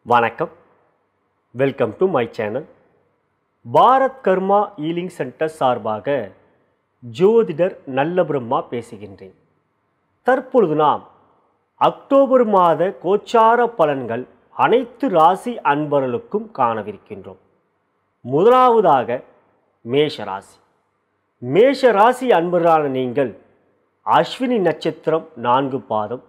வணக்கம், welcome to my channel. Bharat karma healing centre சார்பாக ஜோதிடர் நல்ல பிரம்மா பேசுகின்றேன். தற்பொழுது நாம் அக்டோபர் மாத கோச்சார பலன்கள் அனைத்து ராசி அன்பர்களுக்கும் காணவிருக்கின்றோம். முதலாவதாக மேஷராசி. மேஷராசி அன்பர்களான நீங்கள் அஸ்வினி நட்சத்திரம் 4 பாதம்,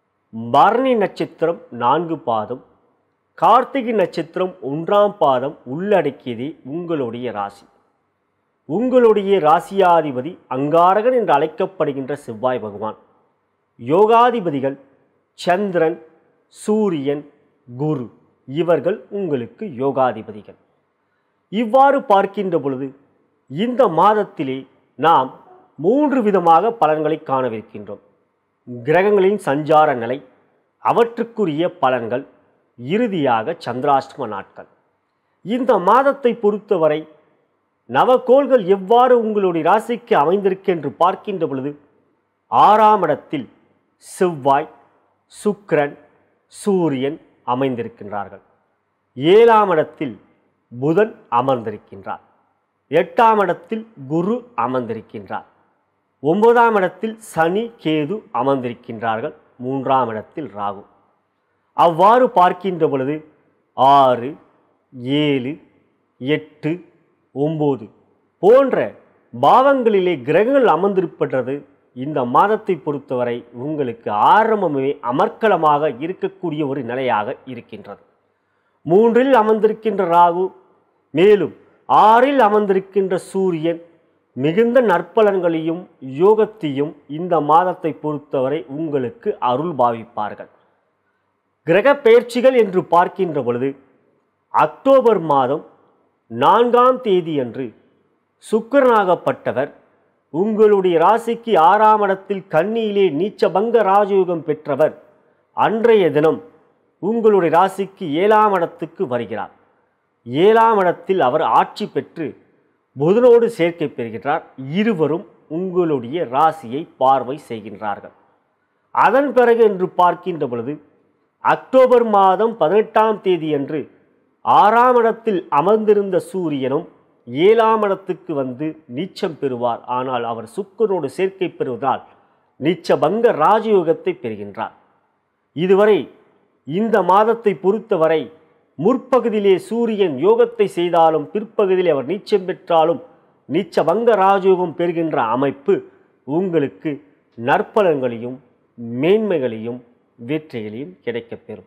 பரணி நட்சத்திரம் 4 பாதம், கார்த்திகை நட்சத்திரம் 1ஆம் பாதம் உள்ளடக்கியதே உங்களுடைய ராசி. உங்களுடைய ராசியாதிபதி அங்காரகன் என்று அழைக்கப்படுகின்ற செவ்வாய் பகவான். யோகாதிபதிகள் சந்திரன், சூரியன், குரு, இவர்கள் உங்களுக்கு யோகாதிபதிகள். இவ்வாறு பார்க்கின்ற பொழுது இந்த மாதத்திலே நாம் 3 விதமாக பலன்களை காணவிருக்கின்றோம். கிரகங்களின் சஞ்சார நிலை, அவற்றுக்குரிய பலன்கள், இறுதியாக சந்திராஷ்டம நாட்கள். இந்த மாதத்தை பொறுத்தவரை நவகோள்கள் எவ்வாறு உங்களுடைய ராசிக்கு அமைந்திருக்கு என்று பார்க்கின்ற பொழுது 6ஆம் இடத்தில் செவ்வாய், சுக்கிரன், சூரியன் அமைந்திருக்கின்றார்கள். 7ஆம் இடத்தில் புதன் அமர்ந்திருக்கின்றார். 8ஆம் இடத்தில் குரு அமர்ந்திருக்கின்றார். 9ஆம் இடத்தில் சனி, கேது அமர்ந்திருக்கின்றார்கள். 3ஆம் இடத்தில் ராகு. அவ்வாறு பார்க்கின்ற பொழுது 6, 7, 8, 9 போன்ற பாவங்களிலே கிரகங்கள் அமர்ந்திருப்பது இந்த மாதத்தை பொறுத்தவரை உங்களுக்கு ஆரம்பமே அமர்க்கலமாக இருக்கக்கூடிய ஒரு நிலையாக இருக்கின்றது. 3இல் அமர்ந்திருக்கின்ற ராகு, மேலும் 6இல் அமர்ந்திருக்கின்ற சூரியன் மிகுந்த நற்பலன்களையும் யோகத்தையும் இந்த மாதத்தை பொறுத்தவரை உங்களுக்கு அருள் பாவிப்பார்கள். கிரக பெயர்ச்சிகள் என்று பார்க்கின்ற பொழுது அக்டோபர் மாதம் 4ஆம் தேதி அன்று சுக்கிரனாகப்பட்டவர் உங்களுடைய ராசிக்கு 6ஆம் இடத்தில் கன்னியிலே நீச்சபங்க ராஜயோகம் பெற்றவர் அன்றைய தினம் உங்களுடைய ராசிக்கு 7ஆம் இடத்துக்கு வருகிறார். 7ஆம் இடத்தில் அவர் ஆட்சி பெற்று புதனோடு சேர்க்கை பெறுகிறார். இருவரும் உங்களுடைய ராசியை பார்வை செய்கின்றார்கள். அதன் பிறகு என்று பார்க்கின்ற பொழுது அக்டோபர் மாதம் 18ஆம் தேதி அன்று 6ஆம் இடத்தில் அமர்ந்திருந்த சூரியனும் 7ஆம் இடத்துக்கு வந்து நீச்சம் பெறுவார். ஆனால் அவர் சுக்கிரனோடு சேர்க்கை பெறுவதால் நீச்சபங்க ராஜயோகத்தை பெறுகின்றார். இதுவரை இந்த மாதத்தை பொறுத்தவரை முற்பகுதியிலே சூரியன் யோகத்தை செய்தாலும் பிற்பகுதியிலே அவர் நீச்சம் பெற்றாலும் நீச்சபங்க ராஜயோகம் பெறுகின்ற அமைப்பு உங்களுக்கு நற்பலன்களையும் மேன்மைகளையும் வெற்றிகளையும் கிடைக்கப்பெறும்.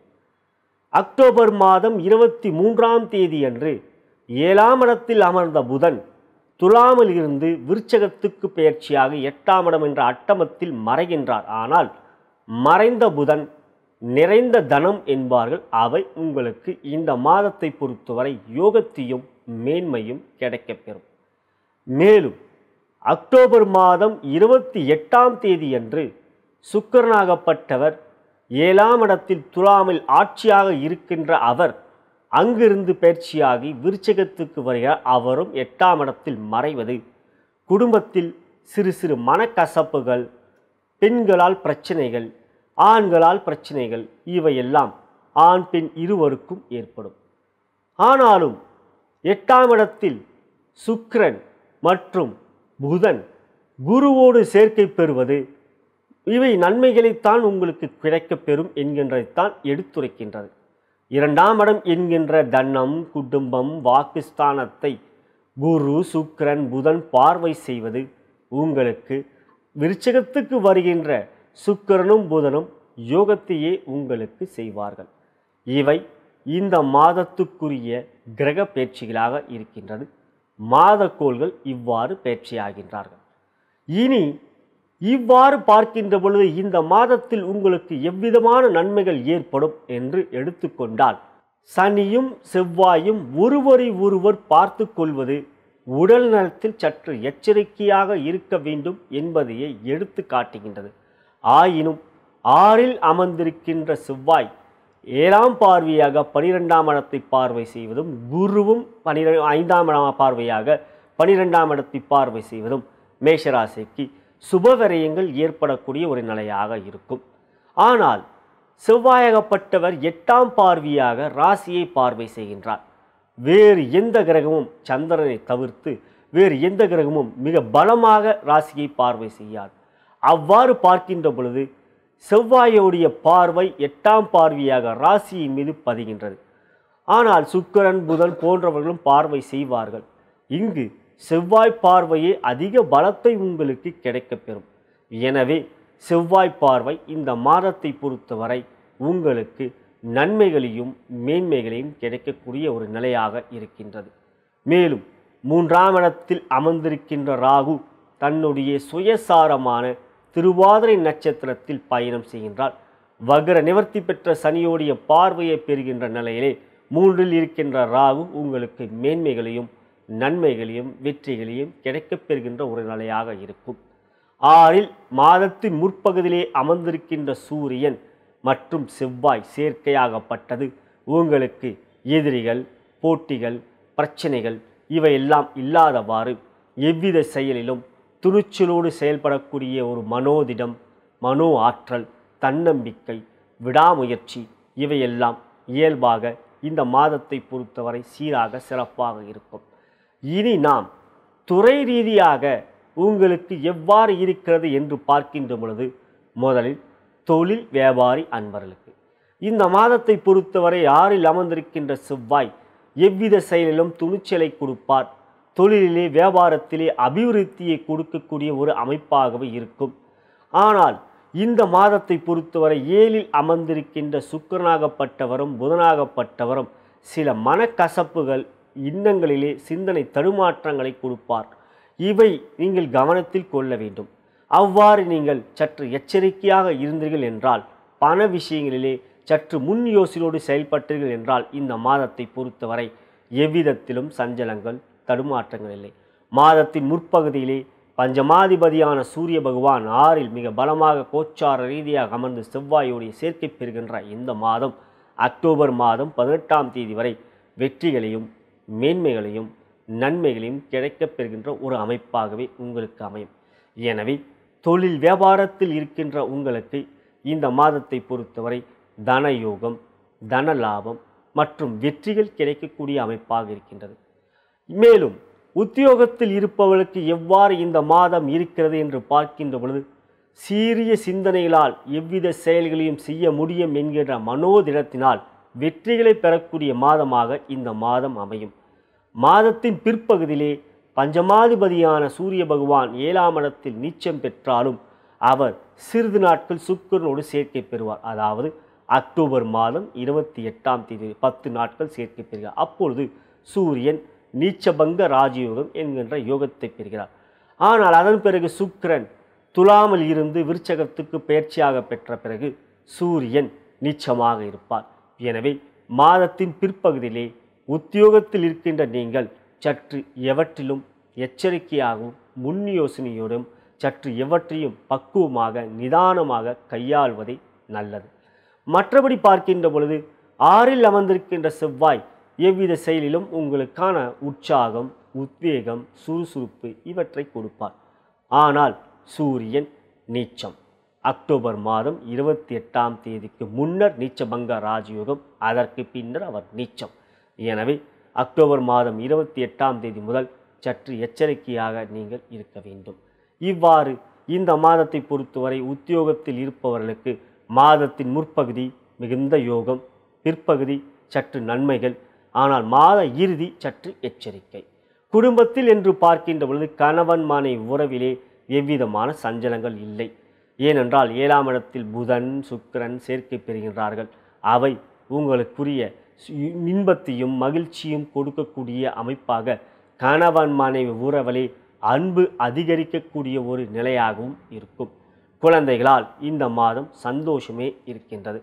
அக்டோபர் மாதம் 23ஆம் தேதி அன்று 7ஆம் இடத்தில் அமர்ந்த புதன் துலாமில் இருந்து விருச்சகத்துக்கு பெயர்ச்சியாக 8ஆம் இடம் என்ற அட்டமத்தில் மறைகின்றார். ஆனால் மறைந்த புதன் நிறைந்த தனம் என்பார்கள். அவை உங்களுக்கு இந்த மாதத்தை பொறுத்தவரை யோகத்தையும் மேன்மையும் கிடைக்கப்பெறும். மேலும் அக்டோபர் மாதம் 28ஆம் தேதி அன்று சுக்கிரனாகப்பட்டவர் 7ஆம் இடத்தில் துலாமில் ஆட்சியாக இருக்கின்ற அவர் அங்கிருந்து பயிற்சியாகி விருச்சகத்துக்கு வருகிறார். அவரும் 8ஆம் இடத்தில் மறைவது குடும்பத்தில் சிறு சிறு மனக்கசப்புகள், பெண்களால் பிரச்சனைகள், ஆண்களால் பிரச்சனைகள், இவையெல்லாம் ஆண் பெண் இருவருக்கும் ஏற்படும். ஆனாலும் 8ஆம் இடத்தில் சுக்கிரன் மற்றும் புதன் குருவோடு சேர்க்கை பெறுவது இவை நன்மைகளைத்தான் உங்களுக்கு கிடைக்கப்பெறும் என்கின்றதைத்தான் எடுத்துரைக்கின்றது. 2ஆம் இடம் என்கின்ற தனம், குடும்பம், வாக்குஸ்தானத்தை குரு, சுக்கிரன், புதன் பார்வை செய்வது உங்களுக்கு விருச்சகத்துக்கு வருகின்ற சுக்கிரனும் புதனும் யோகத்தையே உங்களுக்கு செய்வார்கள். இவை இந்த மாதத்துக்குரிய கிரக பயிற்சிகளாக இருக்கின்றது. மாதக்கோள்கள் இவ்வாறு பயிற்சியாகின்றார்கள். இனி இவ்வாறு பார்க்கின்ற பொழுது இந்த மாதத்தில் உங்களுக்கு எவ்விதமான நன்மைகள் ஏற்படும் என்று எடுத்துக்கொண்டால், சனியும் செவ்வாயும் ஒருவரை ஒருவர் பார்த்து கொள்வது உடல் நலத்தில் சற்று எச்சரிக்கையாக இருக்க வேண்டும் என்பதையே எடுத்து காட்டுகின்றது. ஆயினும் 6இல் அமர்ந்திருக்கின்ற செவ்வாய் 7ஆம் பார்வையாக 12ஆம் இடத்தை பார்வை செய்வதும், குருவும் 5ஆம் பார்வையாக 12ஆம் இடத்தை பார்வை செய்வதும் மேஷராசிக்கு சுபவிரயங்கள் ஏற்படக்கூடிய ஒரு நிலையாக இருக்கும். ஆனால் செவ்வாயாகப்பட்டவர் 8ஆம் பார்வையாக ராசியை பார்வை செய்கின்றார். வேறு எந்த கிரகமும் சந்திரனை தவிர்த்து வேறு எந்த கிரகமும் மிக பலமாக ராசியை பார்வை செய்யாது. அவ்வாறு பார்க்கின்ற பொழுது செவ்வாயுடைய பார்வை 8ஆம் பார்வையாக ராசியின் மீது பதிகின்றது. ஆனால் சுக்கிரன் புதன் போன்றவர்களும் பார்வை செய்வார்கள். இங்கு செவ்வாய் பார்வையே அதிக பலத்தை உங்களுக்கு கிடைக்கப்பெறும். எனவே செவ்வாய் பார்வை இந்த மாதத்தை பொறுத்தவரை உங்களுக்கு நன்மைகளையும் மேன்மைகளையும் கிடைக்கக்கூடிய ஒரு நிலையாக இருக்கின்றது. மேலும் 3ஆம் இடத்தில் அமர்ந்திருக்கின்ற ராகு தன்னுடைய சுயசாரமான திருவாதிரை நட்சத்திரத்தில் பயணம் செய்கின்றார். வக்ர நிவர்த்தி பெற்ற சனியோடைய பார்வையை பெறுகின்ற நிலையிலே 3இல் இருக்கின்ற ராகு உங்களுக்கு மேன்மைகளையும் நன்மைகளையும் வெற்றிகளையும் கிடைக்கப்பெறுகின்ற ஒரு நிலையாக இருக்கும். 6இல் மாதத்தின் முற்பகுதியிலே அமர்ந்திருக்கின்ற சூரியன் மற்றும் செவ்வாய் சேர்க்கையாகப்பட்டது உங்களுக்கு எதிரிகள், போட்டிகள், பிரச்சனைகள் இவையெல்லாம் இல்லாதவாறு எவ்வித செயலிலும் துணிச்சலோடு செயல்படக்கூடிய ஒரு மனோதிடம், மனோ ஆற்றல், தன்னம்பிக்கை, விடாமுயற்சி இவையெல்லாம் இயல்பாக இந்த மாதத்தை பொறுத்தவரை சீராக சிறப்பாக இருக்கும். இனி நாம் துறை ரீதியாக உங்களுக்கு எவ்வாறு இருக்கிறது என்று பார்க்கின்ற பொழுது முதலில் தொழில் வியாபாரி அன்பர்களுக்கு இந்த மாதத்தை பொறுத்தவரை 6இல் அமர்ந்திருக்கின்ற செவ்வாய் எவ்வித செயலிலும் துணிச்சலை கொடுப்பார். தொழிலிலே வியாபாரத்திலே அபிவிருத்தியை கொடுக்கக்கூடிய ஒரு அமைப்பாகவே இருக்கும். ஆனால் இந்த மாதத்தை பொறுத்தவரை 7இல் அமர்ந்திருக்கின்ற சுக்கிரனாகப்பட்டவரும் புதனாகப்பட்டவரும் சில மனக்கசப்புகள், எண்ணங்களிலே சிந்தனை தடுமாற்றங்களை கொடுப்பார். இவை நீங்கள் கவனத்தில் கொள்ள வேண்டும். அவ்வாறு நீங்கள் சற்று எச்சரிக்கையாக இருந்தீர்கள் என்றால், பண விஷயங்களிலே சற்று முன் யோசனையோடு செயல்பட்டீர்கள் என்றால் இந்த மாதத்தை பொறுத்தவரை எவ்விதத்திலும் சஞ்சலங்கள், தடுமாற்றங்கள் இல்லை. மாதத்தின் முற்பகுதியிலே பஞ்சமாதிபதியான சூரிய பகவான் 6இல் மிக பலமாக கோச்சார ரீதியாக அமர்ந்து செவ்வாயுடைய சேர்க்கை பெறுகின்ற இந்த மாதம் அக்டோபர் மாதம் 18ஆம் தேதி வரை வெற்றிகளையும் மேன்மைகளையும் நன்மைகளையும் கிடைக்கப் பெறுகின்ற ஒரு அமைப்பாகவே உங்களுக்கு அமையும். எனவே தொழில் வியாபாரத்தில் இருக்கின்ற உங்களுக்கு இந்த மாதத்தை பொறுத்தவரை தனயோகம், தன லாபம் மற்றும் வெற்றிகள் கிடைக்கக்கூடிய அமைப்பாக இருக்கின்றது. மேலும் உத்தியோகத்தில் இருப்பவர்களுக்கு எவ்வாறு இந்த மாதம் இருக்கிறது என்று பார்க்கின்ற பொழுது சீரிய சிந்தனைகளால் எவ்வித செயல்களையும் செய்ய முடியும் என்கின்ற மனோதிடத்தினால் வெற்றிகளை பெறக்கூடிய மாதமாக இந்த மாதம் அமையும். மாதத்தின் பிற்பகுதியிலே பஞ்சமாதிபதியான சூரிய பகவான் 7ஆம் இடத்தில் நீச்சம் பெற்றாலும் அவர் சிறிது நாட்கள் சுக்கிரனோடு சேர்க்கை பெறுவார். அதாவது அக்டோபர் மாதம் 28ஆம் தேதி 10 நாட்கள் சேர்க்கை பெறுகிறார். அப்பொழுது சூரியன் நீச்சபங்க ராஜயோகம் என்கின்ற யோகத்தை பெறுகிறார். ஆனால் அதன் பிறகு சுக்கிரன் துலாமில் இருந்து விருச்சகத்துக்கு பயிற்சியாக பெற்ற பிறகு சூரியன் நீச்சமாக இருப்பார். எனவே மாதத்தின் பிற்பகுதியிலே உத்தியோகத்தில் இருக்கின்ற நீங்கள் சற்று எவற்றிலும் எச்சரிக்கையாகவும் முன் யோசனையோடும் சற்று எவற்றையும் பக்குவமாக நிதானமாக கையாள்வதே நல்லது. மற்றபடி பார்க்கின்ற பொழுது 6இல் அமர்ந்திருக்கின்ற செவ்வாய் எவ்வித செயலிலும் உங்களுக்கான உற்சாகம், உத்வேகம், சுறுசுறுப்பு இவற்றை கொடுப்பார். ஆனால் சூரியன் நீச்சம். அக்டோபர் மாதம் 28ஆம் தேதிக்கு முன்னர் நீச்சபங்க ராஜயோகம், அதற்கு பின்னர் அவர் நீச்சம். எனவே அக்டோபர் மாதம் 28ஆம் தேதி முதல் சற்று எச்சரிக்கையாக நீங்கள் இருக்க வேண்டும். இவ்வாறு இந்த மாதத்தை பொறுத்தவரை உத்தியோகத்தில் இருப்பவர்களுக்கு மாதத்தின் முற்பகுதி மிகுந்த யோகம், பிற்பகுதி சற்று நன்மைகள், ஆனால் மாத இறுதி சற்று எச்சரிக்கை. குடும்பத்தில் என்று பார்க்கின்ற பொழுது கணவன் மனைவி உறவிலே எவ்விதமான சஞ்சலங்கள் இல்லை. ஏனென்றால் 7ஆம் இடத்தில் புதன் சுக்கிரன் சேர்க்கை பெறுகின்றார்கள். அவை உங்களுக்குரிய இன்பத்தையும் மகிழ்ச்சியும் கொடுக்கக்கூடிய அமைப்பாக கணவன் மனைவி உறவிலே அன்பு அதிகரிக்கக்கூடிய ஒரு நிலையாகவும் இருக்கும். குழந்தைகளால் இந்த மாதம் சந்தோஷமே இருக்கின்றது.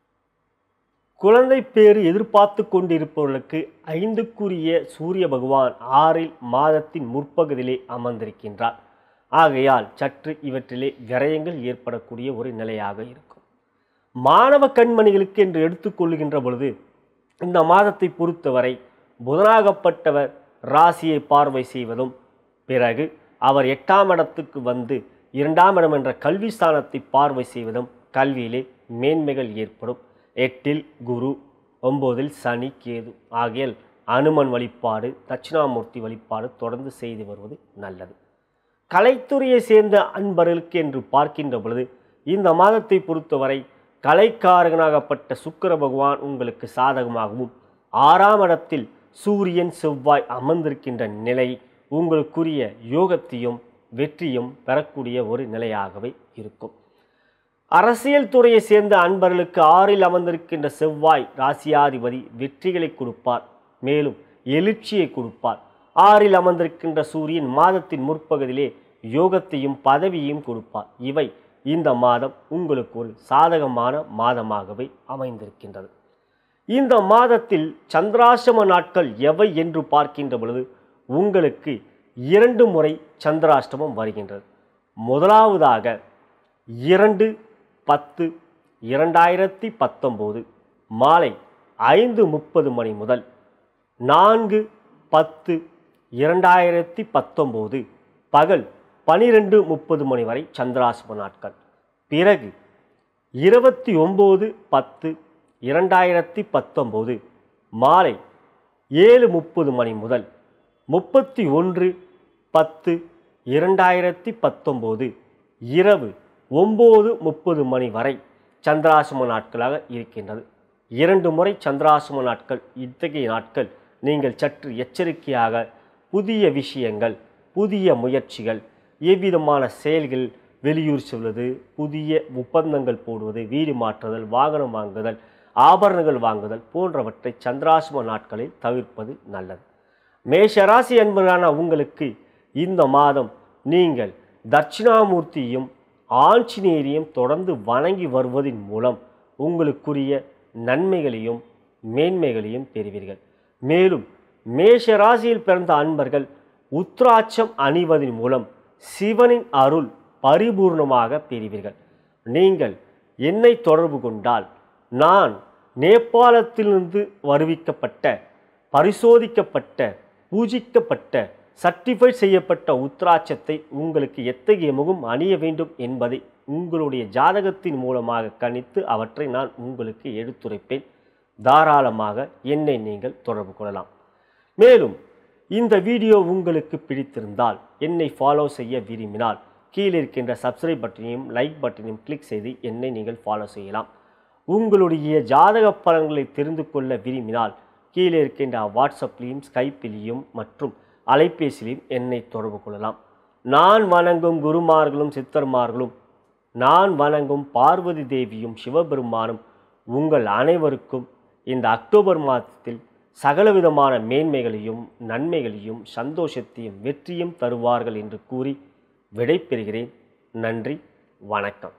குழந்தை பேறு எதிர்பார்த்து கொண்டிருப்பவர்களுக்கு 5க்குரிய சூரிய பகவான் 6இல் மாதத்தின் முற்பகுதியிலே அமர்ந்திருக்கின்றார். ஆகையால் சற்று இவற்றிலே விரயங்கள் ஏற்படக்கூடிய ஒரு நிலையாக இருக்கும். மாணவ கண்மணிகளுக்கு என்று எடுத்துக்கொள்கின்ற பொழுது இந்த மாதத்தை பொறுத்தவரை புதனாகப்பட்டவர் ராசியை பார்வை செய்வதும் பிறகு அவர் 8ஆம் இடத்துக்கு வந்து 2ஆம் இடம் என்ற கல்வி ஸ்தானத்தை பார்வை செய்வதும் கல்வியிலே மேன்மைகள் ஏற்படும். 8ல் குரு, 9ல் சனி கேது ஆகியல் அனுமன் வழிபாடு, தட்சிணாமூர்த்தி வழிபாடு தொடர்ந்து செய்து வருவது நல்லது. கலைத்துறையை சேர்ந்த அன்பர்களுக்கு என்று பார்க்கின்ற பொழுது இந்த மாதத்தை பொறுத்தவரை கலைக்காரகனாகப்பட்ட சுக்கிர பகவான் உங்களுக்கு சாதகமாகவும் 6ஆம் இடத்தில் சூரியன் செவ்வாய் அமர்ந்திருக்கின்ற நிலை உங்களுக்குரிய யோகத்தையும் வெற்றியும் பெறக்கூடிய ஒரு நிலையாகவே இருக்கும். அரசியல் துறையை சேர்ந்த அன்பர்களுக்கு 6ல் அமர்ந்திருக்கின்ற செவ்வாய் ராசியாதிபதி வெற்றிகளை கொடுப்பார், மேலும் எழுச்சியை கொடுப்பார். 6ல் அமர்ந்திருக்கின்ற சூரியன் மாதத்தின் முற்பகுதியிலே யோகத்தையும் பதவியையும் கொடுப்பார். இவை இந்த மாதம் உங்களுக்கு ஒரு சாதகமான மாதமாகவே அமைந்திருக்கின்றது. இந்த மாதத்தில் சந்திராஷ்டம நாட்கள் எவை என்று பார்க்கின்ற பொழுது உங்களுக்கு 2 முறை சந்திராஷ்டமம் வருகின்றது. முதலாவதாக 2/10/2019 மாலை 5:30 மணி முதல் 4/10/2019 பகல் 12:30 மணி வரை சந்திராஷ்டம நாட்கள். பிறகு 29/10/2019 மாலை 7:30 மணி முதல் 31/10/2019 இரவு 9:30 மணி வரை சந்திராஷ்டம நாட்களாக இருக்கின்றது. 2 முறை சந்திராஷ்டம நாட்கள். இத்தகைய நாட்கள் நீங்கள் சற்று எச்சரிக்கையாக புதிய விஷயங்கள், புதிய முயற்சிகள், எவ்விதமான செயல்கள், வெளியூர் செல்வது, புதிய ஒப்பந்தங்கள் போடுவது, வீடு மாற்றுதல், வாகனம் வாங்குதல், ஆபரணங்கள் வாங்குதல் போன்றவற்றை சந்திராஷ்டம நாட்களில் தவிர்ப்பது நல்லது. மேஷராசி என்பதான உங்களுக்கு இந்த மாதம் நீங்கள் தட்சிணாமூர்த்தியும் ஆஞ்சநேயரையும் தொடர்ந்து வணங்கி வருவதன் மூலம் உங்களுக்குரிய நன்மைகளையும் மேன்மைகளையும் பெறுவீர்கள். மேலும் மேஷராசியில் பிறந்த அன்பர்கள் உத்ராட்சம் அணிவதன் மூலம் சிவனின் அருள் பரிபூர்ணமாக பெறுவீர்கள். நீங்கள் என்னை தொடர்பு கொண்டால் நான் நேபாளத்திலிருந்து வருவிக்கப்பட்ட, பரிசோதிக்கப்பட்ட, பூஜிக்கப்பட்ட, சர்டிஃபை செய்யப்பட்ட உத்ராட்சத்தை உங்களுக்கு எத்தகைய முகம் அணிய வேண்டும் என்பதை உங்களுடைய ஜாதகத்தின் மூலமாக கணித்து அவற்றை நான் உங்களுக்கு எடுத்துரைப்பேன். தாராளமாக என்னை நீங்கள் தொடர்பு கொள்ளலாம். மேலும் இந்த வீடியோ உங்களுக்கு பிடித்திருந்தால், என்னை ஃபாலோ செய்ய விரும்பினால் கீழே இருக்கின்ற சப்ஸ்கிரைப் பட்டனையும் லைக் பட்டனையும் கிளிக் செய்து என்னை நீங்கள் ஃபாலோ செய்யலாம். உங்களுடைய ஜாதக பலன்களை தெரிந்து கொள்ள விரும்பினால் கீழே இருக்கின்ற வாட்ஸ்அப்லேயும் ஸ்கைப்பிலையும் மற்றும் அலைபேசியிலையும் என்னை தொடர்பு கொள்ளலாம். நான் வணங்கும் குருமார்களும் சித்தர்மார்களும், நான் வணங்கும் பார்வதி தேவியும் சிவபெருமானும் உங்கள் அனைவருக்கும் இந்த அக்டோபர் மாதத்தில் சகலவிதமான மேன்மைகளையும் நன்மைகளையும் சந்தோஷத்தையும் வெற்றியும் தருவார்கள் என்று கூறி விடைபெறுகிறேன். நன்றி, வணக்கம்.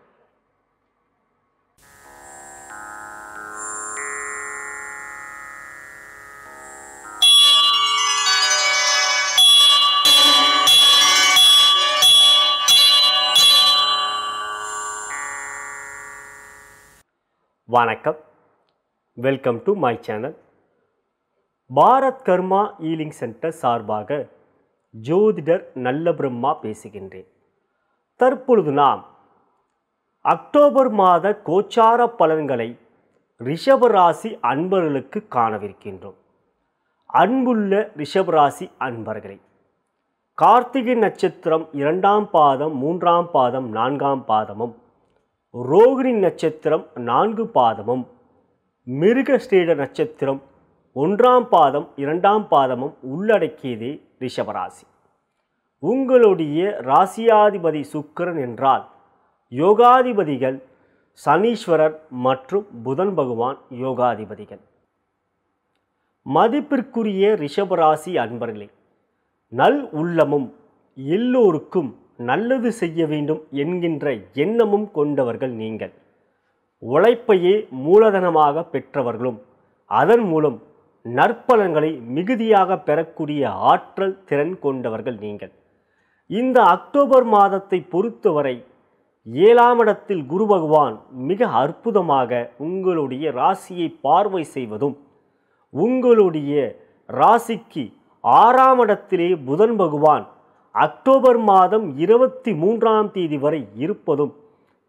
வணக்கம், welcome to my channel. Bharat karma healing centre சார்பாக ஜோதிடர் நல்ல பிரம்மா பேசுகின்றேன். தற்பொழுது நாம் அக்டோபர் மாத கோச்சார பலன்களை ரிஷபராசி அன்பர்களுக்கு காணவிருக்கின்றோம். அன்புள்ள ரிஷபராசி அன்பர்களே, கார்த்திகை நட்சத்திரம் 2ஆம் பாதம், 3ஆம் பாதம், 4ஆம் பாதமும், ரோகிணி நட்சத்திரம் 4 பாதமும், மிருகஸ்ரீட நட்சத்திரம் 1ஆம் பாதம், 2ஆம் பாதமும் உள்ளடக்கியதே ரிஷபராசி. உங்களுடைய ராசியாதிபதி சுக்கிரன் என்றால் யோகாதிபதிகள் சனீஸ்வரர் மற்றும் புதன் பகவான் யோகாதிபதிகள். மதிப்பிற்குரிய ரிஷபராசி அன்பர்களே, நல் உள்ளமும் எல்லோருக்கும் நல்லது செய்ய வேண்டும் என்கின்ற எண்ணமும் கொண்டவர்கள் நீங்கள். உழைப்பையே மூலதனமாக பெற்றவர்களும் அதன் மூலம் நற்பலன்களை மிகுதியாக பெறக்கூடிய ஆற்றல் திறன் கொண்டவர்கள் நீங்கள். இந்த அக்டோபர் மாதத்தை பொறுத்தவரை 7ஆம் இடத்தில் குரு பகவான் மிக அற்புதமாக உங்களுடைய ராசியை பார்வை செய்வதும், உங்களுடைய ராசிக்கு 6ஆம் இடத்திலே புதன் பகவான் அக்டோபர் மாதம் 23ஆம் தேதி வரை இருப்பதும்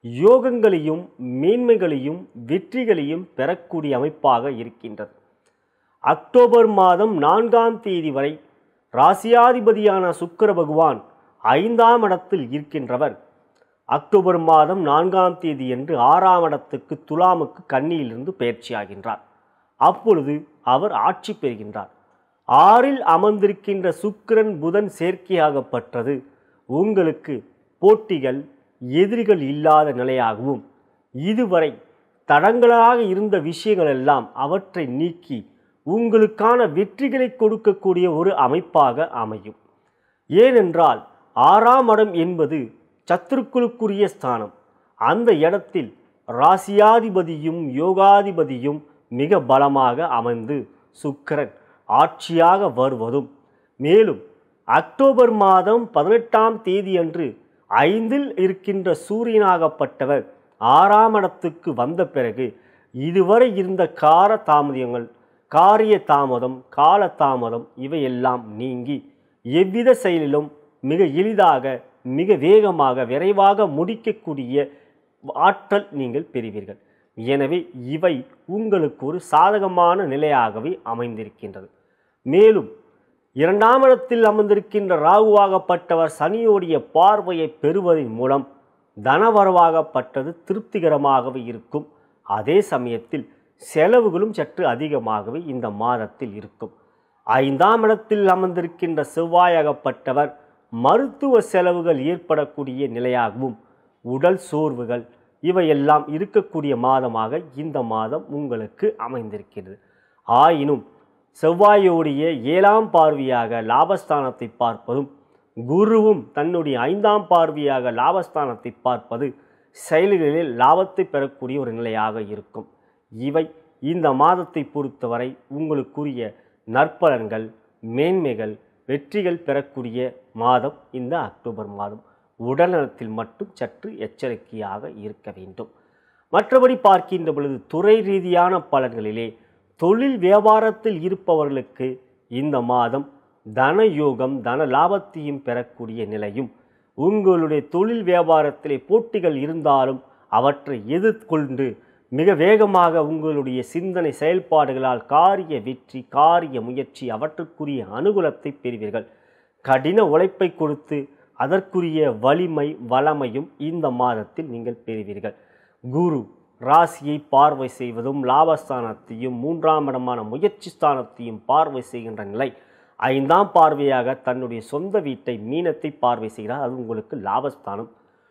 யோகங்களையும் மேன்மைகளையும் வெற்றிகளையும் பெறக்கூடிய அமைப்பாக இருக்கின்றது. அக்டோபர் மாதம் 4ஆம் தேதி வரை ராசியாதிபதியான சுக்கிர பகவான் 5ஆம் இடத்தில் இருக்கின்றவர் அக்டோபர் மாதம் 4ஆம் தேதி என்று 6ஆம் இடத்துக்கு துலாமுக்கு கன்னியிலிருந்து பயிற்சியாகின்றார். அப்பொழுது அவர் ஆட்சி பெறுகின்றார். 6இல் அமர்ந்திருக்கின்ற சுக்கிரன் புதன் சேர்க்கையாகப்பட்டது உங்களுக்கு போட்டிகள் எதிரிகள் இல்லாத நிலையாகவும் இதுவரை தடங்களாக இருந்த விஷயங்கள் எல்லாம் அவற்றை நீக்கி உங்களுக்கான வெற்றிகளை கொடுக்கக்கூடிய ஒரு அமைப்பாக அமையும். ஏனென்றால் 6ஆம் இடம் என்பது சத்துருக்களுக்குரிய ஸ்தானம். அந்த இடத்தில் ராசியாதிபதியும் யோகாதிபதியும் மிக பலமாக அமர்ந்து சுக்கிரன் ஆட்சியாக வருவதும், மேலும் அக்டோபர் மாதம் 18ஆம் தேதி அன்று 5இல் இருக்கின்ற சூரியனாகப்பட்டவர் 6ஆம் இடத்துக்கு வந்த பிறகு இதுவரை இருந்த காரிய தாமதம் கால தாமதம் இவையெல்லாம் நீங்கி எவ்வித செயலிலும் மிக எளிதாக மிக வேகமாக விரைவாக முடிக்கக்கூடிய ஆற்றல் நீங்கள் பெறுவீர்கள். எனவே இவை உங்களுக்கு ஒரு சாதகமான நிலையாகவே அமைந்திருக்கின்றது. மேலும் 2ஆம் இடத்தில் அமர்ந்திருக்கின்ற ராகுவாகப்பட்டவர் சனியோடைய பார்வையை பெறுவதன் மூலம் தனவரவாகப்பட்டது திருப்திகரமாகவே இருக்கும். அதே சமயத்தில் செலவுகளும் சற்று அதிகமாகவே இந்த மாதத்தில் இருக்கும். 5ஆம் இடத்தில் அமர்ந்திருக்கின்ற செவ்வாயாகப்பட்டவர் மருத்துவ செலவுகள் ஏற்படக்கூடிய நிலையாகவும் உடல் சோர்வுகள் இவையெல்லாம் இருக்கக்கூடிய மாதமாக இந்த மாதம் உங்களுக்கு அமைந்திருக்கிறது. ஆயினும் செவ்வாயோடைய 7ஆம் பார்வையாக லாபஸ்தானத்தை பார்ப்பதும் குருவும் தன்னுடைய 5ஆம் பார்வையாக லாபஸ்தானத்தை பார்ப்பது செயல்களில் லாபத்தை பெறக்கூடிய ஒரு நிலையாக இருக்கும். இவை இந்த மாதத்தை பொறுத்தவரை உங்களுக்குரிய நற்பலன்கள் மேன்மைகள் வெற்றிகள் பெறக்கூடிய மாதம் இந்த அக்டோபர் மாதம். உடல்நலத்தில் மட்டும் சற்று எச்சரிக்கையாக இருக்க வேண்டும். மற்றபடி பார்க்கின்ற பொழுது துறை ரீதியான பலன்களிலே தொழில் வியாபாரத்தில் இருப்பவர்களுக்கு இந்த மாதம் தன யோகம் தன லாபத்தையும் பெறக்கூடிய நிலையும், உங்களுடைய தொழில் வியாபாரத்திலே போட்டிகள் இருந்தாலும் அவற்றை எதிர்கொண்டு மிக வேகமாக உங்களுடைய சிந்தனை செயல்பாடுகளால் காரிய வெற்றி காரிய முயற்சி அவற்றுக்குரிய அனுகூலத்தை பெறுவீர்கள். கடின உழைப்பை கொடுத்து அதற்குரிய வலிமை வளமையும் இந்த மாதத்தில் நீங்கள் பெறுவீர்கள். குரு ராசியை பார்வை செய்வதும் லாபஸ்தானத்தையும் 3ஆம் இடமான முயற்சி ஸ்தானத்தையும் பார்வை செய்கின்ற நிலை, 5ஆம் பார்வையாக தன்னுடைய சொந்த வீட்டை மீனத்தை பார்வை செய்கிறார், அது உங்களுக்கு லாபஸ்தானம்.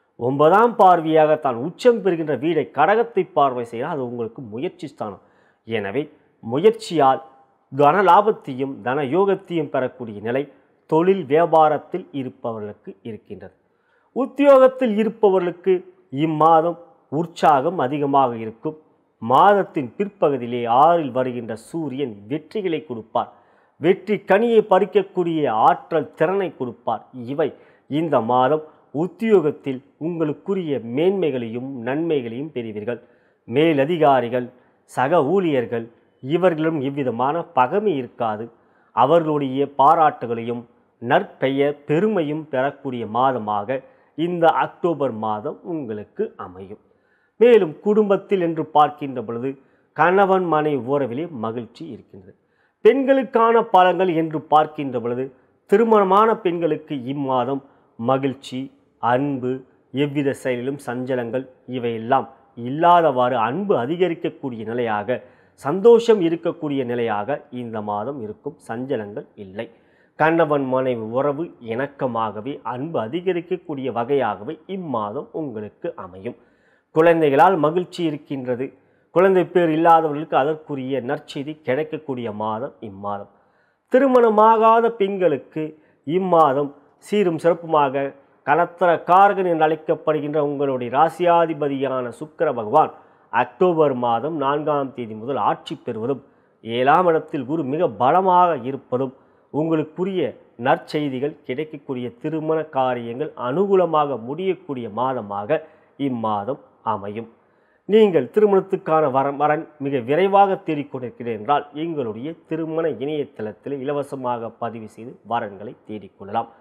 9ஆம் பார்வையாக தான் உச்சம் பெறுகின்ற வீடை கடகத்தை பார்வை செய்கிறார், அது உங்களுக்கு முயற்சி ஸ்தானம். எனவே முயற்சியால் தன லாபத்தையும் தன யோகத்தையும் பெறக்கூடிய நிலை தொழில் வியாபாரத்தில் இருப்பவர்களுக்கு இருக்கின்றது. உத்தியோகத்தில் இருப்பவர்களுக்கு இம்மாதம் உற்சாகம் அதிகமாக இருக்கும். மாதத்தின் பிற்பகுதியிலே 6இல் வருகின்ற சூரியன் வெற்றிகளை கொடுப்பார். வெற்றி கனியை பறிக்கக்கூடிய ஆற்றல் திறனை கொடுப்பார். இவை இந்த மாதம் உத்தியோகத்தில் உங்களுக்குரிய மேன்மைகளையும் நன்மைகளையும் பெறுவீர்கள். மேலதிகாரிகள் சக ஊழியர்கள் இவர்களும் எவ்விதமான பகைமை இருக்காது. அவர்களுடைய பாராட்டுகளையும் நற்பெயர் பெருமையும் பெறக்கூடிய மாதமாக இந்த அக்டோபர் மாதம் உங்களுக்கு அமையும். மேலும் குடும்பத்தில் என்று பார்க்கின்ற பொழுது கணவன் மனைவி உறவிலே மகிழ்ச்சி இருக்கின்றது. பெண்களுக்கான பலன்கள் என்று பார்க்கின்ற பொழுது திருமணமான பெண்களுக்கு இம்மாதம் மகிழ்ச்சி அன்பு எவ்வித செயலிலும் சஞ்சலங்கள் இவையெல்லாம் இல்லாதவாறு அன்பு அதிகரிக்கக்கூடிய நிலையாக சந்தோஷம் இருக்கக்கூடிய நிலையாக இந்த மாதம் இருக்கும். சஞ்சலங்கள் இல்லை. கணவன் மனைவி உறவு இணக்கமாகவே அன்பு அதிகரிக்கக்கூடிய வகையாகவே இம்மாதம் உங்களுக்கு அமையும். குழந்தைகளால் மகிழ்ச்சி இருக்கின்றது. குழந்தை பேர் இல்லாதவர்களுக்கு அதற்குரிய நற்செய்தி கிடைக்கக்கூடிய மாதம் இம்மாதம். திருமணமாகாத பெண்களுக்கு இம்மாதம் சீரும் சிறப்புமாக கலத்திர காரகன் என்று அழைக்கப்படுகின்ற உங்களுடைய ராசியாதிபதியான சுக்கிர பகவான் அக்டோபர் மாதம் 4ஆம் தேதி முதல் ஆட்சி பெறுவதும் 7ஆம் இடத்தில் குரு மிக பலமாக இருப்பதும் உங்களுக்குரிய நற்செய்திகள் கிடைக்கக்கூடிய திருமண காரியங்கள் அனுகூலமாக முடியக்கூடிய மாதமாக இம்மாதம் அமையும். நீங்கள் திருமணத்துக்கான வரன் மிக விரைவாக தேடிக்கொண்டிருக்கிறேன் என்றால் எங்களுடைய திருமண இணையதளத்தில் இலவசமாக பதிவு செய்து வரன்களை தேடிக்கொள்ளலாம்.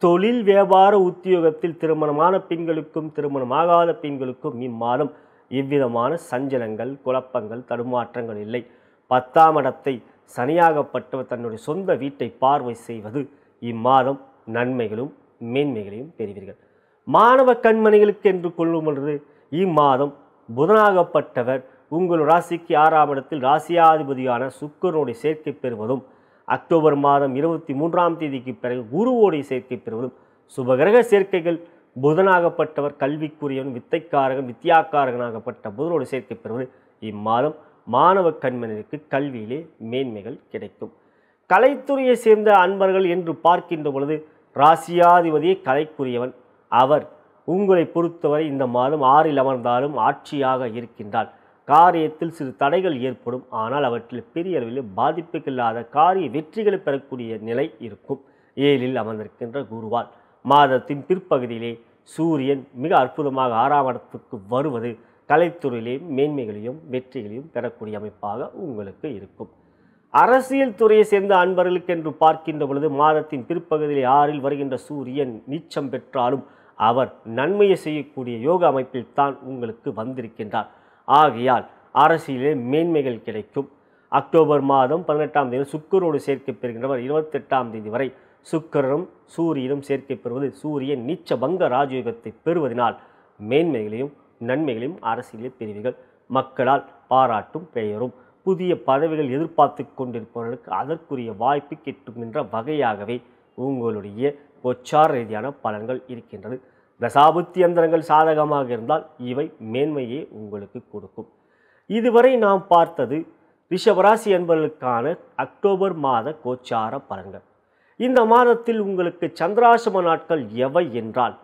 தொழில் வியாபார உத்தியோகத்தில் திருமணமான பெண்களுக்கும் திருமணமாகாத பெண்களுக்கும் இம்மாதம் எவ்விதமான சஞ்சலங்கள், குழப்பங்கள், தடுமாற்றங்கள் இல்லை. 10ஆம் இடத்தை சனியாகப்பட்டவர் தன்னுடைய சொந்த வீட்டை பார்வை செய்வது இம்மாதம் நன்மைகளும் மேன்மைகளையும் பெறுவீர்கள். மாணவ கண்மணிகளுக்கு என்று கொள்ளும் பொழுது இம்மாதம் புதனாகப்பட்டவர் உங்கள் ராசிக்கு 6ஆம் இடத்தில் ராசியாதிபதியான சுக்கிரனுடைய சேர்க்கை பெறுவதும், அக்டோபர் மாதம் 23ஆம் தேதிக்கு பிறகு குருவோடைய சேர்க்கை பெறுவதும், சுபகிரக சேர்க்கைகள் புதனாகப்பட்டவர் கல்விக்குரியவன், வித்தைக்காரகன், வித்தியாக்காரகனாகப்பட்ட புதனோடு சேர்க்கை பெறுவது இம்மாதம் மாணவ கண்மணிக்கு கல்வியிலே மேன்மைகள் கிடைக்கும். கலைத்துறையை சேர்ந்த அன்பர்கள் என்று பார்க்கின்ற பொழுது ராசியாதிபதியே கலைக்குரியவன். அவர் உங்களை பொறுத்தவரை இந்த மாதம் 6இல் அமர்ந்தாலும் ஆட்சியாக இருக்கின்றார். காரியத்தில் சிறு தடைகள் ஏற்படும், ஆனால் அவற்றில் பெரிய அளவில் பாதிப்புகள் இல்லாத காரிய வெற்றிகளை பெறக்கூடிய நிலை இருக்கும். 7இல் அமர்ந்திருக்கின்ற குருவால் மாதத்தின் பிற்பகுதியிலே சூரியன் மிக அற்புதமாக 6ஆம் இடத்துக்கு வருவது கலைத்துறையிலே மேன்மைகளையும் வெற்றிகளையும் பெறக்கூடிய அமைப்பாக உங்களுக்கு இருக்கும். அரசியல் துறையை சேர்ந்த அன்பர்களுக்கு என்று பார்க்கின்ற பொழுது மாதத்தின் பிற்பகுதியிலே 6இல் வருகின்ற சூரியன் நீச்சம் பெற்றாலும் அவர் நன்மையை செய்யக்கூடிய யோக அமைப்பில் தான் உங்களுக்கு வந்திருக்கின்றார். ஆகையால் அரசியலே மேன்மைகள் கிடைக்கும். அக்டோபர் மாதம் 18ஆம் தேதி சுக்கிரனோடு சேர்க்கை பெறுகின்றவர் 28ஆம் தேதி வரை சுக்கிரனும் சூரியனும் சேர்க்கை பெறுவது சூரியன் நீச்ச பங்க ராஜயோகத்தை பெறுவதனால் மேன்மைகளையும் நன்மைகளையும் அரசியலில் பெறுவீர்கள். மக்களால் பாராட்டும் பெயரும் புதிய பதவிகள் எதிர்பார்த்து கொண்டிருப்பவர்களுக்கு அதற்குரிய வாய்ப்பு கிட்டுகின்ற வகையாகவே உங்களுடைய கோச்சார ரீதியான பலன்கள் இருக்கின்றது. தசாபுத்தி யந்திரங்கள் சாதகமாக இருந்தால் இவை மேன்மையே உங்களுக்கு கொடுக்கும். இதுவரை நாம் பார்த்தது ரிஷபராசி என்பவர்களுக்கான அக்டோபர் மாத கோச்சார பலன்கள். இந்த மாதத்தில் உங்களுக்கு சந்திராசிரம நாட்கள் எவை என்றால்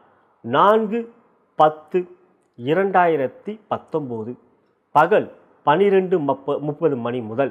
4-10-2019 பகல் 12:30 மணி முதல்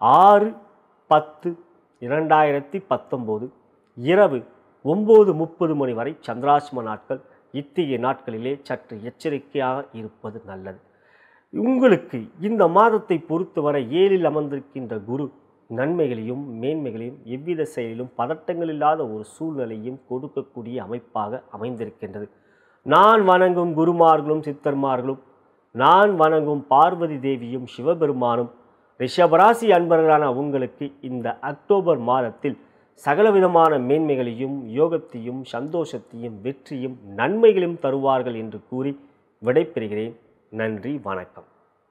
6-10-2019 இரவு 9:30 மணி வரை சந்திராசிரம நாட்கள். இத்தகைய நாட்களிலே சற்று எச்சரிக்கையாக இருப்பது நல்லது. உங்களுக்கு இந்த மாதத்தை பொறுத்தவரை 7இல் அமர்ந்திருக்கின்ற குரு நன்மைகளையும் மேன்மைகளையும் எவ்வித செயலிலும் பதட்டங்கள் இல்லாத ஒரு சூழ்நிலையும் கொடுக்கக்கூடிய அமைப்பாக அமைந்திருக்கின்றது. நான் வணங்கும் குருமார்களும் சித்தர்மார்களும், நான் வணங்கும் பார்வதி தேவியும் சிவபெருமானும் ரிஷபராசி அன்பர்களான உங்களுக்கு இந்த அக்டோபர் மாதத்தில் சகலவிதமான மேன்மைகளையும் யோகத்தையும் சந்தோஷத்தையும் வெற்றியும் நன்மைகளையும் தருவார்கள் என்று கூறி விடைபெறுகிறேன். நன்றி, வணக்கம்.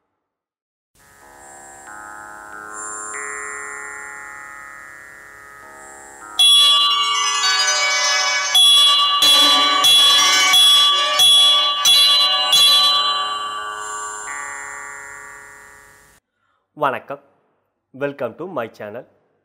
வணக்கம், welcome to my channel.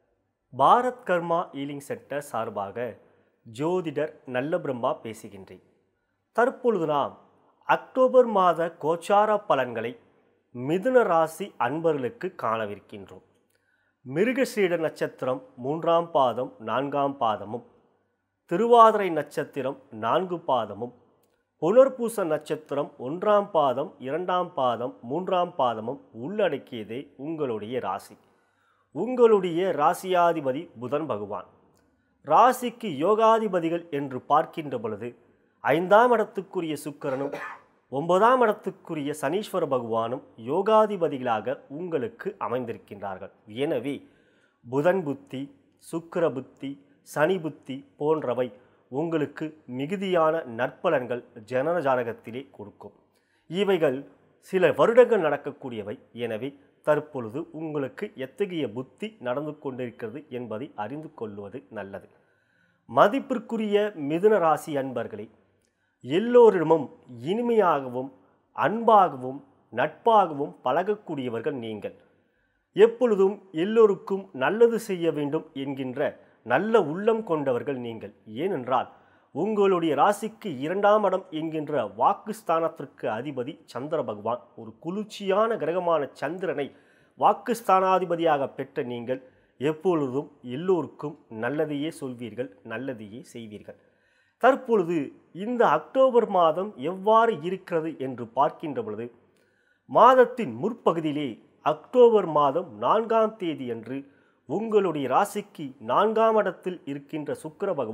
Bharat karma healing centre சார்பாக ஜோதிடர் நல்ல பிரம்மா பேசுகின்றேன். தற்பொழுது நாம் அக்டோபர் மாத கோச்சார பலன்களை மிதுன ராசி அன்பர்களுக்கு காணவிருக்கின்றோம். மிருகசீட நட்சத்திரம் 3ஆம் பாதம் 4ஆம் பாதமும், திருவாதிரை நட்சத்திரம் 4 பாதமும், புனர்பூச நட்சத்திரம் 1ஆம் பாதம் 2ஆம் பாதம் 3ஆம் பாதமும் உள்ளடக்கியதே உங்களுடைய ராசி. உங்களுடைய ராசியாதிபதி புதன் பகவான். ராசிக்கு யோகாதிபதிகள் என்று பார்க்கின்ற பொழுது 5ஆம் இடத்துக்குரிய சுக்கிரனும் 9ஆம் இடத்துக்குரிய சனீஸ்வர பகவானும் யோகாதிபதிகளாக உங்களுக்கு அமைந்திருக்கின்றார்கள். எனவே புதன் புத்தி, சுக்கிர புத்தி, சனி புத்தி போன்றவை உங்களுக்கு மிகுதியான நற்பலன்கள் ஜனன ஜாதகத்திலே கொடுக்கும். இவைகள் சில வருடங்கள் நடக்கக்கூடியவை. எனவே தற்பொழுது உங்களுக்கு எத்தகைய புத்தி நடந்து கொண்டிருக்கிறது என்பதை அறிந்து கொள்வது நல்லது. மதிப்பிற்குரிய மிதுன ராசி அன்பர்களே, எல்லோரிடமும் இனிமையாகவும் அன்பாகவும் நட்பாகவும் பழகக்கூடியவர்கள் நீங்கள். எப்பொழுதும் எல்லோருக்கும் நல்லது செய்ய வேண்டும் என்கின்ற நல்ல உள்ளம் கொண்டவர்கள் நீங்கள். ஏனென்றால் உங்களுடைய ராசிக்கு 2ஆம் இடம் என்கின்ற வாக்குஸ்தானத்திற்கு அதிபதி சந்திர பகவான். ஒரு குளிர்ச்சியான கிரகமான சந்திரனை வாக்குஸ்தானாதிபதியாக பெற்ற நீங்கள் எப்பொழுதும் எல்லோருக்கும் நல்லதையே சொல்வீர்கள், நல்லதையே செய்வீர்கள். தற்பொழுது இந்த அக்டோபர் மாதம் எவ்வாறு இருக்கிறது என்று பார்க்கின்ற பொழுது மாதத்தின் முற்பகுதியிலே அக்டோபர் மாதம் 4ஆம் தேதி அன்று உங்களுடைய ராசிக்கு 4ஆம் இடத்தில் இருக்கின்ற சுக்கிர பகவான்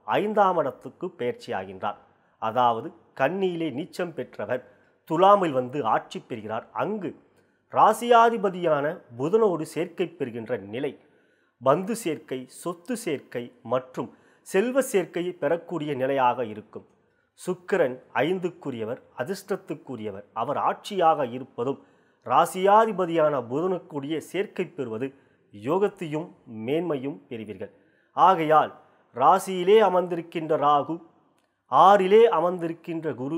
5ஆம் இடத்துக்கு பயிற்சியாகின்றார். அதாவது கன்னியிலே நீச்சம் பெற்றவர் துலாமில் வந்து ஆட்சி பெறுகிறார். அங்கு ராசியாதிபதியான புதனோடு சேர்க்கை பெறுகின்ற நிலை பந்து சேர்க்கை, சொத்து சேர்க்கை மற்றும் செல்வ சேர்க்கையை பெறக்கூடிய நிலையாக இருக்கும். சுக்கிரன் 5க்குரியவர், அதிர்ஷ்டத்துக்குரியவர். அவர் ஆட்சியாக இருப்பதும் ராசியாதிபதியான புதனுக்குரிய சேர்க்கை பெறுவது யோகத்தையும் மேன்மையும் பெறுவீர்கள். ஆகையால் ராசியிலே அமர்ந்திருக்கின்ற ராகு, 6லே அமர்ந்திருக்கின்ற குரு,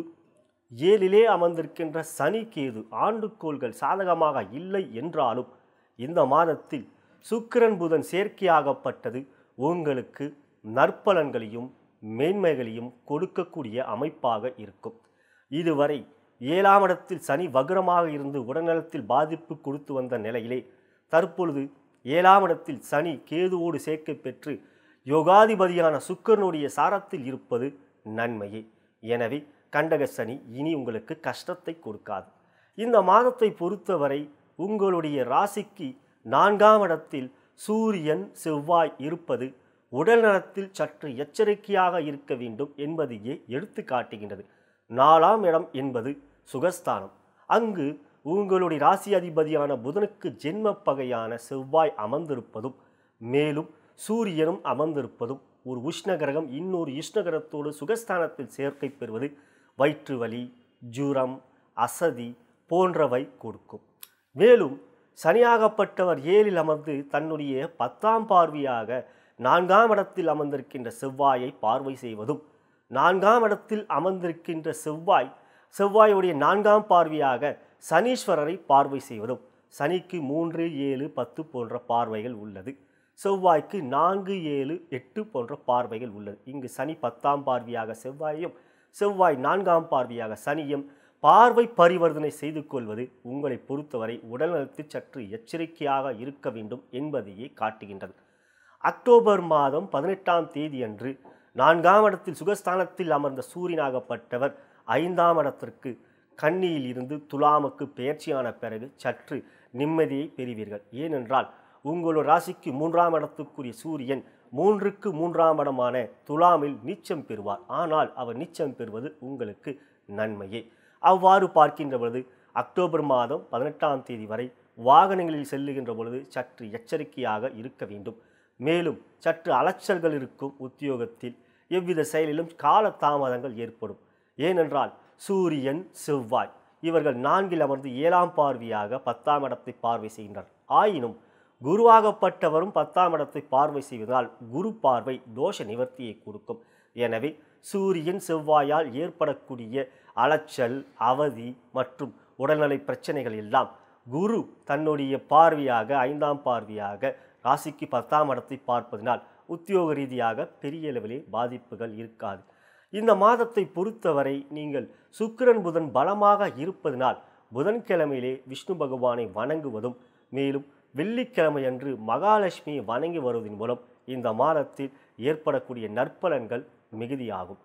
7லே அமர்ந்திருக்கின்ற சனி, கேது ஆண்டுக்கோள்கள் சாதகமாக இல்லை என்றாலும் இந்த மாதத்தில் சுக்கிரன் புதன் சேர்க்கையாகப்பட்டது உங்களுக்கு நற்பலன்களையும் மேன்மைகளையும் கொடுக்கக்கூடிய அமைப்பாக இருக்கும். இதுவரை 7ஆம் இடத்தில் சனி வக்ரமாக இருந்து உடல்நலத்தில் பாதிப்பு கொடுத்து வந்த நிலையிலே தற்பொழுது 7ஆம் இடத்தில் சனி கேதுவோடு சேர்க்கை பெற்று யோகாதிபதியான சுக்கிரனுடைய சாரத்தில் இருப்பது நன்மையே. எனவே கண்டக சனி இனி உங்களுக்கு கஷ்டத்தை கொடுக்காது. இந்த மாதத்தை பொறுத்தவரை உங்களுடைய ராசிக்கு 4ஆம் இடத்தில் சூரியன் செவ்வாய் இருப்பது உடல் நலத்தில் சற்று எச்சரிக்கையாக இருக்க வேண்டும் என்பதையே எடுத்து காட்டுகின்றது. 4ஆம் இடம் என்பது சுகஸ்தானம். அங்கு உங்களுடைய ராசி அதிபதியான புதனுக்கு ஜென்ம பகையான செவ்வாய் அமர்ந்திருப்பதும் மேலும் சூரியனும் அமர்ந்திருப்பதும் ஒரு உஷ்ண கிரகம் இன்னொரு உஷ்ண கிரகத்தோடு சுகஸ்தானத்தில் சேர்க்கை பெறுவது வயிற்று வலி, ஜுரம், அசதி போன்றவை கொடுக்கும். மேலும் சனியாகப்பட்டவர் 7ல் அமர்ந்து தன்னுடைய 10ஆம் பார்வையாக 4ஆம் இடத்தில் அமர்ந்திருக்கின்ற செவ்வாயை பார்வை செய்வதும் 4ஆம் இடத்தில் அமர்ந்திருக்கின்ற செவ்வாயுடைய 4ஆம் பார்வையாக சனீஸ்வரரை பார்வை செய்வதும் சனிக்கு 3, 7, 10 போன்ற பார்வைகள் உள்ளது. செவ்வாய்க்கு 4, 7, 8 போன்ற பார்வைகள் உள்ளது. இங்கு சனி 10ஆம் பார்வையாக செவ்வாயையும் செவ்வாய் 4ஆம் பார்வையாக சனியும் பார்வை பரிவர்த்தனை செய்து கொள்வது உங்களை பொறுத்தவரை உடல்நலத்தில் சற்று எச்சரிக்கையாக இருக்க வேண்டும் என்பதையே காட்டுகின்றது. அக்டோபர் மாதம் 18ஆம் தேதி அன்று 4ஆம் இடத்தில் சுகஸ்தானத்தில் அமர்ந்த சூரியனாகப்பட்டவர் 5ஆம் இடத்திற்கு கன்னியில் இருந்து துலாமுக்கு பெயர்ச்சியான பிறகு சற்று நிம்மதியை பெறுவீர்கள். ஏனென்றால் உங்களோட ராசிக்கு 3ஆம் இடத்துக்குரிய சூரியன் 3க்கு 3ஆம் இடமான துலாமில் நீச்சம் பெறுவார். ஆனால் அவர் நீச்சம் பெறுவது உங்களுக்கு நன்மையே. அவ்வாறு பார்க்கின்ற பொழுது அக்டோபர் மாதம் 18ஆம் தேதி வரை வாகனங்களில் செல்லுகின்ற பொழுது சற்று எச்சரிக்கையாக இருக்க வேண்டும். மேலும் சற்று அலைச்சல்கள் இருக்கும். உத்தியோகத்தில் எவ்வித செயலிலும் கால தாமதங்கள் ஏற்படும். ஏனென்றால் சூரியன் செவ்வாய் இவர்கள் 4ல் அமர்ந்து 7ஆம் பார்வையாக 10ஆம் இடத்தை பார்வை செய்கின்றனர். ஆயினும் குருவாகப்பட்டவரும் 10ஆம் இடத்தை பார்வை செய்வதால் குரு பார்வை தோஷ நிவர்த்தியை கொடுக்கும். எனவே சூரியன் செவ்வாயால் ஏற்படக்கூடிய அலைச்சல், அவதி மற்றும் உடல்நலை பிரச்சனைகள் எல்லாம் குரு தன்னுடைய பார்வையாக 5ஆம் பார்வையாக ராசிக்கு 10ஆம் இடத்தை பார்ப்பதனால் உத்தியோக ரீதியாக பெரிய அளவிலே பாதிப்புகள் இருக்காது. இந்த மாதத்தை பொறுத்தவரை நீங்கள் சுக்கிரன் புதன் பலமாக இருப்பதனால் புதன்கிழமையிலே விஷ்ணு பகவானை வணங்குவதும் மேலும் வெள்ளிக்கிழமை அன்று மகாலட்சுமியை வணங்கி வருவதன் மூலம் இந்த மாதத்தில் ஏற்படக்கூடிய நற்பலன்கள் மிகுதியாகும்.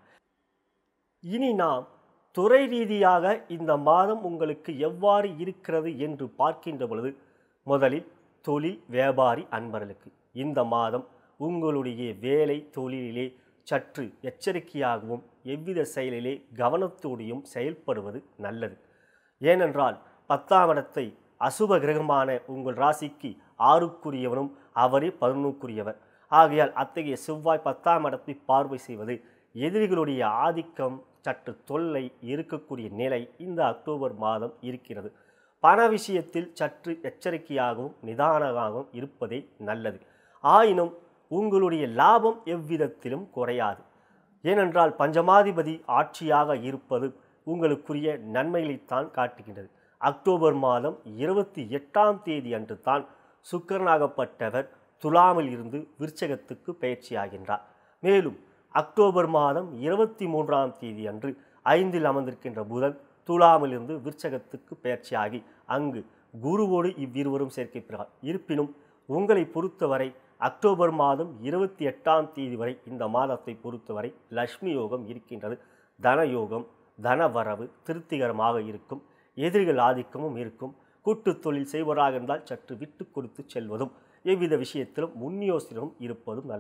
இனி நாம் துறை ரீதியாக இந்த மாதம் உங்களுக்கு எவ்வாறு இருக்கிறது என்று பார்க்கின்ற பொழுது முதலில் தொழில் வியாபாரி அன்பர்களுக்கு இந்த மாதம் உங்களுடைய வேலை தொழிலிலே சற்று எச்சரிக்கையாகவும் எவ்வித செயலிலே கவனத்தோடையும் செயல்படுவது நல்லது. ஏனென்றால் 10ஆம் இடத்தை அசுப கிரகமான உங்கள் ராசிக்கு 6க்குரியவனும் அவரே 11க்குரியவர். ஆகையால் அத்தகைய செவ்வாய் 10ஆம் இடத்தை பார்வை செய்வது எதிரிகளுடைய ஆதிக்கம் சற்று தொல்லை இருக்கக்கூடிய நிலை இந்த அக்டோபர் மாதம் இருக்கிறது. பண விஷயத்தில் சற்று எச்சரிக்கையாகவும் நிதானமாகவும் இருப்பதே நல்லது. ஆயினும் உங்களுடைய லாபம் எவ்விதத்திலும் குறையாது. ஏனென்றால் பஞ்சமாதிபதி ஆட்சியாக இருப்பது உங்களுக்குரிய நன்மைகளைத்தான் காட்டுகின்றது. அக்டோபர் மாதம் 28ஆம் தேதி அன்று தான் சுக்கிரனாகப்பட்டவர் துலாமில் இருந்து விருச்சகத்துக்கு பயிற்சியாகின்றார். மேலும் அக்டோபர் மாதம் 23ஆம் தேதி அன்று 5ல் அமர்ந்திருக்கின்ற புதன் துலாமிலிருந்து விருச்சகத்துக்கு பயிற்சியாகி அங்கு குருவோடு இவ்விருவரும் சேர்க்கை பெறுகிறார். இருப்பினும் உங்களை பொறுத்தவரை அக்டோபர் மாதம் 28ஆம் தேதி வரை இந்த மாதத்தை பொறுத்தவரை லட்சுமி யோகம் இருக்கின்றது. தனயோகம், தனவரவு திருப்திகரமாக இருக்கும். எதிரிகள் ஆதிக்கமும் இருக்கும். கூட்டு தொழில் செய்வராக இருந்தால் சற்று விட்டு கொடுத்து செல்வதும் எவ்வித விஷயத்திலும் முன்யோசனமும் இருப்பதும் நல்லது.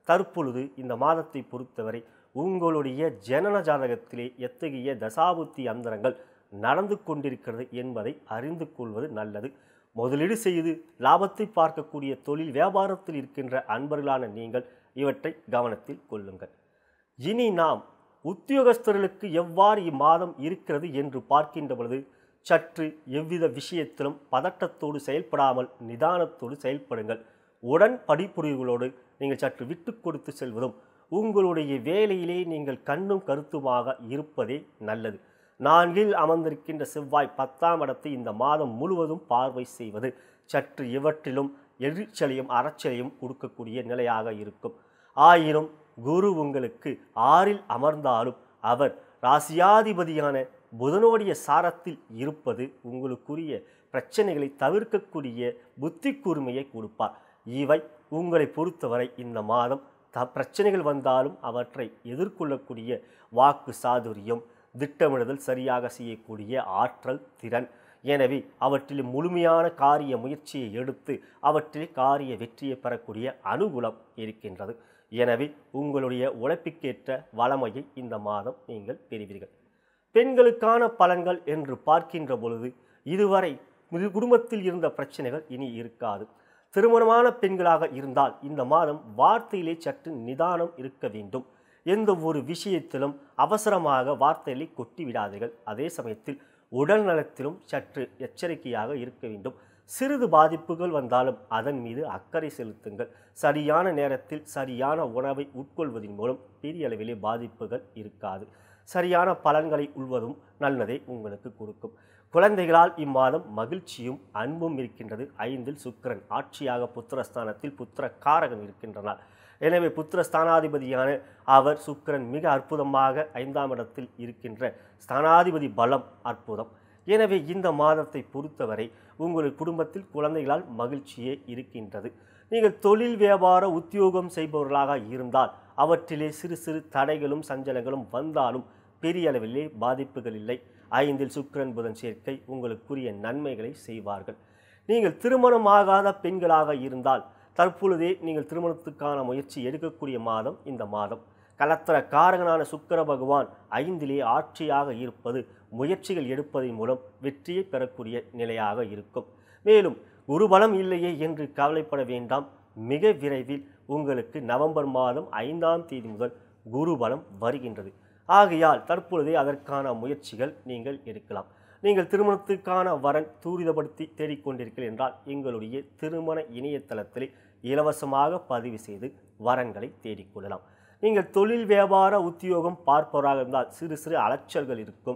தற்பொழுது இந்த மாதத்தை பொறுத்தவரை உங்களுடைய ஜனன ஜாதகத்திலே எத்தகைய தசாபுத்தி அந்தரங்கள் நடந்து கொண்டிருக்கிறது என்பதை அறிந்து கொள்வது நல்லது. முதலீடு செய்து லாபத்தை பார்க்கக்கூடிய தொழில் வியாபாரத்தில் இருக்கின்ற அன்பர்களான நீங்கள் இவற்றை கவனத்தில் கொள்ளுங்கள். இனி நாம் உத்தியோகஸ்தர்களுக்கு எவ்வாறு இம்மாதம் இருக்கிறது என்று பார்க்கின்ற பொழுது சற்று எவ்வித விஷயத்திலும் பதட்டத்தோடு செயல்படாமல் நிதானத்தோடு செயல்படுங்கள். உடன் படிப்புரிவுகளோடு நீங்கள் சற்று விட்டு கொடுத்து செல்வதும் உங்களுடைய வேலையிலே நீங்கள் கண்ணும் கருத்துமாக இருப்பதே நல்லது. 4இல் அமர்ந்திருக்கின்ற செவ்வாய் 10ஆம் இடத்தை இந்த மாதம் முழுவதும் பார்வை செய்வது சற்று இவற்றிலும் எரிச்சலையும் அறச்சலையும் கொடுக்கக்கூடிய நிலையாக இருக்கும். ஆயினும் குரு உங்களுக்கு 6இல் அமர்ந்தாலும் அவர் ராசியாதிபதியான புதனுடைய சாரத்தில் இருப்பது உங்களுக்குரிய பிரச்சனைகளை தவிர்க்கக்கூடிய புத்தி கூர்மையை கொடுப்பார். இவை உங்களை பொறுத்தவரை இந்த மாதம் பிரச்சனைகள் வந்தாலும் அவற்றை எதிர்கொள்ளக்கூடிய வாக்கு சாதுரியம், திட்டமிடுதல் சரியாக செய்யக்கூடிய ஆற்றல் திறன், எனவே அவற்றில் முழுமையான காரிய முயற்சியை எடுத்து அவற்றில் காரிய வெற்றியை பெறக்கூடிய அனுகூலம் இருக்கின்றது. எனவே உங்களுடைய உழைப்புக்கேற்ற வளமையை இந்த மாதம் நீங்கள் பெறுவீர்கள். பெண்களுக்கான பலன்கள் என்று பார்க்கின்ற பொழுது இதுவரை குடும்பத்தில் இருந்த பிரச்சனைகள் இனி இருக்காது. திருமணமான பெண்களாக இருந்தால் இந்த மாதம் வார்த்தையிலே சற்று நிதானம் இருக்க வேண்டும். எந்த ஒரு விஷயத்திலும் அவசரமாக வார்த்தைகளை கொட்டிவிடாதீர்கள். அதே சமயத்தில் உடல் நலத்திலும் சற்று எச்சரிக்கையாக இருக்க வேண்டும். சிறிது பாதிப்புகள் வந்தாலும் அதன் மீது அக்கறை செலுத்துங்கள். சரியான நேரத்தில் சரியான உணவை உட்கொள்வதன் மூலம் பெரிய அளவிலே பாதிப்புகள் இருக்காது. சரியான பலன்களை உள்வதும் நல்லதை உங்களுக்கு கொடுக்கும். குழந்தைகளால் இம்மாதம் மகிழ்ச்சியும் அன்பும் இருக்கின்றது. 5இல் சுக்கிரன் ஆட்சியாக புத்திரஸ்தானத்தில் புத்திர காரகன் இருக்கின்றனர். எனவே புத்திரஸ்தானாதிபதியான அவர் சுக்கிரன் மிக அற்புதமாக 5ஆம் இடத்தில் இருக்கின்ற ஸ்தானாதிபதி பலம் அற்புதம். எனவே இந்த மாதத்தை பொறுத்தவரை உங்கள் குடும்பத்தில் குழந்தைகளால் மகிழ்ச்சியே இருக்கின்றது. நீங்கள் தொழில் வியாபார உத்தியோகம் செய்பவர்களாக இருந்தால் அவற்றிலே சிறு சிறு தடைகளும் சஞ்சலங்களும் வந்தாலும் பெரிய அளவிலே பாதிப்புகள் இல்லை. 5இல் சுக்கிரன் புதன் சேர்க்கை உங்களுக்குரிய நன்மைகளை செய்வார்கள். நீங்கள் திருமணமாகாத பெண்களாக இருந்தால் தற்பொழுதே நீங்கள் திருமணத்துக்கான முயற்சி எடுக்கக்கூடிய மாதம் இந்த மாதம். கலத்திர காரகனான சுக்கிர பகவான் 5இலே ஆட்சியாக இருப்பது முயற்சிகள் எடுப்பதன் மூலம் வெற்றியை பெறக்கூடிய நிலையாக இருக்கும். மேலும் குருபலம் இல்லையே என்று கவலைப்பட வேண்டாம். மிக விரைவில் உங்களுக்கு நவம்பர் மாதம் 5ஆம் தேதி முதல் குருபலம் வருகின்றது. ஆகையால் தற்பொழுதே அதற்கான முயற்சிகள் நீங்கள் எடுக்கலாம். நீங்கள் திருமணத்துக்கான வரன் தூரிதப்படுத்தி தேடிக்கொண்டிருக்கிறீர்கள் என்றால் எங்களுடைய திருமண இணையதளத்தில் இலவசமாக பதிவு செய்து வரன்களை தேடிக்கொள்ளலாம். நீங்கள் தொழில் வியாபார உத்தியோகம் பார்ப்பவராக இருந்தால் சிறு சிறு அலைச்சல்கள் இருக்கும்.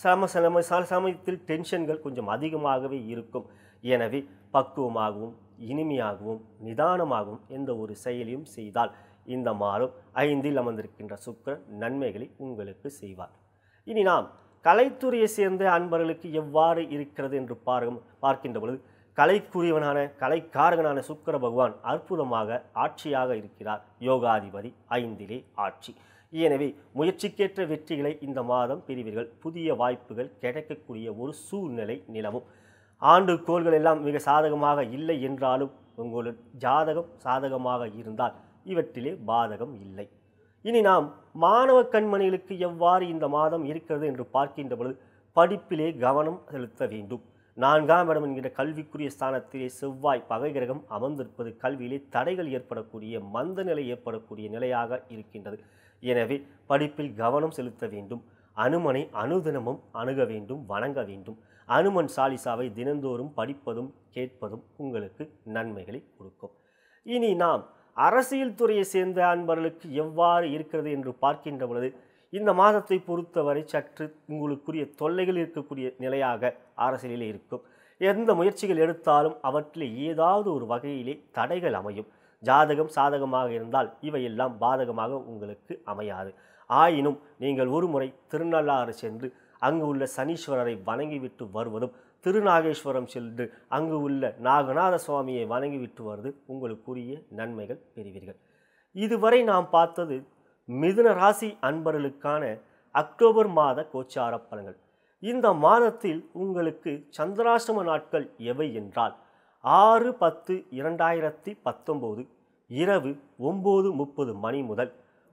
சமயத்தில் டென்ஷன்கள் கொஞ்சம் அதிகமாகவே இருக்கும். எனவே பக்குவமாகவும் இனிமையாகவும் நிதானமாகவும் எந்த ஒரு செயலையும் செய்தால் இந்த மாதம் 5இல் அமர்ந்திருக்கின்ற சுக்கிரன் நன்மைகளை உங்களுக்கு செய்வார். இனி நாம் கலைத்துறையை சேர்ந்த அன்பர்களுக்கு எவ்வாறு இருக்கிறது என்று பார்க்கின்ற பொழுது கலைக்குரியவனான கலைக்காரகனான சுக்கிர பகவான் அற்புதமாக ஆட்சியாக இருக்கிறார். யோகாதிபதி 5இலே ஆட்சி. எனவே முயற்சிக்கேற்ற வெற்றிகளை இந்த மாதம் பெறுவீர்கள். புதிய வாய்ப்புகள் கிடைக்கக்கூடிய ஒரு சூழ்நிலை நிலவும். ஆண்டு கோள்கள் எல்லாம் மிக சாதகமாக இல்லை என்றாலும் உங்கள் ஜாதகம் சாதகமாக இருந்தால் இவற்றிலே பாதகம் இல்லை. இனி நாம் மாணவ கண்மணிகளுக்கு எவ்வாறு இந்த மாதம் இருக்கிறது என்று பார்க்கின்ற பொழுது படிப்பிலே கவனம் செலுத்த வேண்டும். 4ஆம் இடம் என்கிற கல்விக்குரிய ஸ்தானத்திலே செவ்வாய் பகை கிரகம் அமர்ந்திருப்பது கல்வியிலே தடைகள் ஏற்படக்கூடிய மந்த நிலை ஏற்படக்கூடிய நிலையாக இருக்கின்றது. எனவே படிப்பில் கவனம் செலுத்த வேண்டும். அனுமனை அனுதினமும் அணுக வேண்டும், வணங்க வேண்டும். அனுமன் சாலிசாவை தினந்தோறும் படிப்பதும் கேட்பதும் உங்களுக்கு நன்மைகளை கொடுக்கும். இனி நாம் அரசியல் துறையை சேர்ந்த அன்பர்களுக்கு எவ்வாறு இருக்கிறது என்று பார்க்கின்ற பொழுது இந்த மாதத்தை பொறுத்தவரை சற்று உங்களுக்குரிய தொல்லைகள் இருக்கக்கூடிய நிலையாக அரசியலில் இருக்கும். எந்த முயற்சிகள் எடுத்தாலும் அவற்றில் ஏதாவது ஒரு வகையிலே தடைகள் அமையும். ஜாதகம் சாதகமாக இருந்தால் இவையெல்லாம் பாதகமாக உங்களுக்கு அமையாது. ஆயினும் நீங்கள் ஒரு முறை திருநள்ளாறு சென்று அங்கு உள்ள சனீஸ்வரரை வணங்கிவிட்டு வருவதும், திருநாகேஸ்வரம் சென்று அங்கு உள்ள நாகநாத சுவாமியை வணங்கிவிட்டு வருவது உங்களுக்குரிய நன்மைகள் பெறுவீர்கள். இதுவரை நாம் பார்த்தது மிதுன ராசி அன்பர்களுக்கான அக்டோபர் மாத கோச்சார பலன்கள். இந்த மாதத்தில் உங்களுக்கு சந்திராஷ்டம நாட்கள் எவை என்றால் 6/10/2019, இரவு 9:30 மணி முதல்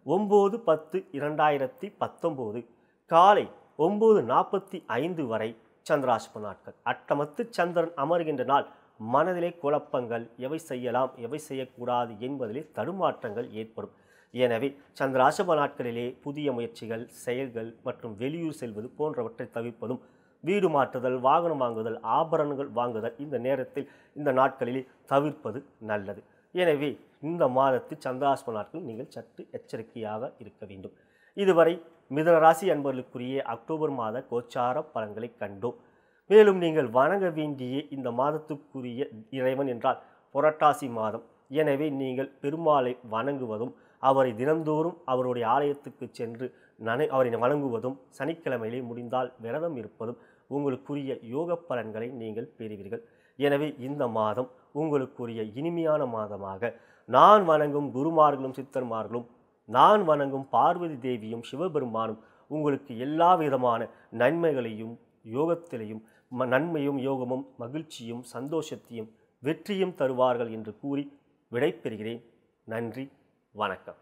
9:10/2019 காலை 9:45 வரை சந்திராஷ்டம நாட்கள். அட்டமத்து சந்திரன் அமர்கின்ற நாள் மனதிலே குழப்பங்கள், எவை செய்யலாம் எவை செய்யக்கூடாது என்பதிலே தடுமாற்றங்கள் ஏற்படும். எனவே சந்திராஷ்டம நாட்களிலே புதிய முயற்சிகள், செயல்கள் மற்றும் வெளியூர் செல்வது போன்றவற்றை தவிர்ப்பதும், வீடு மாற்றுதல், வாகனம் வாங்குதல், ஆபரணங்கள் வாங்குதல் இந்த நேரத்தில் இந்த நாட்களிலே தவிர்ப்பது நல்லது. எனவே இந்த மாதத்தில் சந்திராஷ்டம நாட்கள் நீங்கள் சற்று எச்சரிக்கையாக இருக்க வேண்டும். இதுவரை மிதுன ராசி அன்பர்களுக்குரிய அக்டோபர் மாத கோச்சார பலன்களை கண்டோம். மேலும் நீங்கள் வணங்க வேண்டிய இந்த மாதத்துக்குரிய இறைவன் என்றால் புரட்டாசி மாதம். எனவே நீங்கள் பெருமாளை வணங்குவதும், அவரை தினந்தோறும் அவருடைய ஆலயத்துக்கு சென்று அவரை வணங்குவதும், சனிக்கிழமையிலே முடிந்தால் விரதம் இருப்பதும் உங்களுக்குரிய யோக பலன்களை நீங்கள் பெறுவீர்கள். எனவே இந்த மாதம் உங்களுக்குரிய இனிமையான மாதமாக நான் வணங்கும் குருமார்களும் சித்தர்மார்களும், நான் வணங்கும் பார்வதி தேவியும் சிவபெருமானும் உங்களுக்கு எல்லா விதமான நன்மைகளையும் யோகத்திலையும் நன்மையும் யோகமும் மகிழ்ச்சியும் சந்தோஷத்தையும் வெற்றியும் தருவார்கள் என்று கூறி விடைபெறுகிறேன். நன்றி, வணக்கம்.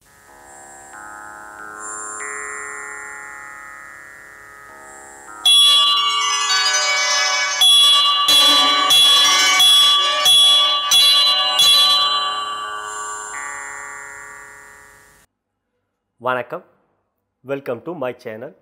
வணக்கம், welcome to my channel.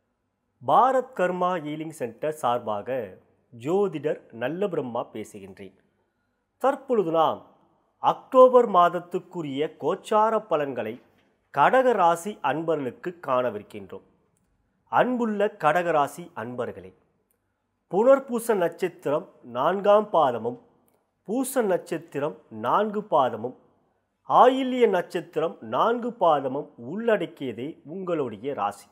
Bharat karma healing centre சார்பாக ஜோதிடர் நல்ல பிரம்மா பேசுகின்றேன். தற்பொழுது நாம் அக்டோபர் மாதத்துக்குரிய கோச்சார பலன்களை கடக ராசி அன்பர்களுக்கு காணவிருக்கின்றோம். அன்புள்ள கடகராசி அன்பர்களே, புனர்பூச நட்சத்திரம் 4ஆம் பாதமும், பூச நட்சத்திரம் 4 பாதமும், ஆயில்ய நட்சத்திரம் 4 பாதமும் உள்ளடக்கியதே உங்களுடைய ராசி.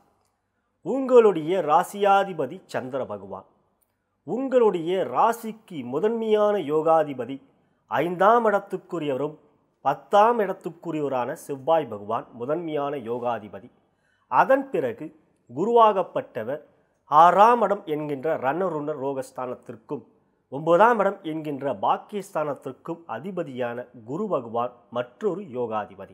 உங்களுடைய ராசியாதிபதி சந்திர பகவான். உங்களுடைய ராசிக்கு முதன்மையான யோகாதிபதி 5ஆம் இடத்துக்குரியவரும் 10ஆம் இடத்துக்குரியவரான செவ்வாய் பகவான் முதன்மையான யோகாதிபதி. அதன் பிறகு குருவாகப்பட்டவர் 6ஆம் இடம் என்கின்ற ரணருண ரோகஸ்தானத்திற்கும் 9ஆம் இடம் என்கின்ற பாக்கியஸ்தானத்திற்கும் அதிபதியான குரு பகவான் மற்றொரு யோகாதிபதி.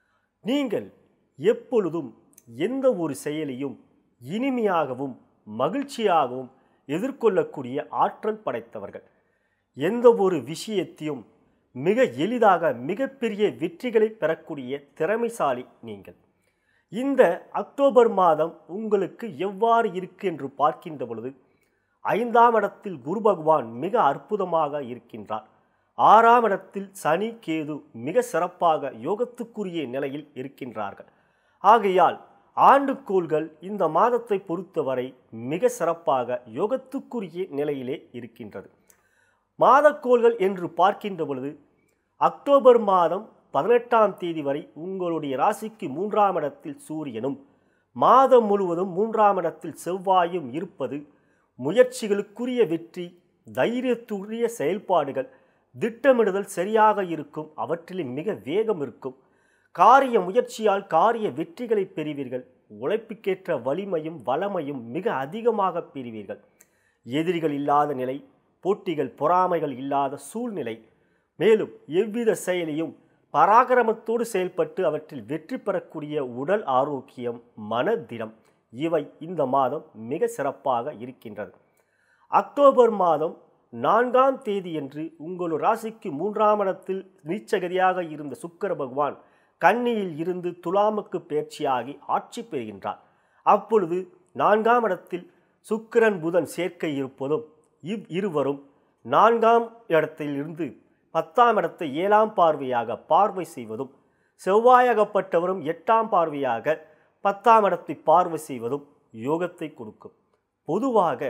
நீங்கள் எப்பொழுதும் எந்த ஒரு செயலையும் இனிமையாகவும் மகிழ்ச்சியாகவும் எதிர்கொள்ளக்கூடிய ஆற்றல் படைத்தவர்கள். எந்த ஒரு விஷயத்தையும் மிக எளிதாக மிகப்பெரிய வெற்றிகளை பெறக்கூடிய திறமைசாலி நீங்கள். இந்த அக்டோபர் மாதம் உங்களுக்கு எவ்வாறு இருக்கு என்று பார்க்கின்ற பொழுது 5ஆம் இடத்தில் குரு பகவான் மிக அற்புதமாக இருக்கின்றார். 6ஆம் இடத்தில் சனி கேது மிக சிறப்பாக யோகத்துக்குரிய நிலையில் இருக்கின்றார்கள். ஆகையால் ஆண்டுக்கோள்கள் இந்த மாதத்தை பொறுத்தவரை மிக சிறப்பாக யோகத்துக்குரிய நிலையிலே இருக்கின்றது. மாதக்கோள்கள் என்று பார்க்கின்ற பொழுது அக்டோபர் மாதம் 18ஆம் தேதி வரை உங்களுடைய ராசிக்கு 3ஆம் இடத்தில் சூரியனும், மாதம் முழுவதும் 3ஆம் இடத்தில் செவ்வாயும் இருப்பது முயற்சிகளுக்குரிய வெற்றி, தைரியத்துரிய செயல்பாடுகள், திட்டமிடுதல் சரியாக இருக்கும். அவற்றில் மிக வேகம் இருக்கும். காரிய முயற்சியால் காரிய வெற்றிகளை பெறுவீர்கள். உழைப்புக்கேற்ற வலிமையும் வளமையும் மிக அதிகமாக பெறுவீர்கள். எதிரிகள் இல்லாத நிலை, போட்டிகள் பொறாமைகள் இல்லாத சூழ்நிலை. மேலும் எவ்வித செயலையும் பராக்கிரமத்தோடு செயல்பட்டு அவற்றில் வெற்றி பெறக்கூடிய உடல் ஆரோக்கியம், மனதிடம் இவை இந்த மாதம் மிக சிறப்பாக இருக்கின்றது. அக்டோபர் மாதம் 4ஆம் தேதியன்று உங்கள் ராசிக்கு 3ஆம் இடத்தில் நீச்சகதியாக இருந்த சுக்கிர பகவான் கன்னியில் இருந்து துலாமுக்கு பயிற்சியாகி ஆட்சி பெறுகின்றார். அப்பொழுது 4ஆம் இடத்தில் சுக்கிரன் புதன் சேர்க்கை இருப்பதும், இருவரும் 4ஆம் இடத்தில் இருந்து 10ஆம் இடத்தை 7ஆம் பார்வையாக பார்வை செய்வதும், செவ்வாயாகப்பட்டவரும் 8ஆம் பார்வையாக 10ஆம் இடத்தை பார்வை செய்வதும் யோகத்தை கொடுக்கும். பொதுவாக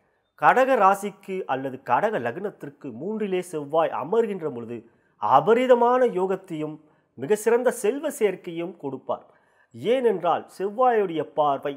கடக ராசிக்கு அல்லது கடக லக்னத்திற்கு 3லே செவ்வாய் அமர்கின்ற பொழுது அபரிதமான யோகத்தையும் மிக சிறந்த செல்வ சேர்க்கையும் கொடுப்பார். ஏனென்றால் செவ்வாயுடைய பார்வை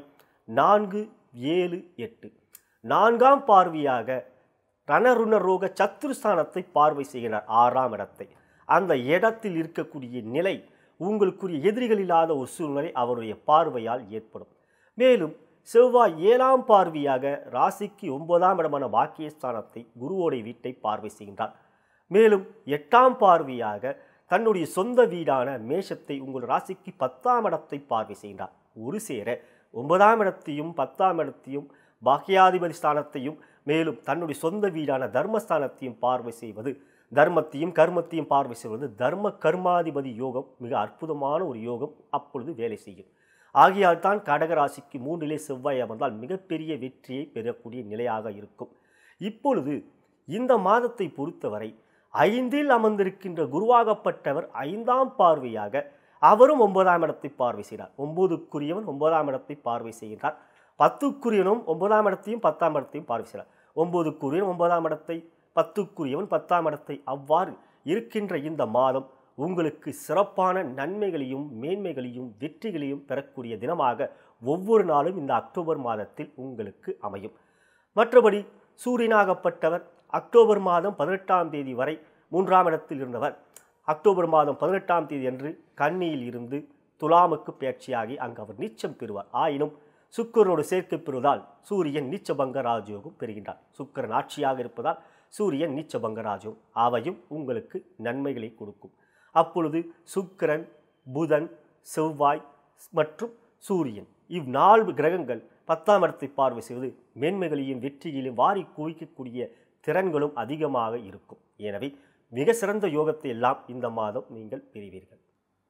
4, 7, 8 4ஆம் பார்வையாக ரணருண ரோக சத்துருஸ்தானத்தை பார்வை செய்கிறார், 6ஆம் இடத்தை. அந்த இடத்தில் இருக்கக்கூடிய நிலை உங்களுக்குரிய எதிரிகள் இல்லாத ஒரு சூழ்நிலை அவருடைய பார்வையால் ஏற்படும். மேலும் செவ்வாய் 7ஆம் பார்வையாக ராசிக்கு 9ஆம் இடமான பாக்கியஸ்தானத்தை குருவோடைய வீட்டை பார்வை செய்கின்றார். மேலும் 8ஆம் பார்வையாக தன்னுடைய சொந்த வீடான மேஷத்தை உங்கள் ராசிக்கு 10ஆம் இடத்தை பார்வை செய்கின்றார். ஒரு சேர 9ஆம் இடத்தையும் 10ஆம் இடத்தையும் பாக்கியாதிபதி ஸ்தானத்தையும் மேலும் தன்னுடைய சொந்த வீடான தர்மஸ்தானத்தையும் பார்வை செய்வது, தர்மத்தையும் கர்மத்தையும் பார்வை செய்வது தர்ம கர்மாதிபதி யோகம், மிக அற்புதமான ஒரு யோகம் அப்பொழுது வேலை செய்யும். ஆகையால் தான் கடகராசிக்கு 3லே செவ்வாய் அமர்ந்தால் மிகப்பெரிய வெற்றியை பெறக்கூடிய நிலையாக இருக்கும். இப்பொழுது இந்த மாதத்தை பொறுத்தவரை 5ல் அமர்ந்திருக்கின்ற குருவாகப்பட்டவர் 5ஆம் பார்வையாக அவரும் 9ஆம் இடத்தை பார்வை செய்கிறார். 9க்குரியவன் 9ஆம் இடத்தை பார்வை செய்கிறார். 10க்குரியவனும் 9ஆம் இடத்தையும் 10ஆம் இடத்தையும் பார்வை செய்கிறார். 9க்குரியவன் 9ஆம் இடத்தை, 10க்குரியவன் 10ஆம் இடத்தை. அவ்வாறு இருக்கின்ற இந்த மாதம் உங்களுக்கு சிறப்பான நன்மைகளையும் மேன்மைகளையும் வெற்றிகளையும் பெறக்கூடிய தினமாக ஒவ்வொரு நாளும் இந்த அக்டோபர் மாதத்தில் உங்களுக்கு அமையும். மற்றபடி சூரியனாகப்பட்டவர் அக்டோபர் மாதம் 18ஆம் தேதி வரை 3ஆம் இடத்தில் இருந்தவர் அக்டோபர் மாதம் 18ஆம் தேதி அன்று கன்னியில் இருந்து துலாமுக்கு பயிற்சியாகி அங்கு அவர் நீச்சம் பெறுவார். ஆயினும் சுக்கிரனோடு சேர்க்கை பெறுவதால் சூரியன் நீச்சபங்க ராஜயோகம் பெறுகின்றார். சுக்கிரன் ஆட்சியாக இருப்பதால் சூரியன் நீச்சபங்க ராஜயோகம் அவையும் உங்களுக்கு நன்மைகளை கொடுக்கும். அப்பொழுது சுக்கிரன், புதன், செவ்வாய் மற்றும் சூரியன் இவ்4 கிரகங்கள் 10ஆம் இடத்தை பார்வை செய்வது மேன்மைகளையும் வெற்றிகளையும் வாரி குவிக்கக்கூடிய திறன்களும் அதிகமாக இருக்கும். எனவே மிக சிறந்த யோகத்தை எல்லாம் இந்த மாதம் நீங்கள் பெறுவீர்கள்.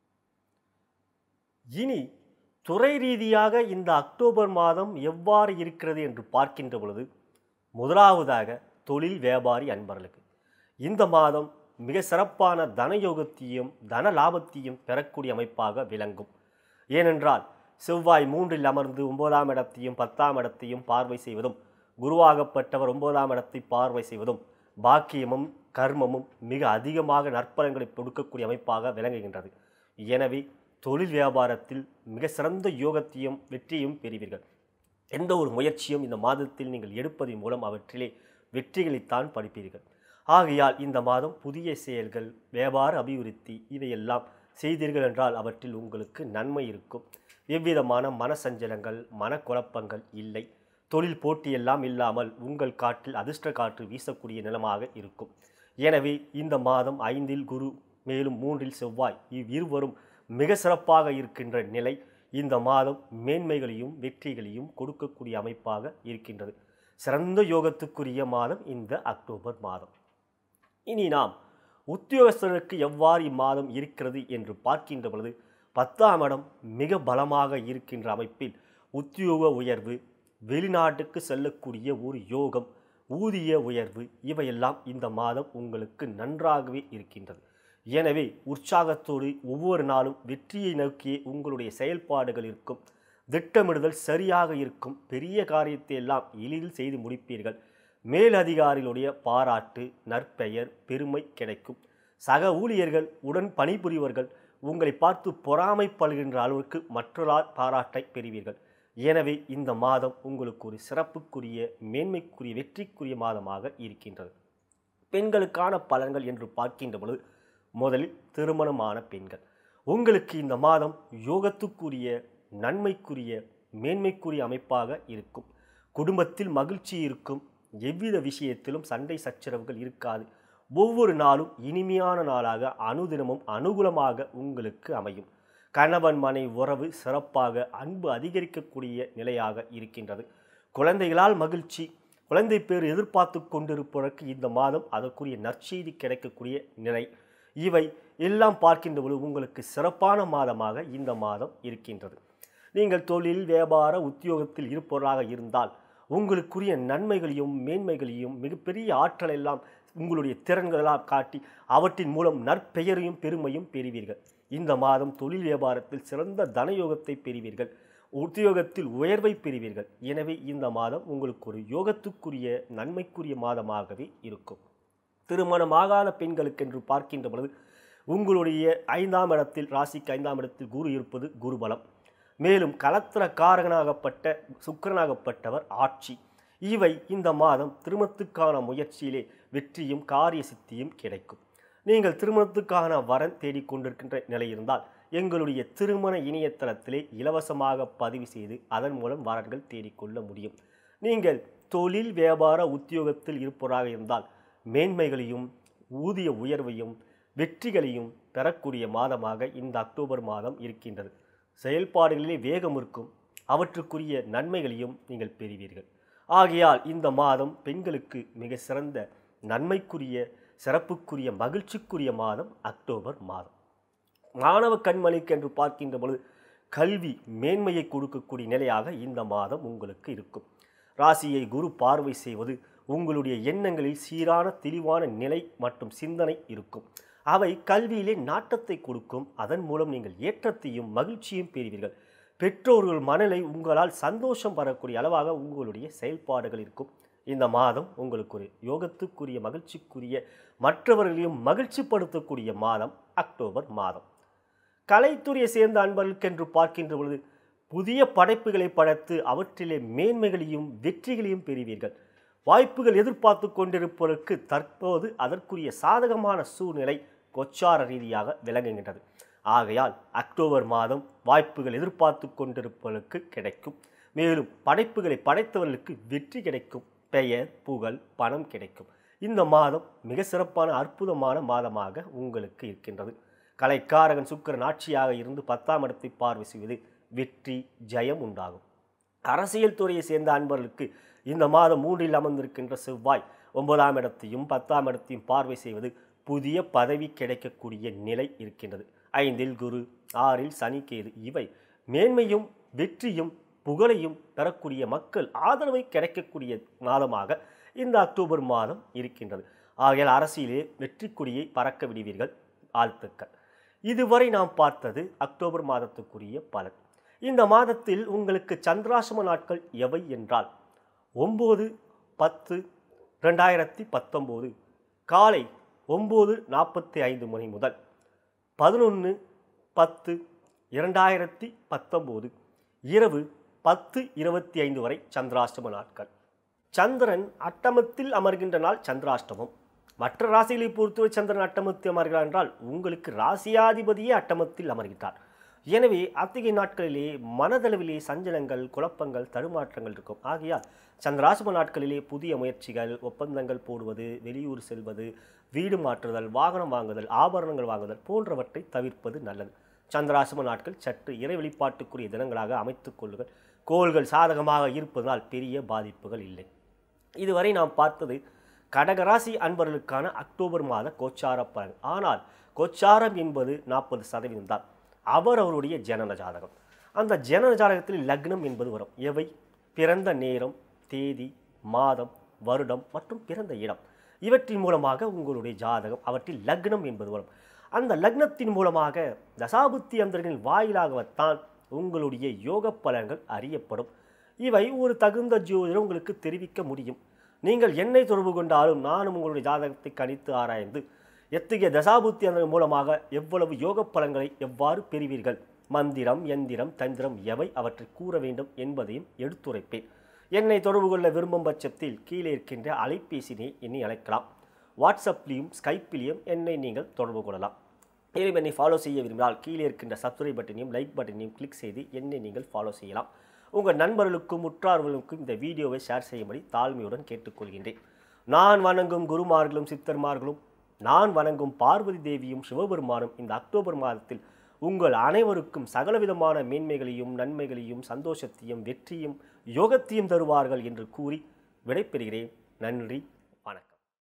இனி துறை ரீதியாக இந்த அக்டோபர் மாதம் எவ்வாறு இருக்கிறது என்று பார்க்கின்ற பொழுது, முதலாவதாக தொழில் வியாபாரி அன்பர்களுக்கு இந்த மாதம் மிக சிறப்பான தனயோகத்தையும் தன லாபத்தையும் பெறக்கூடிய அமைப்பாக விளங்கும். ஏனென்றால் செவ்வாய் 3ல் அமர்ந்து 9ஆம் இடத்தையும் 10ஆம் இடத்தையும் பார்வை செய்வதும், குருவாகப்பட்டவர் 9ஆம் இடத்தை பார்வை செய்வதும் பாக்கியமும் கர்மமும் மிக அதிகமாக நற்பலன்களை கொடுக்கக்கூடிய அமைப்பாக விளங்குகின்றது. எனவே தொழில் வியாபாரத்தில் மிக சிறந்த யோகத்தையும் வெற்றியும் பெறுவீர்கள். எந்த ஒரு முயற்சியும் இந்த மாதத்தில் நீங்கள் எடுப்பதன் மூலம் அவற்றிலே வெற்றிகளைத்தான் படிப்பீர்கள். ஆகையால் இந்த மாதம் புதிய செயல்கள், வியாபார அபிவிருத்தி இவையெல்லாம் செய்தீர்கள் என்றால் அவற்றில் உங்களுக்கு நன்மை இருக்கும். எவ்விதமான மனசஞ்சலங்கள், மனக்குழப்பங்கள் இல்லை. தொழில் போட்டியெல்லாம் இல்லாமல் உங்கள் காற்றில் அதிர்ஷ்ட காற்று வீசக்கூடிய நிலமாக இருக்கும். எனவே இந்த மாதம் 5ல் குரு மேலும் 3ல் செவ்வாய் இவ்விருவரும் மிக சிறப்பாக இருக்கின்ற நிலை இந்த மாதம் மேன்மைகளையும் வெற்றிகளையும் கொடுக்கக்கூடிய அமைப்பாக இருக்கின்றது. சிறந்த யோகத்துக்குரிய மாதம் இந்த அக்டோபர் மாதம். இனி நாம் உத்தியோகஸ்தர்களுக்கு எவ்வாறு இம்மாதம் இருக்கிறது என்று பார்க்கின்ற பொழுது, 10ஆம் இடம் மிக பலமாக இருக்கின்ற அமைப்பில் உத்தியோக உயர்வு, வெளிநாட்டுக்கு செல்லக்கூடிய ஒரு யோகம், ஊதிய உயர்வு இவையெல்லாம் இந்த மாதம் உங்களுக்கு நன்றாகவே இருக்கின்றது. எனவே உற்சாகத்தோடு ஒவ்வொரு நாளும் வெற்றியை நோக்கிய உங்களுடைய செயல்பாடுகள் இருக்கும். திட்டமிடுதல் சரியாக இருக்கும். பெரிய காரியத்தை எல்லாம் எளிதில் செய்து முடிப்பீர்கள். மேலதிகாரிகளுடைய பாராட்டு, நற்பெயர், பெருமை கிடைக்கும். சக ஊழியர்கள், உடன் பணிபுரிவர்கள் உங்களை பார்த்து பொறாமைப்படுகின்ற அளவுக்கு மற்றொரு பாராட்டை பெறுவீர்கள். எனவே இந்த மாதம் உங்களுக்கு ஒரு சிறப்புக்குரிய, மேன்மைக்குரிய, வெற்றிக்குரிய மாதமாக இருக்கின்றது. பெண்களுக்கான பலன்கள் என்று பார்க்கின்ற பொழுது, முதலில் திருமணமான பெண்கள் உங்களுக்கு இந்த மாதம் யோகத்துக்குரிய, நன்மைக்குரிய, மேன்மைக்குரிய அமைப்பாக இருக்கும். குடும்பத்தில் மகிழ்ச்சி இருக்கும். எவ்வித விஷயத்திலும் சண்டை சச்சரவுகள் இருக்காது. ஒவ்வொரு நாளும் இனிமையான நாளாக அனுதினமும் அனுகூலமாக உங்களுக்கு அமையும். கணவன் மனைவி உறவு சிறப்பாக அன்பு அதிகரிக்கக்கூடிய நிலையாக இருக்கின்றது. குழந்தைகளால் மகிழ்ச்சி, குழந்தை பேர் எதிர்பார்த்து கொண்டிருப்பதற்கு இந்த மாதம் அதற்குரிய நற்செய்தி கிடைக்கக்கூடிய நிலை, இவை எல்லாம் பார்க்கின்ற பொழுது உங்களுக்கு சிறப்பான மாதமாக இந்த மாதம் இருக்கின்றது. நீங்கள் தொழில், வியாபார, உத்தியோகத்தில் இருப்பவராக இருந்தால் உங்களுக்குரிய நன்மைகளையும் மேன்மைகளையும் மிகப்பெரிய ஆற்றல் எல்லாம் உங்களுடைய திறன்களெல்லாம் காட்டி அவற்றின் மூலம் நற்பெயரையும் பெருமையும் பெறுவீர்கள். இந்த மாதம் தொழில் வியாபாரத்தில் சிறந்த தனயோகத்தை பெறுவீர்கள். உத்தியோகத்தில் உயர்வை பெறுவீர்கள். எனவே இந்த மாதம் உங்களுக்கு ஒரு யோகத்துக்குரிய, நன்மைக்குரிய மாதமாகவே இருக்கும். திருமணமாகாத பெண்களுக்கு என்று பார்க்கின்ற பொழுது உங்களுடைய 5ஆம் இடத்தில், ராசிக்கு 5ஆம் இடத்தில் குரு இருப்பது குருபலம். மேலும் கலத்திரக்காரகனாகப்பட்ட சுக்கிரனாகப்பட்டவர் ஆட்சி. இவை இந்த மாதம் திருமணத்துக்கான முயற்சியிலே வெற்றியும் காரிய சித்தியும் கிடைக்கும். நீங்கள் திருமணத்துக்கான வரன் தேடிக்கொண்டிருக்கின்ற நிலை இருந்தால் எங்களுடைய திருமண இணையதளத்திலே இலவசமாக பதிவு செய்து அதன் மூலம் வரன்கள் தேடிக்கொள்ள முடியும். நீங்கள் தொழில், வியாபார, உத்தியோகத்தில் இருப்பவராக இருந்தால் மேன்மைகளையும் ஊதிய உயர்வையும் வெற்றிகளையும் பெறக்கூடிய மாதமாக இந்த அக்டோபர் மாதம் இருக்கின்றது. செயல்பாடுகளிலே வேகம் இருக்கும், அவற்றுக்குரிய நன்மைகளையும் நீங்கள் பெறுவீர்கள். ஆகையால் இந்த மாதம் பெண்களுக்கு மிக சிறந்த நன்மைக்குரிய, சிறப்புக்குரிய, மகிழ்ச்சிக்குரிய மாதம் அக்டோபர் மாதம். மாணவ கண்மணிக்கு என்று பார்க்கின்ற பொழுது கல்வி மேன்மையை கொடுக்கக்கூடிய நிலையாக இந்த மாதம் உங்களுக்கு இருக்கும். ராசியை குரு பார்வை செய்வது உங்களுடைய எண்ணங்களில் சீரான தெளிவான நிலை மற்றும் சிந்தனை இருக்கும். அவை கல்வியிலே நாட்டத்தை கொடுக்கும். அதன் மூலம் நீங்கள் ஏற்றத்தையும் மகிழ்ச்சியும் பெறுவீர்கள். பெற்றோர்கள் மனநிலை உங்களால் சந்தோஷம் வரக்கூடிய அளவாக உங்களுடைய செயல்பாடுகள் இருக்கும். இந்த மாதம் உங்களுக்கு ஒரு யோகத்துக்குரிய, மகிழ்ச்சிக்குரிய, மற்றவர்களையும் மகிழ்ச்சிப்படுத்தக்கூடிய மாதம் அக்டோபர் மாதம். கலைத்துறையை சேர்ந்த அன்பர்களுக்கென்று பார்க்கின்ற பொழுது புதிய படைப்புகளை படைத்து அவற்றிலே மேன்மைகளையும் வெற்றிகளையும் பெறுவீர்கள். வாய்ப்புகள் எதிர்பார்த்து கொண்டிருப்பவருக்கு தற்போது அதற்குரிய சாதகமான சூழ்நிலை கோச்சார ரீதியாக விளங்குகின்றது. ஆகையால் அக்டோபர் மாதம் வாய்ப்புகள் எதிர்பார்த்து கொண்டிருப்பவர்களுக்கு கிடைக்கும். மேலும் படைப்புகளை படைத்தவர்களுக்கு வெற்றி கிடைக்கும். பெயர், புகழ், பணம் கிடைக்கும். இந்த மாதம் மிக சிறப்பான அற்புதமான மாதமாக உங்களுக்கு இருக்கின்றது. கலைக்காரகன் சுக்கிரன் ஆட்சியாக இருந்து 10ஆம் இடத்தை பார்வை செய்வது வெற்றி, ஜெயம் உண்டாகும். அரசியல் துறையை சேர்ந்த அன்பர்களுக்கு இந்த மாதம் 3இல் அமர்ந்திருக்கின்ற செவ்வாய் 9ஆம் இடத்தையும் 10ஆம் இடத்தையும் பார்வை செய்வது புதிய பதவி கிடைக்கக்கூடிய நிலை இருக்கின்றது. 5இல் குரு, 6இல் சனி, கேது இவை மேன்மையும் வெற்றியும் புகழையும் பெறக்கூடிய மக்கள் ஆதரவை கிடைக்கக்கூடிய மாதமாக இந்த அக்டோபர் மாதம் இருக்கின்றது. ஆகையால் அரசியலே வெற்றி கொடியை பறக்க விடுவீர்கள். வாழ்த்துக்கள். இதுவரை நாம் பார்த்தது அக்டோபர் மாதத்துக்குரிய பலன். இந்த மாதத்தில் உங்களுக்கு சந்திராசிரம நாட்கள் எவை என்றால் 9/10/2019 காலை 9:45 மணி முதல் 11/10/2019 இரவு 10:25 வரை சந்திராஷ்டம நாட்கள். சந்திரன் அட்டமத்தில் அமர்கின்ற நாள் சந்திராஷ்டமம். மற்ற ராசிகளை பொறுத்தவரை சந்திரன் அட்டமத்தில் அமர்கிறார் என்றால் உங்களுக்கு ராசியாதிபதியே அட்டமத்தில் அமர்கிறார். எனவே அத்தகைய நாட்களிலே மனதளவிலே சஞ்சலங்கள், குழப்பங்கள், தடுமாற்றங்கள் இருக்கும். ஆகையால் சந்திராசிரம நாட்களிலே புதிய முயற்சிகள், ஒப்பந்தங்கள் போடுவது, வெளியூர் செல்வது, வீடு மாற்றுதல், வாகனம் வாங்குதல், ஆபரணங்கள் வாங்குதல் போன்றவற்றை தவிர்ப்பது நல்லது. சந்திராசிரம நாட்கள் சற்று இறை வெளிப்பாட்டுக்குரிய தினங்களாக அமைத்துக் கொள்ளுங்கள். கோள்கள் சாதகமாக இருப்பதால் பெரிய பாதிப்புகள் இல்லை. இதுவரை நாம் பார்த்தது கடகராசி அன்பர்களுக்கான அக்டோபர் மாத கோச்சார பலன். ஆனால் கோச்சாரம் என்பது 40% தான். அவருடைய ஜனன ஜாதகம். அந்த ஜனன ஜாதகத்தில் லக்னம் என்பது வரும். எவை? பிறந்த நேரம், தேதி, மாதம், வருடம் மற்றும் பிறந்த இடம். இவற்றின் மூலமாக உங்களுடைய ஜாதகம், அவற்றில் லக்னம் என்பது வரும். அந்த லக்னத்தின் மூலமாக தசாபுத்தி அந்தர்களின் வாயிலாகத்தான் உங்களுடைய யோக பலன்கள் அறியப்படும். இவை ஒரு தகுந்த ஜோதிடர் உங்களுக்கு தெரிவிக்க முடியும். நீங்கள் என்னை தொடர்பு கொண்டாலும் நானும் உங்களுடைய ஜாதகத்தை கணித்து ஆராய்ந்து எத்தகைய தசாபுத்தி அந்தர்கள் மூலமாக எவ்வளவு யோக பலன்களை எவ்வாறு பெறுவீர்கள், மந்திரம், எந்திரம், தந்திரம் எவை அவற்றை கூற வேண்டும் என்பதையும் எடுத்துரைப்பேன். என்னை தொடர்பு கொள்ள விரும்பும் பட்சத்தில் கீழே இருக்கின்ற அலைபேசியை என்னை அழைக்கலாம். வாட்ஸ்அப்லேயும் ஸ்கைப்பிலையும் என்னை நீங்கள் தொடர்பு கொள்ளலாம். மேலும் என்னை ஃபாலோ செய்ய விரும்பினால் கீழே இருக்கின்ற சப்ஸ்கிரைப் பட்டனையும் லைக் பட்டனையும் கிளிக் செய்து என்னை நீங்கள் ஃபாலோ செய்யலாம். உங்கள் நண்பர்களுக்கும் உற்றார்களுக்கும் இந்த வீடியோவை ஷேர் செய்யும்படி தாழ்மையுடன் கேட்டுக்கொள்கின்றேன். நான் வணங்கும் குருமார்களும் சித்தர்மார்களும் நான் வணங்கும் பார்வதி தேவியும் சிவபெருமானும் இந்த அக்டோபர் மாதத்தில் உங்கள் அனைவருக்கும் சகலவிதமான மேன்மைகளையும் நன்மைகளையும் சந்தோஷத்தையும் வெற்றியும் யோகத்தையும் தருவார்கள் என்று கூறி விடைபெறுகிறேன். நன்றி, வணக்கம்.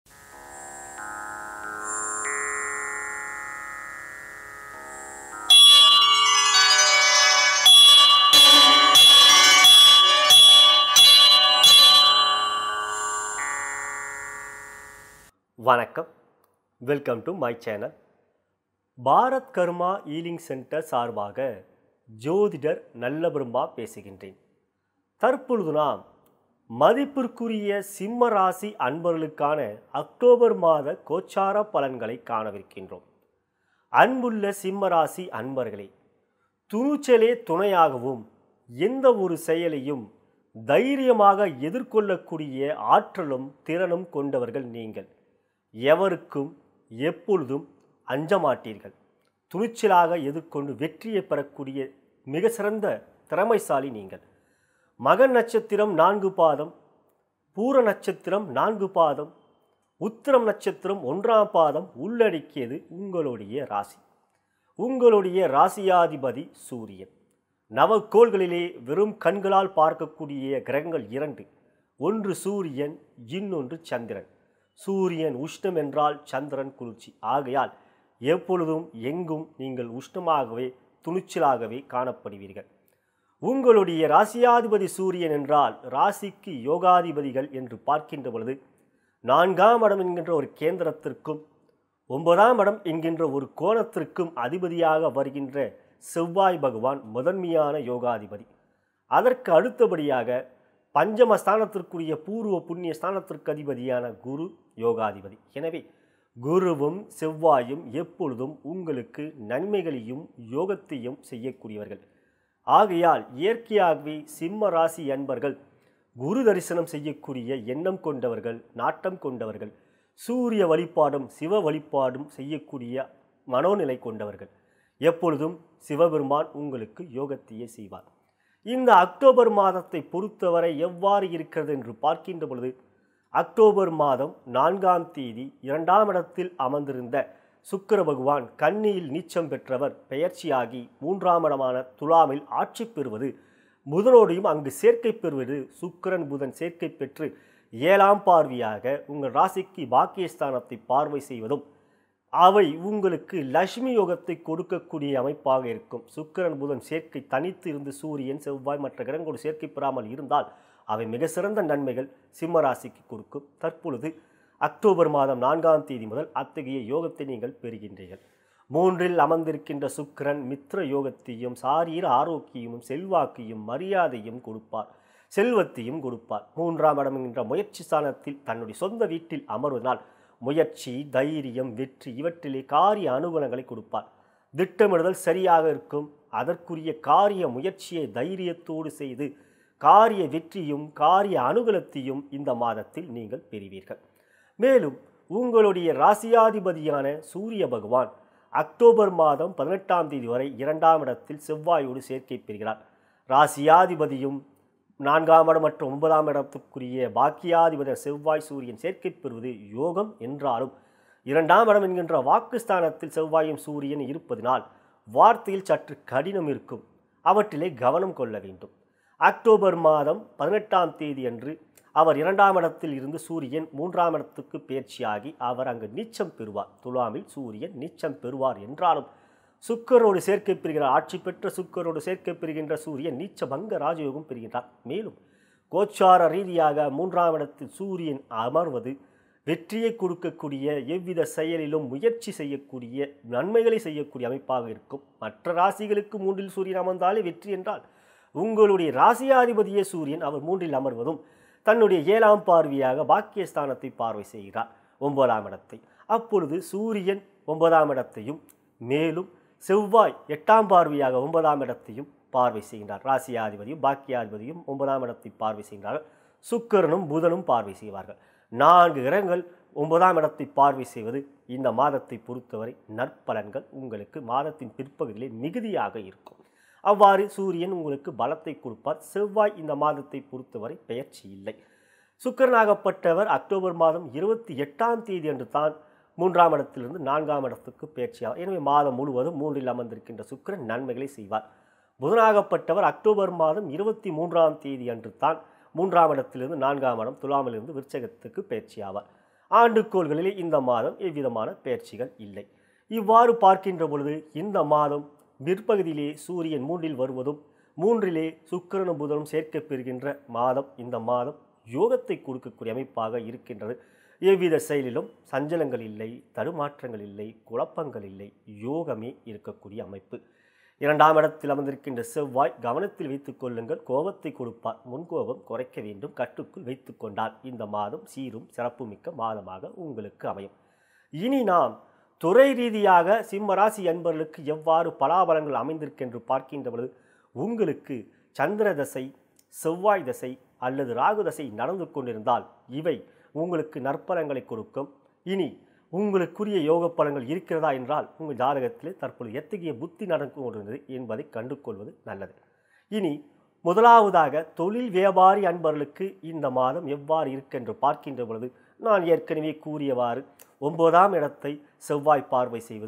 வணக்கம், welcome to my channel. Bharat karma healing centre சார்பாக ஜோதிடர் நல்லபிரம்மா பேசுகின்றேன். தற்பொழுது நாம் மதிப்பிற்குரிய சிம்ம ராசி அன்பர்களுக்கான அக்டோபர் மாத கோச்சார பலன்களை காணவிருக்கின்றோம். அன்புள்ள சிம்ம ராசி அன்பர்களே, துணிச்சலே துணையாகவும் எந்த ஒரு செயலையும் தைரியமாக எதிர்கொள்ளக்கூடிய ஆற்றலும் திறனும் கொண்டவர்கள் நீங்கள். எவருக்கும் எப்பொழுதும் அஞ்ச மாட்டீர்கள். துணிச்சலாக எதிர்கொண்டு வெற்றியை பெறக்கூடிய மிக சிறந்த திறமைசாலி நீங்கள். மக நட்சத்திரம் 4 பாதம், பூர நட்சத்திரம் 4 பாதம், உத்திரம் நட்சத்திரம் 1ஆம் பாதம் உள்ளடக்கியது உங்களுடைய ராசி. உங்களுடைய ராசியாதிபதி சூரியன். நவக்கோள்களிலே வெறும் கண்களால் பார்க்கக்கூடிய கிரகங்கள் இரண்டு. ஒன்று சூரியன், இன்னொன்று சந்திரன். சூரியன் உஷ்ணம் என்றால் சந்திரன் குளிர்ச்சி. ஆகையால் எப்பொழுதும் எங்கும் நீங்கள் உஷ்ணமாகவே துணிச்சலாகவே காணப்படுவீர்கள். உங்களுடைய ராசியாதிபதி சூரியன் என்றால் ராசிக்கு யோகாதிபதிகள் என்று பார்க்கின்ற பொழுது 4ஆம் இடம் என்கின்ற ஒரு கேந்திரத்திற்கும் 9ஆம் இடம் என்கின்ற ஒரு கோணத்திற்கும் அதிபதியாக வருகின்ற செவ்வாய் பகவான் முதன்மையான யோகாதிபதி. அதற்கு அடுத்தபடியாக பஞ்சமஸ்தானத்திற்குரிய பூர்வ புண்ணிய ஸ்தானத்திற்கு அதிபதியான குரு யோகாதிபதி. எனவே குருவும் செவ்வாயும் எப்பொழுதும் உங்களுக்கு நன்மைகளையும் யோகத்தையும் செய்யக்கூடியவர்கள். ஆகையால் இயற்கையாகவே சிம்ம ராசி அன்பர்கள் குரு தரிசனம் செய்யக்கூடிய எண்ணம் கொண்டவர்கள், நாட்டம் கொண்டவர்கள், சூரிய வழிபாடும் சிவ வழிபாடும் செய்யக்கூடிய மனோநிலை கொண்டவர்கள். எப்பொழுதும் சிவபெருமான் உங்களுக்கு யோகத்தையே செய்வார். இந்த அக்டோபர் மாதத்தை பொறுத்தவரை எவ்வாறு இருக்கிறது என்று பார்க்கின்ற பொழுது, அக்டோபர் மாதம் 4ஆம் தேதி 2ஆம் இடத்தில் அமர்ந்திருந்த சுக்கிர பகவான் கன்னியில் நீச்சம் பெற்றவர் பெயர்ச்சியாகி 3ஆம் இடமான துலாமில் ஆட்சி பெறுவது, புதனோடையும் அங்கு சேர்க்கை பெறுவது, சுக்கிரன் புதன் சேர்க்கை பெற்று 7ஆம் பார்வையாக உங்கள் ராசிக்கு பாக்கியஸ்தானத்தை பார்வை செய்வதும் அவை உங்களுக்கு லட்சுமி யோகத்தை கொடுக்கக்கூடிய அமைப்பாக இருக்கும். சுக்கிரன் புதன் சேர்க்கை தனித்து இருந்து சூரியன் செவ்வாய் மற்ற கிரகங்களோடு சேர்க்கை பெறாமல் இருந்தால் அவை மிக சிறந்த நன்மைகள் சிம்ம ராசிக்கு கொடுக்கும். தற்பொழுது அக்டோபர் மாதம் 4ஆம் தேதி முதல் அத்தகைய யோகத்தை நீங்கள் பெறுகின்றீர்கள். 3இல் அமர்ந்திருக்கின்ற சுக்கிரன் மித்ர யோகத்தையும் சாரீர ஆரோக்கியமும் செல்வாக்கையும் மரியாதையும் கொடுப்பார், செல்வத்தையும் கொடுப்பார். 3ஆம் இடம் என்கின்ற முயற்சி ஸ்தானத்தில் தன்னுடைய சொந்த வீட்டில் அமர்வதனால் முயற்சி, தைரியம், வெற்றி இவற்றிலே காரிய அனுகூலங்களை கொடுப்பார். திட்டமிடுதல் சரியாக இருக்கும். அதற்குரிய காரிய முயற்சியை தைரியத்தோடு செய்து காரிய வெற்றியும் காரிய அனுகூலத்தையும் இந்த மாதத்தில் நீங்கள் பெறுவீர்கள். மேலும் உங்களுடைய ராசியாதிபதியான சூரிய பகவான் அக்டோபர் மாதம் 18ஆம் தேதி வரை 2ஆம் இடத்தில் செவ்வாயோடு சேர்க்கை பெறுகிறார். ராசியாதிபதியும் 4ஆம் இடம் மற்றும் 9ஆம் இடத்துக்குரிய பாக்கியாதிபதி செவ்வாய் சூரியன் சேர்க்கை பெறுவது யோகம் என்றாலும் 2ஆம் இடம் என்கின்ற வாக்குஸ்தானத்தில் செவ்வாயும் சூரியன் இருப்பதனால் வார்த்தையில் சற்று கடினம் இருக்கும். அவற்றிலே கவனம் கொள்ள வேண்டும். அக்டோபர் மாதம் 18ஆம் தேதி அன்று அவர் 2ஆம் இடத்தில் இருந்து சூரியன் 3ஆம் இடத்துக்கு பயிற்சியாகி அவர் அங்கு நீச்சம் பெறுவார். துலாமில் சூரியன் நீச்சம் பெறுவார் என்றாலும் சுக்கரோடு சேர்க்கை பெறுகிறார். ஆட்சி பெற்ற சுக்கரோடு சேர்க்கை பெறுகின்ற சூரியன் நீச்ச பங்க ராஜயோகம் பெறுகின்றார். மேலும் கோச்சார ரீதியாக 3ஆம் இடத்தில் சூரியன் அமர்வது வெற்றியை கொடுக்கக்கூடிய, எவ்வித செயலிலும் முயற்சி செய்யக்கூடிய, நன்மைகளை செய்யக்கூடிய அமைப்பாக இருக்கும். மற்ற ராசிகளுக்கு 3இல் சூரியன் அமர்ந்தாலே வெற்றி என்றால் உங்களுடைய ராசியாதிபதியே சூரியன் அவர் 3இல் அமர்வதும் தன்னுடைய 7ஆம் பார்வையாக பாக்கியஸ்தானத்தை பார்வை செய்கிறார், 9ஆம் இடத்தை. அப்பொழுது சூரியன் 9ஆம் இடத்தையும் மேலும் செவ்வாய் 8ஆம் பார்வையாக 9ஆம் இடத்தையும் பார்வை செய்கின்றார். ராசியாதிபதியும் பாக்கியாதிபதியும் 9ஆம் இடத்தை பார்வை செய்கிறார்கள். சுக்கிரனும் புதனும் பார்வை செய்வார்கள். 4 கிரகங்கள் 9ஆம் இடத்தை பார்வை செய்வது இந்த மாதத்தை பொறுத்தவரை நற்பலன்கள் உங்களுக்கு மாதத்தின் பிற்பகுதியிலே மிகுதியாக இருக்கும். அவ்வாறு சூரியன் உங்களுக்கு பலத்தை கொடுப்பார். செவ்வாய் இந்த மாதத்தை பொறுத்தவரை பெயர்ச்சி இல்லை. சுக்கிரனாகப்பட்டவர் அக்டோபர் மாதம் 28ஆம் தேதி அன்று தான் 3ஆம் இடத்திலிருந்து 4ஆம் இடத்துக்கு பெயர்ச்சியாகும். எனவே மாதம் முழுவதும் 3இல் அமர்ந்திருக்கின்ற சுக்கிரன் நன்மைகளை செய்வார். புதனாகப்பட்டவர் அக்டோபர் மாதம் 23ஆம் தேதி அன்று தான் 3ஆம் இடத்திலிருந்து 4ஆம் இடம் துலாமிலிருந்து விருச்சகத்துக்கு பெயர்ச்சியாவார். ஆண்டுக்கோள்களிலே இந்த மாதம் எவ்விதமான பெயர்ச்சிகள் இல்லை. இவ்வாறு பார்க்கின்ற பொழுது இந்த மாதம் பிற்பகுதியிலே சூரியன் 3இல் வருவதும் 3இலே சுக்கிரனும் புதனும் சேர்க்கை பெறுகின்ற மாதம் இந்த மாதம் யோகத்தை கொடுக்கக்கூடிய அமைப்பாக இருக்கின்றது. எவ்வித செயலிலும் சஞ்சலங்கள் இல்லை, தடுமாற்றங்கள் இல்லை, குழப்பங்கள் இல்லை, யோகமே இருக்கக்கூடிய அமைப்பு. 2ஆம் இடத்தில் அமர்ந்திருக்கின்ற செவ்வாய் கவனத்தில் வைத்துக் கொள்ளுங்கள், கோபத்தை கொடுப்பார். முன்கோபம் குறைக்க வேண்டும், கட்டுக்குள் வைத்துக் கொண்டால் இந்த மாதம் சீரும் சிறப்புமிக்க மாதமாக உங்களுக்கு அமையும். இனி நாம் துறை ரீதியாக சிம்மராசி அன்பர்களுக்கு எவ்வாறு பலாபலங்கள் அமைந்திருக்கென்று பார்க்கின்ற பொழுது உங்களுக்கு சந்திர தசை, செவ்வாய் தசை அல்லது ராகு தசை நடந்து கொண்டிருந்தால் இவை உங்களுக்கு நற்பலங்களை கொடுக்கும். இனி உங்களுக்குரிய யோக பலன்கள் இருக்கிறதா என்றால் உங்கள் ஜாதகத்திலே தற்பொழுது எத்தகைய புத்தி நடந்து கொண்டிருந்தது என்பதை கண்டு கொள்வது நல்லது. இனி முதலாவதாக தொழில் வியாபாரி அன்பர்களுக்கு இந்த மாதம் எவ்வாறு இருக்கென்று பார்க்கின்ற பொழுது நான் ஏற்கனவே கூறியவாறு 9ஆம் இடத்தை செவ்வாய் பார்வை செய்வதும்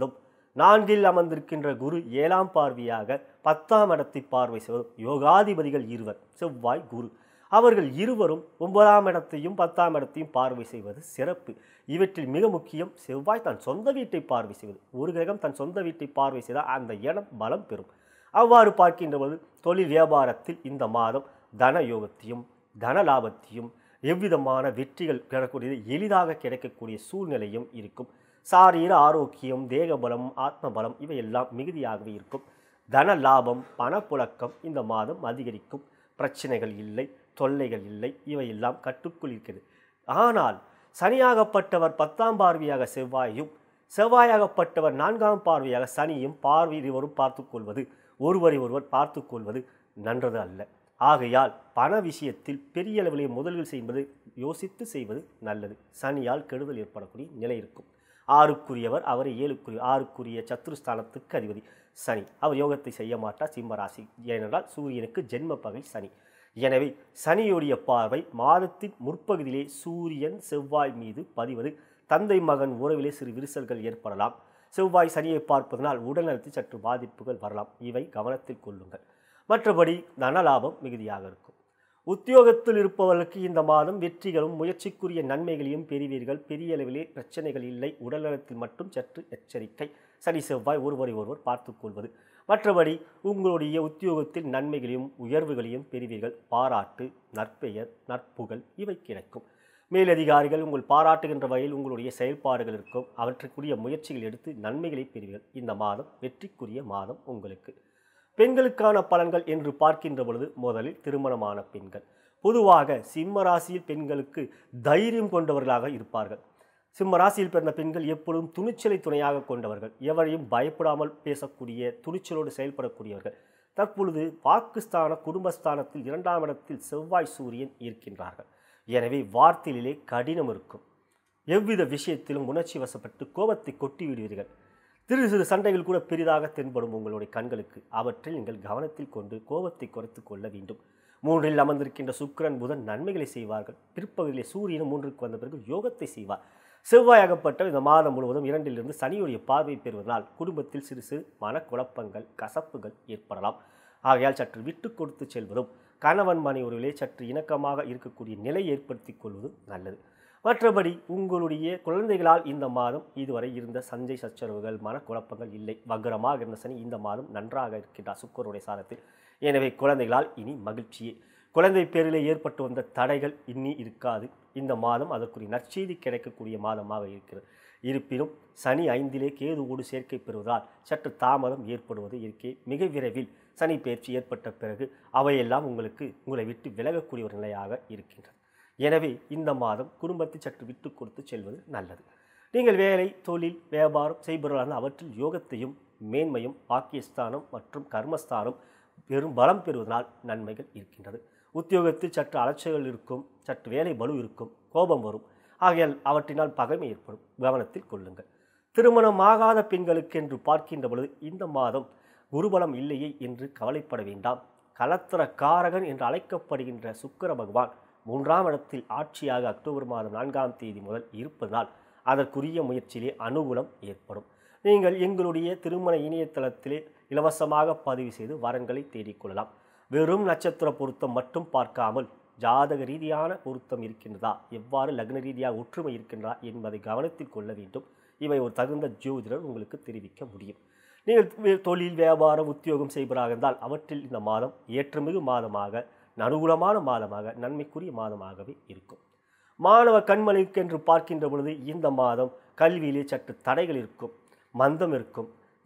4ல் அமர்ந்திருக்கின்ற குரு 7ஆம் பார்வையாக 10ஆம் இடத்தை பார்வை செய்வதும் யோகாதிபதிகள் இருவர் செவ்வாய் குரு அவர்கள் இருவரும் 9ஆம் இடத்தையும் 10ஆம் இடத்தையும் பார்வை செய்வது சிறப்பு. இவற்றில் மிக முக்கியம் செவ்வாய் தன் சொந்த வீட்டை பார்வை செய்வது. ஒரு கிரகம் தன் சொந்த வீட்டை பார்வை செய்தால் அந்த இடம் பலம் பெறும். அவ்வாறு பார்க்கின்றபோது தொழில் வியாபாரத்தில் இந்த மாதம் தன யோகத்தையும் தன லாபத்தையும் எவ்விதமான வெற்றிகள் பெறக்கூடியது எளிதாக கிடைக்கக்கூடிய சூழ்நிலையும் இருக்கும். சாரீர ஆரோக்கியம், தேகபலம், ஆத்மபலம் இவையெல்லாம் மிகுதியாகவே இருக்கும். தன லாபம், பணப்புழக்கம் இந்த மாதம் அதிகரிக்கும். பிரச்சனைகள் இல்லை, தொல்லைகள் இல்லை, இவையெல்லாம் கட்டுக்குள் இருக்கிறது. ஆனால் சனியாகப்பட்டவர் 10ஆம் பார்வையாக செவ்வாயும் செவ்வாயாகப்பட்டவர் 4ஆம் பார்வையாக சனியும் பார்வை இருவரும் பார்த்து கொள்வது ஒருவரை ஒருவர் பார்த்து கொள்வது நன்றது அல்ல. ஆகையால் பண விஷயத்தில் பெரிய அளவிலே முதல்கள் செய்வது யோசித்து செய்வது நல்லது. சனியால் கெடுதல் ஏற்படக்கூடிய நிலை இருக்கும். 6க்குரியவர் அவரை 6க்குரிய சத்துருஸ்தானத்துக்கு அதிபதி சனி. அவர் யோகத்தை செய்ய மாட்டார் சிம்ம ராசி. ஏனென்றால் சூரியனுக்கு ஜென்ம பகை சனி. எனவே சனியுடைய பார்வை மாதத்தின் முற்பகுதியிலே சூரியன் செவ்வாய் மீது பதிவது தந்தை மகன் உறவிலே சிறு விரிசல்கள் ஏற்படலாம். செவ்வாய் சனியை பார்ப்பதனால் உடல்நலத்தில் சற்று பாதிப்புகள் வரலாம். இவை கவனத்தில் கொள்ளுங்கள். மற்றபடி தனலாபம் மிகுதியாக இருக்கும். உத்தியோகத்தில் இருப்பவர்களுக்கு இந்த மாதம் வெற்றிகளும் முயற்சிக்குரிய நன்மைகளையும் பெறுவீர்கள். பெரிய அளவிலே பிரச்சனைகள் இல்லை. உடல்நலத்தில் மட்டும் சற்று எச்சரிக்கை. சனி செவ்வாய் ஒருவரை ஒருவர் பார்த்து கொள்வது. மற்றபடி உங்களுடைய உத்தியோகத்தில் நன்மைகளையும் உயர்வுகளையும் பெறுவீர்கள். பாராட்டு, நற்பெயர், நற்புகழ் இவை கிடைக்கும். மேலதிகாரிகள் உங்கள் பாராட்டுகின்ற வகையில் உங்களுடைய செயல்பாடுகள் இருக்கும். அவற்றுக்குரிய முயற்சிகள் எடுத்து நன்மைகளை பெறுவீர்கள். இந்த மாதம் வெற்றிக்குரிய மாதம் உங்களுக்கு. பெண்களுக்கான பலன்கள் என்று பார்க்கின்ற பொழுது முதலில் திருமணமான பெண்கள் பொதுவாக சிம்ம ராசியில் பெண்களுக்கு தைரியம் கொண்டவர்களாக இருப்பார்கள். சிம்ம ராசியில் பிறந்த பெண்கள் எப்பொழுதும் துணிச்சலை துணையாக கொண்டவர்கள். எவரையும் பயப்படாமல் பேசக்கூடிய துணிச்சலோடு செயல்படக்கூடியவர்கள். தற்பொழுது வாக்குஸ்தான குடும்பஸ்தானத்தில் 2ஆம் இடத்தில் செவ்வாய் சூரியன் இருக்கின்றார்கள். எனவே வார்த்தையிலே கடினம் இருக்கும். எவ்வித விஷயத்திலும் உணர்ச்சி வசப்பட்டு கோபத்தை கொட்டி விடுவீர்கள். சிறு சண்டைகள் கூட பெரிதாக தென்படும் உங்களுடைய கண்களுக்கு. அவற்றில் நீங்கள் கவனத்தில் கொண்டு கோபத்தை குறைத்து கொள்ள வேண்டும். 3ல் அமர்ந்திருக்கின்ற சுக்கிரன் புதன் நன்மைகளை செய்வார்கள். பிற்பகுதியிலே சூரியனும் 3க்கு வந்த பிறகு யோகத்தை செய்வார். செவ்வாயாகப்பட்ட இந்த மாதம் முழுவதும் 2லிருந்து சனியுடைய பார்வை பெறுவதனால் குடும்பத்தில் சிறு சிறு மனக்குழப்பங்கள் கசப்புகள் ஏற்படலாம். ஆகையால் சற்று விட்டு கொடுத்து செல்வதும் கணவன் மனை உறவிலே சற்று இணக்கமாக இருக்கக்கூடிய நிலை ஏற்படுத்தி கொள்வது நல்லது. மற்றபடி உங்களுடைய குழந்தைகளால் இந்த மாதம் இதுவரை இருந்த சஞ்சை சச்சரவுகள் மனக்குழப்பங்கள் இல்லை. வக்ரமாக இருந்த சனி இந்த மாதம் நன்றாக இருக்கின்றார் சுக்கிரனுடைய சாரத்தில். எனவே குழந்தைகளால் இனி மகிழ்ச்சியே. குழந்தை பேரிலே ஏற்பட்டு வந்த தடைகள் இனி இருக்காது. இந்த மாதம் அதற்குரிய நற்செய்தி கிடைக்கக்கூடிய மாதமாக இருக்கிறது. இருப்பினும் சனி 5லே கேதுவோடு சேர்க்கை பெறுவதால் சற்று தாமதம் ஏற்படுவது இருக்கே. மிக விரைவில் சனி பயிற்சி ஏற்பட்ட பிறகு அவையெல்லாம் உங்களை விட்டு விலகக்கூடிய ஒரு நிலையாக இருக்கின்றது. எனவே இந்த மாதம் குடும்பத்தை சற்று விட்டு கொடுத்து செல்வது நல்லது. நீங்கள் வேலை, தொழில், வியாபாரம் செய்பவர்களான அவற்றில் யோகத்தையும் மேன்மையும் பாக்கியஸ்தானம் மற்றும் கர்மஸ்தானம் பெரும் பலம் பெறுவதனால் நன்மைகள் இருக்கின்றது. உத்தியோகத்தில் சற்று அலட்சியங்கள் இருக்கும். சற்று வேலை பளு இருக்கும். கோபம் வரும். ஆகையால் அவற்றினால் பகைமை ஏற்படும். கவனத்தில் கொள்ளுங்கள். திருமணமாகாத பெண்களுக்கு என்று பார்க்கின்ற பொழுது இந்த மாதம் குருபலம் இல்லையே என்று கவலைப்பட வேண்டாம். கலத்திர காரகன் என்று அழைக்கப்படுகின்ற சுக்கிர பகவான் 3ஆம் இடத்தில் ஆட்சியாக அக்டோபர் மாதம் 4ஆம் தேதி முதல் இருப்பதனால் அதற்குரிய முயற்சியிலே அனுகூலம் ஏற்படும். நீங்கள் எங்களுடைய திருமண இணையதளத்திலே இலவசமாக பதிவு செய்து வரன்களை தேடிக்கொள்ளலாம். வெறும் நட்சத்திர பொருத்தம் மட்டும் பார்க்காமல் ஜாதக ரீதியான பொருத்தம் இருக்கின்றதா, எவ்வாறு லக்ன ரீதியாக ஒற்றுமை இருக்கின்றதா என்பதை கவனத்தில் கொள்ள வேண்டும். இவை ஒரு தகுந்த ஜோதிடர் உங்களுக்கு தெரிவிக்க முடியும். நீங்கள் தொழில், வியாபாரம், உத்தியோகம் செய்பவராக இருந்தால் அவற்றில் இந்த மாதம் ஏற்றமிகு மாதமாக, அனுகூலமான மாதமாக, நன்மைக்குரிய மாதமாகவே இருக்கும். மாணவ கண்மணிக்கு என்று பார்க்கின்ற பொழுது இந்த மாதம் கல்வியிலே சற்று தடைகள் இருக்கும், மந்தம் இருக்கும்,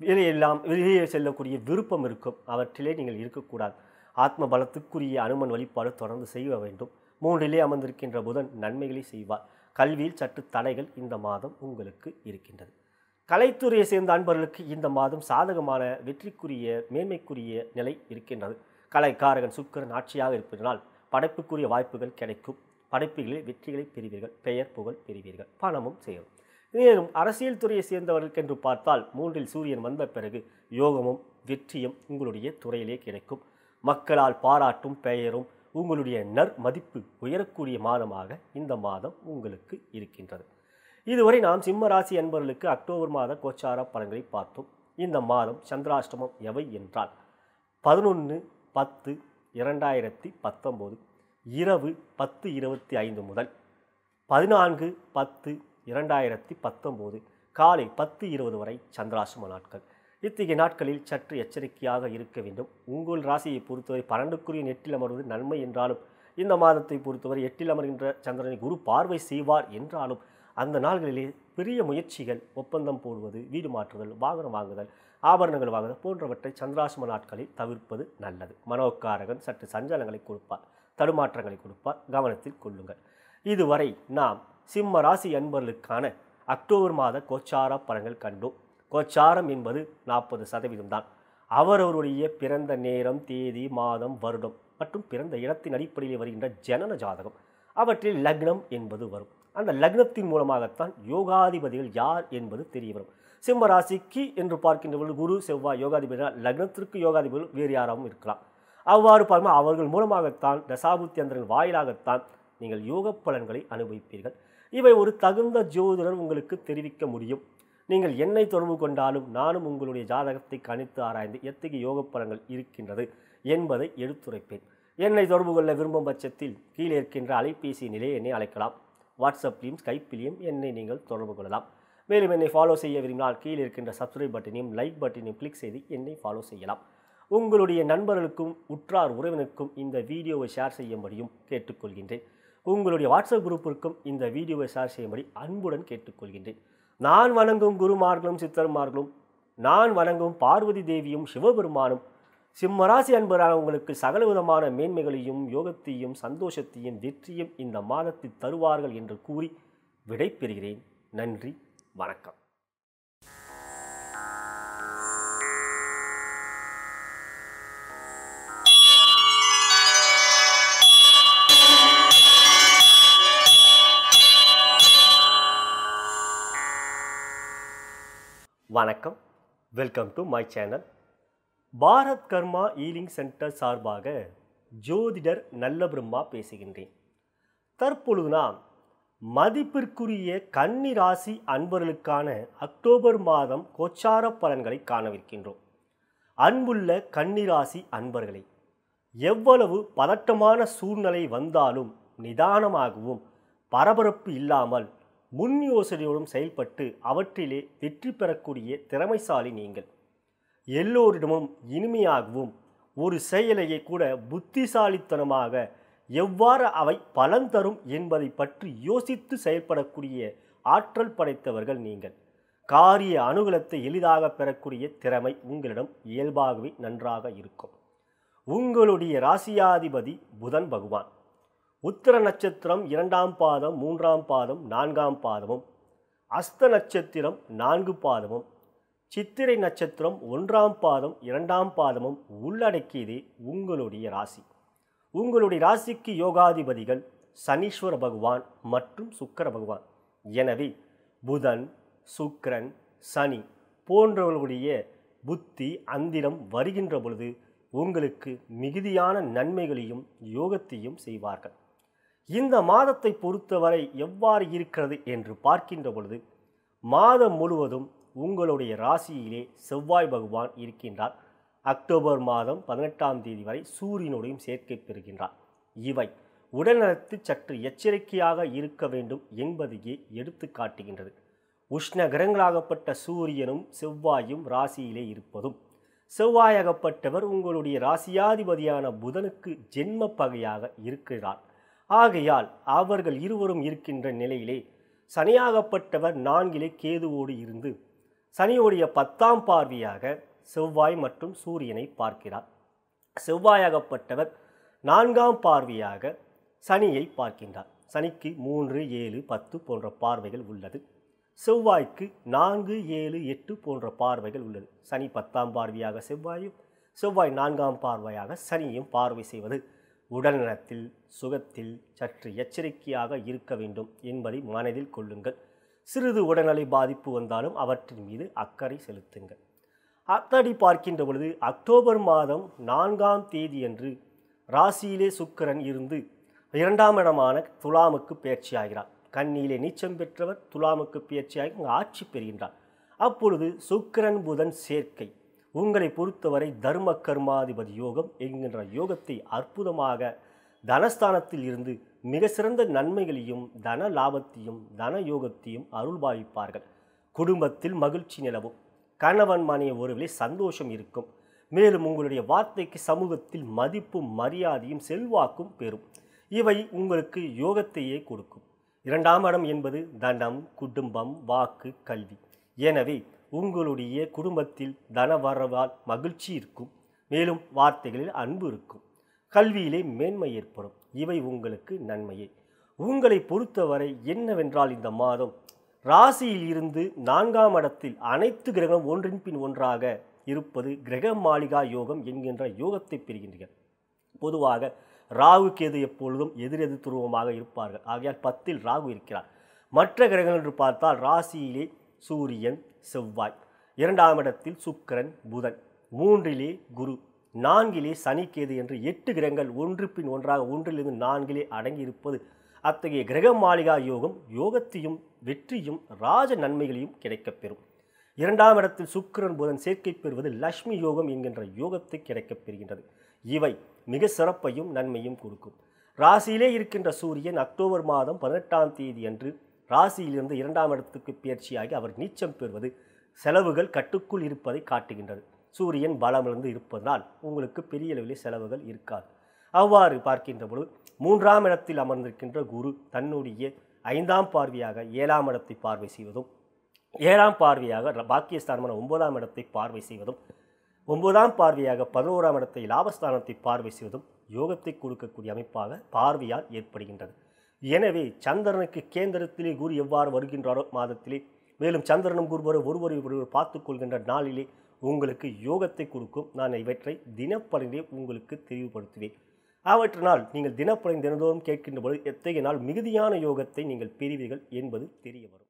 வெளியே செல்லக்கூடிய விருப்பம் இருக்கும். அவற்றிலே நீங்கள் இருக்கக்கூடாது. ஆத்ம பலத்துக்குரிய அனுமன் வழிபாடு தொடர்ந்து செய்ய வேண்டும். 3லே அமர்ந்திருக்கின்ற புதன் நன்மைகளை செய்வார். கல்வியில் சற்று தடைகள் இந்த மாதம் உங்களுக்கு இருக்கின்றது. கலைத்துறையை சேர்ந்த அன்பர்களுக்கு இந்த மாதம் சாதகமான வெற்றிக்குரிய மேன்மைக்குரிய நிலை இருக்கின்றது. கலைக்காரகன் சுக்கிரன் ஆட்சியாக இருப்பதனால் படைப்புக்குரிய வாய்ப்புகள் கிடைக்கும். படைப்புகளில் வெற்றிகளை பெறுவீர்கள். பெயர் புகழ் பெறுவீர்கள். பணமும் சேரும். மேலும் அரசியல் துறையை சேர்ந்தவர்களுக்கு என்று பார்த்தால் 3ல் சூரியன் வந்த பிறகு யோகமும் வெற்றியும் உங்களுடைய துறையிலே கிடைக்கும். மக்களால் பாராட்டும் பெயரும் உங்களுடைய நற்மதிப்பு உயரக்கூடிய மாதமாக இந்த மாதம் உங்களுக்கு இருக்கின்றது. இதுவரை நாம் சிம்ம ராசி அன்பர்களுக்கு அக்டோபர் மாத கோச்சார பலன்களை பார்த்தோம். இந்த மாதம் சந்திராஷ்டமம் எவை என்றால் 11/10/2019 இரவு 10:25 முதல் 14/10/2019 காலை 10:20 வரை சந்திராஷ்டம நாட்கள். இத்தகைய நாட்களில் சற்று எச்சரிக்கையாக இருக்க வேண்டும். உங்கள் ராசியை பொறுத்தவரை 12க்குரிய எட்டில் அமர்வது நன்மை என்றாலும், இந்த மாதத்தை பொறுத்தவரை எட்டில் அமர்கின்ற சந்திரனை குரு பார்வை செய்வார் என்றாலும், அந்த நாள்களிலே பெரிய முயற்சிகள், ஒப்பந்தம் போடுவது, வீடு மாற்றுதல், வாகனம் வாங்குதல், ஆபரணங்கள் வாங்குதல் போன்றவற்றை சந்திராஷ்டம நாட்களில் தவிர்ப்பது நல்லது. மனோக்காரகன் சற்று சஞ்சலங்களை கொடுப்பார், தடுமாற்றங்களை கொடுப்பார், கவனத்தில் கொள்ளுங்கள். இதுவரை நாம் சிம்ம ராசி அன்பர்களுக்கான அக்டோபர் மாத கோச்சார பலன்கள் கண்டோம். கோச்சாரம் என்பது 40% தான். அவரவருடைய பிறந்த நேரம், தேதி, மாதம், வருடம் மற்றும் பிறந்த இடத்தின் அடிப்படையில் வருகின்ற ஜனன ஜாதகம், அவற்றில் லக்னம் என்பது வரும். அந்த லக்னத்தின் மூலமாகத்தான் யோகாதிபதிகள் யார் என்பது தெரிய வரும். சிம்ம ராசிக்கு என்று பார்க்கின்றவர்கள் குரு, செவ்வாய் யோகாதிபதிகள், லக்னத்திற்கு யோகாதிபதிகள் வேறு யாராகவும் இருக்கலாம். அவ்வாறு பார்க்கும்போது அவர்கள் மூலமாகத்தான், தசாபுத்தி அந்தரங்கள் வாயிலாகத்தான் நீங்கள் யோக பலன்களை அனுபவிப்பீர்கள். இவை ஒரு தகுந்த ஜோதிடர் உங்களுக்கு தெரிவிக்க முடியும். நீங்கள் என்னை தொடர்பு கொண்டாலும் நானும் உங்களுடைய ஜாதகத்தை கணித்து ஆராய்ந்து எத்தகைய யோக பலன்கள் இருக்கின்றது என்பதை எடுத்துரைப்பேன். என்னை தொடர்பு கொள்ள விரும்பும் பட்சத்தில் கீழே இருக்கின்ற அலைபேசி நிலையை என்னை அழைக்கலாம். வாட்ஸ்அப்லையும் ஸ்கைப்பிலையும் என்னை நீங்கள் தொடர்பு கொள்ளலாம். மேலும் என்னை ஃபாலோ செய்ய விரும்பினால் கீழே இருக்கின்ற சப்ஸ்கிரைப் பட்டனையும் லைக் பட்டனையும் கிளிக் செய்து என்னை ஃபாலோ செய்யலாம். உங்களுடைய நண்பர்களுக்கும் உற்றார் உறவினருக்கும் இந்த வீடியோவை ஷேர் செய்யும்படியும் கேட்டுக்கொள்கின்றேன். உங்களுடைய வாட்ஸ்அப் குரூப்பிற்கும் இந்த வீடியோவை ஷேர் செய்யும்படி அன்புடன் கேட்டுக்கொள்கின்றேன். நான் வணங்கும் குருமார்களும் சித்தர்மார்களும், நான் வணங்கும் பார்வதி தேவியும் சிவபெருமானும் சிம்மராசி அன்பரான உங்களுக்கு சகலவிதமான மேன்மைகளையும் யோகத்தையும் சந்தோஷத்தையும் வெற்றியும் இந்த மாதத்தில் தருவார்கள் என்று கூறி விடை பெறுகிறேன். நன்றி, வணக்கம். வணக்கம், welcome to my channel. Bharat karma healing centre சார்பாக ஜோதிடர் நல்ல பிரம்மா பேசுகின்றேன். தற்பொழுது நாம் மதிப்பிற்குரிய கன்னி ராசி அன்பர்களுக்கான அக்டோபர் மாதம் கோச்சார பலன்களை காணவிருக்கின்றோம். அன்புள்ள கன்னி ராசி அன்பர்களை, எவ்வளவு பதட்டமான சூழ்நிலை வந்தாலும் நிதானமாகவும் பரபரப்பு இல்லாமல் முன் யோசனையோடும் செயல்பட்டு அவற்றிலே வெற்றி பெறக்கூடிய திறமைசாலி நீங்கள். எல்லோரிடமும் இனிமையாகவும் ஒரு செயலையே கூட புத்திசாலித்தனமாக எவ்வாறு அவை பலன் தரும் என்பதை பற்றி யோசித்து செயல்படக்கூடிய ஆற்றல் படைத்தவர்கள் நீங்கள். காரிய அனுகூலத்தை எளிதாக பெறக்கூடிய திறமை உங்களிடம் இயல்பாகவே நன்றாக இருக்கும். உங்களுடைய ராசியாதிபதி புதன் பகவான். உத்திர நட்சத்திரம் 2ஆம் பாதம், 3ஆம் பாதம், 4ஆம் பாதமும், அஸ்த நட்சத்திரம் 4 பாதமும், சித்திரை நட்சத்திரம் 1ஆம் பாதம், 2ஆம் பாதமும் உள்ளடக்கியதே உங்களுடைய ராசி. உங்களுடைய ராசிக்கு யோகாதிபதிகள் சனீஸ்வர பகவான் மற்றும் சுக்கிர பகவான். எனவே புதன், சுக்கிரன், சனி போன்றவர்களுடைய புத்தி அந்திரம் வருகின்ற பொழுது உங்களுக்கு மிகுதியான நன்மைகளையும் யோகத்தையும் செய்வார்கள். இந்த மாதத்தை பொறுத்தவரை எவ்வாறு இருக்கிறது என்று பார்க்கின்ற பொழுது, மாதம் முழுவதும் உங்களுடைய ராசியிலே செவ்வாய் பகவான் இருக்கின்றார். அக்டோபர் மாதம் 18ஆம் தேதி வரை சூரியனுடையும் சேர்க்கை பெறுகின்றார். இவை உடல்நலத்தில் சற்று எச்சரிக்கையாக இருக்க வேண்டும் என்பதையே எடுத்து காட்டுகின்றது. உஷ்ண கிரகங்களாகப்பட்ட சூரியனும் செவ்வாயும் ராசியிலே இருப்பதும், செவ்வாயாகப்பட்டவர் உங்களுடைய ராசியாதிபதியான புதனுக்கு ஜென்ம பகையாக இருக்கிறார். ஆகையால் அவர்கள் இருவரும் இருக்கின்ற நிலையிலே சனியாகப்பட்டவர் 4 கேதுவோடு இருந்து சனியுடைய 10ஆம் பார்வையாக செவ்வாய் மற்றும் சூரியனை பார்க்கிறார். செவ்வாயாகப்பட்டவர் 4ஆம் பார்வையாக சனியை பார்க்கின்றார். சனிக்கு 3, 7, 10 போன்ற பார்வைகள் உள்ளது. செவ்வாய்க்கு 4, 7, 8 போன்ற பார்வைகள் உள்ளது. சனி 10ஆம் பார்வையாக செவ்வாயும், செவ்வாய் 4ஆம் பார்வையாக சனியும் பார்வை செய்வது உடல்நலத்தில் சுகத்தில் சற்று எச்சரிக்கையாக இருக்க வேண்டும் என்பதை மனதில் கொள்ளுங்கள். சிறிது உடல்நலை பாதிப்பு வந்தாலும் அவற்றின் மீது அக்கறை செலுத்துங்கள். அத்தடி பார்க்கின்ற பொழுது அக்டோபர் மாதம் 4ஆம் தேதியன்று ராசியிலே சுக்கிரன் இருந்து 2ஆம் இடமான துலாமுக்கு பயிற்சியாகிறார். கன்னியிலே நீச்சம் பெற்றவர் துலாமுக்கு பயிற்சியாகி ஆட்சி பெறுகின்றார். அப்பொழுது சுக்கிரன் புதன் சேர்க்கை உங்களை பொறுத்தவரை தர்ம கர்மாதிபதி யோகம் என்கின்ற யோகத்தை அற்புதமாக தனஸ்தானத்தில் இருந்து மிக சிறந்த நன்மைகளையும் தன லாபத்தையும் தன யோகத்தையும் அருள்பாவிப்பார்கள். குடும்பத்தில் மகிழ்ச்சி நிலவும், கணவன் மனைவி உறவிலே சந்தோஷம் இருக்கும். மேலும் உங்களுடைய வார்த்தைக்கு சமூகத்தில் மதிப்பும் மரியாதையும் செல்வாக்கும் பெறும். இவை உங்களுக்கு யோகத்தையே கொடுக்கும். 2ஆம் இடம் என்பது தனம், குடும்பம், வாக்கு, கல்வி. எனவே உங்களுடைய குடும்பத்தில் தன வரவால் மகிழ்ச்சி இருக்கும். மேலும் வார்த்தைகளில் அன்பு இருக்கும். கல்வியிலே மேன்மை ஏற்படும். இவை உங்களுக்கு நன்மையே. உங்களை பொறுத்தவரை என்னவென்றால் இந்த மாதம் ராசியில் இருந்து 4ஆம் இடத்தில் அனைத்து கிரகம் ஒன்றின் பின் ஒன்றாக இருப்பது கிரக மாளிகா யோகம் என்கின்ற யோகத்தை பெறுகின்றீர்கள். பொதுவாக ராகு கேது எப்பொழுதும் எதிரெதிர் துருவமாக இருப்பார்கள். ஆகையால் 10ல் ராகு இருக்கிறார். மற்ற கிரகங்கள் என்று பார்த்தால் ராசியிலே சூரியன், செவ்வாய், 2ஆம் இடத்தில் சுக்கிரன், புதன், 3லே குரு, 4லே சனி, கேது என்று 8 கிரகங்கள் ஒன்று பின் ஒன்றாக 1லிருந்து 4லே அடங்கி இருப்பது அத்தகைய கிரக மாளிகா யோகம் யோகத்தையும் வெற்றியும் ராஜ நன்மைகளையும் கிடைக்கப்பெறும். 2ஆம் இடத்தில் சுக்கிரன் புதன் சேர்க்கை பெறுவது லட்சுமி யோகம் என்கின்ற யோகத்தை கிடைக்கப் பெறுகின்றது. இவை மிக சிறப்பையும் நன்மையும் கொடுக்கும். ராசியிலே இருக்கின்ற சூரியன் அக்டோபர் மாதம் 18ஆம் தேதி அன்று ராசியிலிருந்து 2ஆம் இடத்துக்கு பயிற்சியாகி அவர் நீச்சம் பெறுவது செலவுகள் கட்டுக்குள் இருப்பதை காட்டுகின்றது. சூரியன் பலமிழந்து இருப்பதனால் உங்களுக்கு பெரிய அளவிலே செலவுகள் இருக்காது. அவ்வாறு பார்க்கின்ற பொழுது 3ஆம் இடத்தில் அமர்ந்திருக்கின்ற குரு தன்னுடைய 5ஆம் பார்வையாக 7ஆம் இடத்தை பார்வை செய்வதும் 7ஆம் பார்வையாக பாக்கியஸ்தானமான 9ஆம் இடத்தை பார்வை செய்வதும் 9ஆம் பார்வையாக 11ஆம் இடத்தை லாபஸ்தானத்தை பார்வை செய்வதும் யோகத்தை கொடுக்கக்கூடிய அமைப்பாக பார்வையால் ஏற்படுகின்றது. எனவே சந்திரனுக்கு கேந்திரத்திலே குரு எவ்வாறு வருகின்றாரோ மாதத்திலே, மேலும் சந்திரனும் குருவரும் ஒருவரை பார்த்துக் கொள்கின்ற நாளிலே உங்களுக்கு யோகத்தை கொடுக்கும். நான் இவற்றை தினப்பலனிலே உங்களுக்கு தெளிவுபடுத்துவேன். அவற்றினால் நீங்கள் தினப்பலன் தினந்தோறும் கேட்கின்ற பொழுது எத்தகைய நாள் மிகுதியான யோகத்தை நீங்கள் பெறுவீர்கள் என்பது தெரிய வரும்.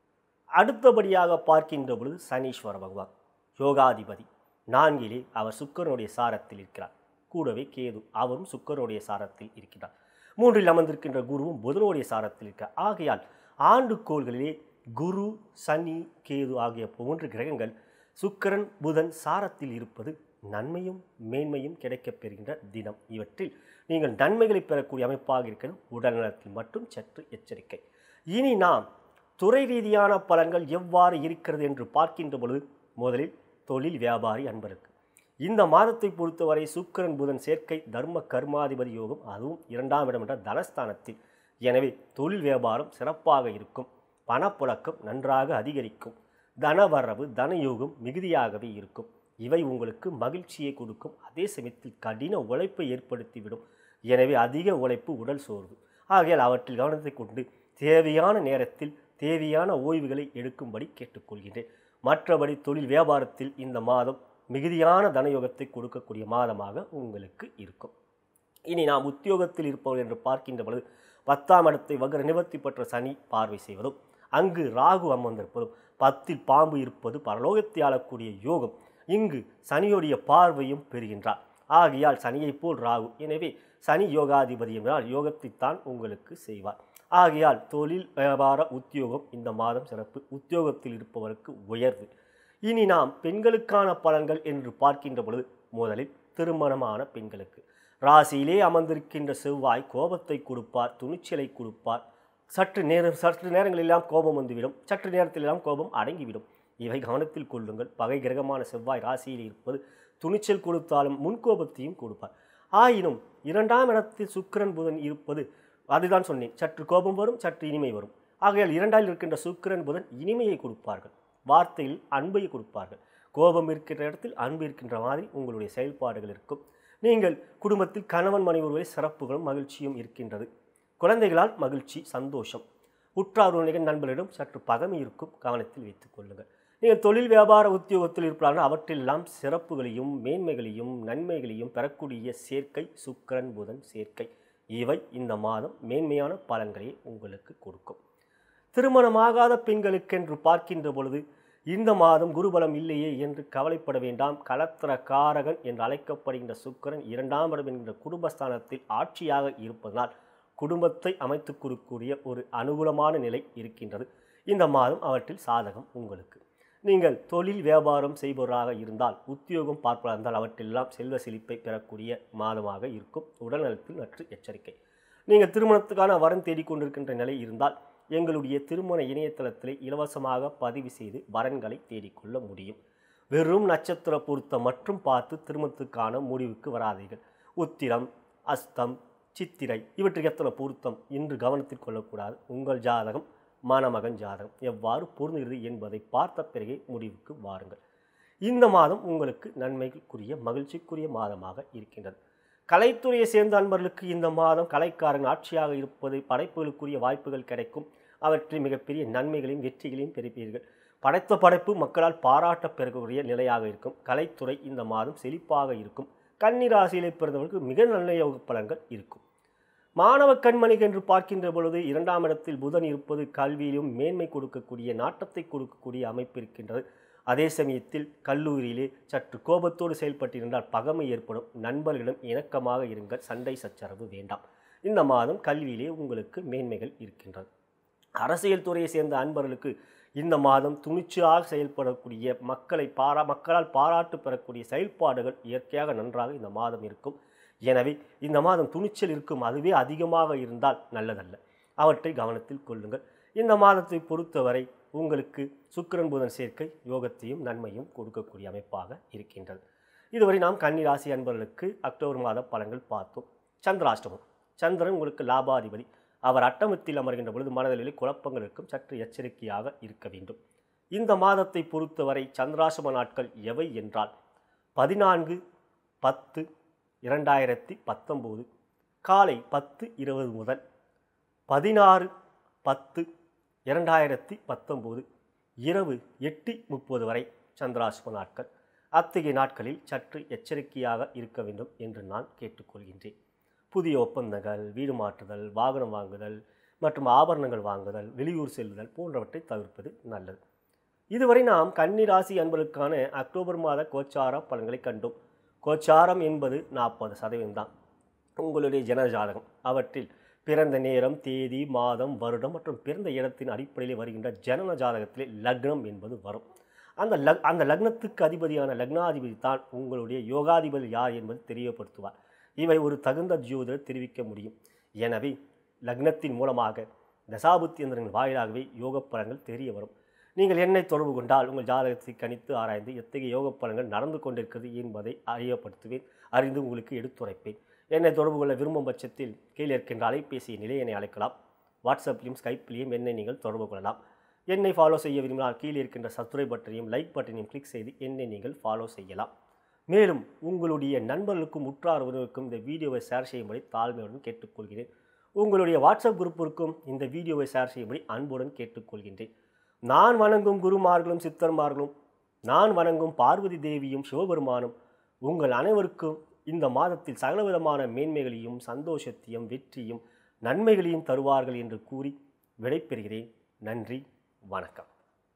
அடுத்தபடியாக பார்க்கின்ற பொழுது சனீஸ்வர பகவான் யோகாதிபதி 4லே அவர் சுக்கிரனுடைய சாரத்தில் இருக்கிறார். கூடவே கேது அவரும் சுக்கிரனுடைய சாரத்தில் இருக்கிறார். 3ல் அமர்ந்திருக்கின்ற குருவும் புதனுடைய சாரத்தில் இருக்கிறார். ஆகையால் ஆண்டுகோள்களிலே குரு, சனி, கேது ஆகிய 3 கிரகங்கள் சுக்கிரன் புதன் சாரத்தில் இருப்பது நன்மையும் மேன்மையும் கிடைக்கப் பெறுகின்ற தினம். இவற்றில் நீங்கள் நன்மைகளை பெறக்கூடிய அமைப்பாக இருக்கிறது. உடல்நலத்தில் மட்டும் சற்று எச்சரிக்கை. இனி நாம் துறை ரீதியான பலன்கள் எவ்வாறு இருக்கிறது என்று பார்க்கின்ற பொழுது முதலில் தொழில் வியாபாரி அன்பருக்கு இந்த மாதத்தை பொறுத்தவரை சுக்கிரன் புதன் சேர்க்கை தர்ம கர்மாதிபதி யோகம், அதுவும் 2ஆம் இடம் என்ற தனஸ்தானத்தில். எனவே தொழில் வியாபாரம் சிறப்பாக இருக்கும். பணப்புழக்கம் நன்றாக அதிகரிக்கும். தனவரவு தனயோகம் மிகுதியாகவே இருக்கும். இவை உங்களுக்கு மகிழ்ச்சியை கொடுக்கும். அதே சமயத்தில் கடின உழைப்பை ஏற்படுத்திவிடும். எனவே அதிக உழைப்பு உடல் சோர்வு. ஆகையால் அவற்றில் கவனத்தை கொண்டு தேவையான நேரத்தில் தேவையான ஓய்வுகளை எடுக்கும்படி கேட்டுக்கொள்கின்றேன். மற்றபடி தொழில் வியாபாரத்தில் இந்த மாதம் மிகுதியான தனயோகத்தை கொடுக்கக்கூடிய மாதமாக உங்களுக்கு இருக்கும். இனி நாம் உத்தியோகத்தில் இருப்பவர்கள் என்று பார்க்கின்ற பொழுது 10ஆம் இடத்தை வக்ர நிவர்த்தி பெற்ற சனி பார்வை செய்வதும் அங்கு ராகு அமர்ந்திருப்பதும் 10ல் பாம்பு இருப்பது பரலோகத்தை ஆளக்கூடிய யோகம். இங்கு சனியுடைய பார்வையும் பெறுகின்றார். ஆகையால் சனியைப் போல் ராகு. எனவே சனி யோகாதிபதி என்றால் யோகத்தைத்தான் உங்களுக்கு செய்வார். ஆகையால் தொழில் வியாபார உத்தியோகம் இந்த மாதம் சிறப்பு. உத்தியோகத்தில் இருப்பவருக்கு உயர்வு. இனி நாம் பெண்களுக்கான பலன்கள் என்று பார்க்கின்ற பொழுது முதலில் திருமணமான பெண்களுக்கு ராசியிலே அமர்ந்திருக்கின்ற செவ்வாய் கோபத்தை கொடுப்பார், துணிச்சலை கொடுப்பார். சற்று நேரங்களெல்லாம் கோபம் வந்துவிடும், சற்று நேரத்திலெல்லாம் கோபம் அடங்கிவிடும். இவை கவனத்தில் கொள்ளுங்கள். பகை கிரகமான செவ்வாய் ராசியில் இருப்பது துணிச்சல் கொடுத்தாலும் முன்கோபத்தையும் கொடுப்பார். ஆயினும் 2ஆம் இடத்தில் சுக்கிரன் புதன் இருப்பது அதுதான் சொன்னேன், சற்று கோபம் வரும், சற்று இனிமை வரும். ஆகையால் 2ஆல் இருக்கின்ற சுக்கிரன் புதன் இனிமையை கொடுப்பார்கள், வார்த்தையில் அன்பை கொடுப்பார்கள். கோபம் இருக்கின்ற இடத்தில் அன்பு இருக்கின்ற மாதிரி உங்களுடைய செயல்பாடுகள் இருக்கும். நீங்கள் குடும்பத்தில் கணவன் மனைவி சிறப்புகளும் மகிழ்ச்சியும் இருக்கின்றது. குழந்தைகளால் மகிழ்ச்சி, சந்தோஷம். உற்றார் உறவினர்கள் நண்பர்களிடம் சற்று பகமை இருக்கும், கவனத்தில் வைத்துக் கொள்ளுங்கள். நீங்கள் தொழில் வியாபார உத்தியோகத்தில் இருப்பார்கள், அவற்றெல்லாம் சிறப்புகளையும் மேன்மைகளையும் நன்மைகளையும் பெறக்கூடிய சேர்க்கை சுக்கிரன் புதன் சேர்க்கை. இவை இந்த மாதம் மேன்மையான பலன்களை உங்களுக்கு கொடுக்கும். திருமணமாகாத பெண்களுக்கென்று பார்க்கின்ற பொழுது இந்த மாதம் குருபலம் இல்லையே என்று கவலைப்பட வேண்டாம். கலத்திரக்காரகன் என்று அழைக்கப்படுகின்ற சுக்கிரன் 2ஆம் இடம் என்கின்ற குடும்பஸ்தானத்தில் ஆட்சியாக இருப்பதனால் குடும்பத்தை அமைத்துக் கொடுக்கக்கூடிய ஒரு அனுகூலமான நிலை இருக்கின்றது. இந்த மாதம் அவற்றில் சாதகம் உங்களுக்கு. நீங்கள் தொழில் வியாபாரம் செய்பவராக இருந்தால், உத்தியோகம் பார்ப்பதாக இருந்தால் அவற்றெல்லாம் செல்வ செழிப்பை பெறக்கூடிய மாதமாக இருக்கும். உடல்நலத்தில் நற்று எச்சரிக்கை. நீங்கள் திருமணத்துக்கான வரன் தேடிக்கொண்டிருக்கின்ற நிலை இருந்தால் எங்களுடைய திருமண இணையதளத்தில் இலவசமாக பதிவு செய்து வரன்களை தேடிக்கொள்ள முடியும். வெறும் நட்சத்திர பொருத்தம் மற்றும் பார்த்து திருமணத்துக்கான முடிவுக்கு வராதீர்கள். உத்திரம், அஸ்தம், சித்திரை இவற்றுக்கு எத்தனை பொருத்தம் இன்று கவனத்தில் கொள்ளக்கூடாது. உங்கள் ஜாதகம், மணமகன் ஜாதகம் எவ்வாறு பொருந்துகிறது என்பதை பார்த்த பிறகே முடிவுக்கு வாருங்கள். இந்த மாதம் உங்களுக்கு நன்மைக்குரிய மகிழ்ச்சிக்குரிய மாதமாக இருக்கின்றது. கலைத்துறையை சேர்ந்த அன்பர்களுக்கு இந்த மாதம் கலைக்காரன் ஆட்சியாக இருப்பது படைப்புகளுக்குரிய வாய்ப்புகள் கிடைக்கும். அவற்றில் மிகப்பெரிய நன்மைகளையும் வெற்றிகளையும் பெறுவீர்கள். படைத்த படைப்பு மக்களால் பாராட்ட பெறக்கூடிய நிலையாக இருக்கும். கலைத்துறை இந்த மாதம் செழிப்பாக இருக்கும். கன்னி ராசியிலே பிறந்தவர்களுக்கு மிக நல்ல யோக பலன்கள் இருக்கும். மாணவ கண்மணிகள் என்று பார்க்கின்ற பொழுது 2ஆம் இடத்தில் புதன் இருப்பது கல்வியிலும் மேன்மை கொடுக்கக்கூடிய, நாட்டத்தை கொடுக்கக்கூடிய அமைப்பு இருக்கின்றது. அதே சமயத்தில் கல்லூரியிலே சற்று கோபத்தோடு செயல்பட்டிருந்தால் பகைமை ஏற்படும். நண்பர்களிடம் இணக்கமாக இருங்கள். சண்டை சச்சரவு வேண்டாம். இந்த மாதம் கல்வியிலே உங்களுக்கு மேன்மைகள் இருக்கின்றது. அரசியல் துறையை சேர்ந்த அன்பர்களுக்கு இந்த மாதம் துணிச்சலாக செயல்படக்கூடிய, மக்களால் பாராட்டு பெறக்கூடிய செயல்பாடுகள் இயற்கையாக நன்றாக இந்த மாதம் இருக்கும். எனவே இந்த மாதம் துணிச்சல் இருக்கும். அதுவே அதிகமாக இருந்தால் நல்லதல்ல. அவற்றை கவனத்தில் கொள்ளுங்கள். இந்த மாதத்தை பொறுத்தவரை உங்களுக்கு சுக்கிரன் புதன் சேர்க்கை யோகத்தையும் நன்மையும் கொடுக்கக்கூடிய அமைப்பாக இருக்கின்றது. இதுவரை நாம் கன்னி ராசி அன்பர்களுக்கு அக்டோபர் மாத பலன்கள் பார்த்தோம். சந்திராஷ்டமம். சந்திரன் உங்களுக்கு லாபாதிபதி. அவர் அட்டமத்தில் அமர்கின்ற பொழுது மனதிலே குழப்பங்கள் இருக்கும். சற்று எச்சரிக்கையாக இருக்க வேண்டும். இந்த மாதத்தை பொறுத்தவரை சந்திராஷ்டம நாட்கள் எவை என்றால் 14/10/2019 காலை 10:20 முதல் 16/10/2019 இரவு 8:30 வரை சந்திராஷ்டம நாட்கள். அத்தகைய நாட்களில் சற்று எச்சரிக்கையாக இருக்க வேண்டும் என்று நான் கேட்டுக்கொள்கின்றேன். புதிய ஒப்பந்தங்கள், வீடு மாற்றுதல், வாகனம் வாங்குதல் மற்றும் ஆபரணங்கள் வாங்குதல், வெளியூர் செல்லுதல் போன்றவற்றை தவிர்ப்பது நல்லது. இதுவரை நாம் கன்னி ராசி அன்பர்களுக்கான அக்டோபர் மாத கோச்சார பலன்களை கண்டோம். கோச்சாரம் என்பது 40% தான் உங்களுடைய ஜன ஜாதகம். அவற்றில் பிறந்த நேரம், தேதி, மாதம், வருடம் மற்றும் பிறந்த இடத்தின் அடிப்படையில் வருகின்ற ஜனன ஜாதகத்திலே லக்னம் என்பது வரும். அந்த லக்னத்துக்கு அதிபதியான லக்னாதிபதி தான் உங்களுடைய யோகாதிபதி யார் என்பது தெரியப்படுத்துவார். இவை ஒரு தகுந்த ஜோதிடர் தெரிவிக்க முடியும். எனவே லக்னத்தின் மூலமாக தசாபுத்தி எந்திரங்கள் வாயிலாகவே யோக பலன்கள் தெரிய வரும். நீங்கள் என்னை தொடர்பு கொண்டால் உங்கள் ஜாதகத்தை கணித்து ஆராய்ந்து எத்தகைய யோக பலன்கள் நடந்து கொண்டிருக்கிறது என்பதை அறியப்படுத்துவேன். அறிந்து உங்களுக்கு எடுத்துரைப்பேன். என்னை தொடர்பு கொள்ள விரும்பும் பட்சத்தில் கீழே இருக்கின்ற அலைபேசி நிலையை அழைக்கலாம். வாட்ஸ்அப்லையும் ஸ்கைப்லையும் என்னை நீங்கள் தொடர்பு கொள்ளலாம். என்னை ஃபாலோ செய்ய விரும்பினால் கீழே இருக்கின்ற சப்ஸ்கிரைப் பட்டனையும் லைக் பட்டனையும் கிளிக் செய்து என்னை நீங்கள் ஃபாலோ செய்யலாம். மேலும் உங்களுடைய நண்பர்களுக்கும் உற்றார் உறவினருக்கும் இந்த வீடியோவை ஷேர் செய்யும்படி தாழ்மையுடன் கேட்டுக்கொள்கிறேன். உங்களுடைய வாட்ஸ்அப் குரூப்பிற்கும் இந்த வீடியோவை ஷேர் செய்யும்படி அன்புடன் கேட்டுக்கொள்கின்றேன். நான் வணங்கும் குருமார்களும் சித்தர்மார்களும், நான் வணங்கும் பார்வதி தேவியும் சிவபெருமானும் உங்கள் அனைவருக்கும் இந்த மாதத்தில் சகலவிதமான மேன்மைகளையும் சந்தோஷத்தையும் வெற்றியும் நன்மைகளையும் தருவார்கள் என்று கூறி விடைபெறுகிறேன். நன்றி, வணக்கம்.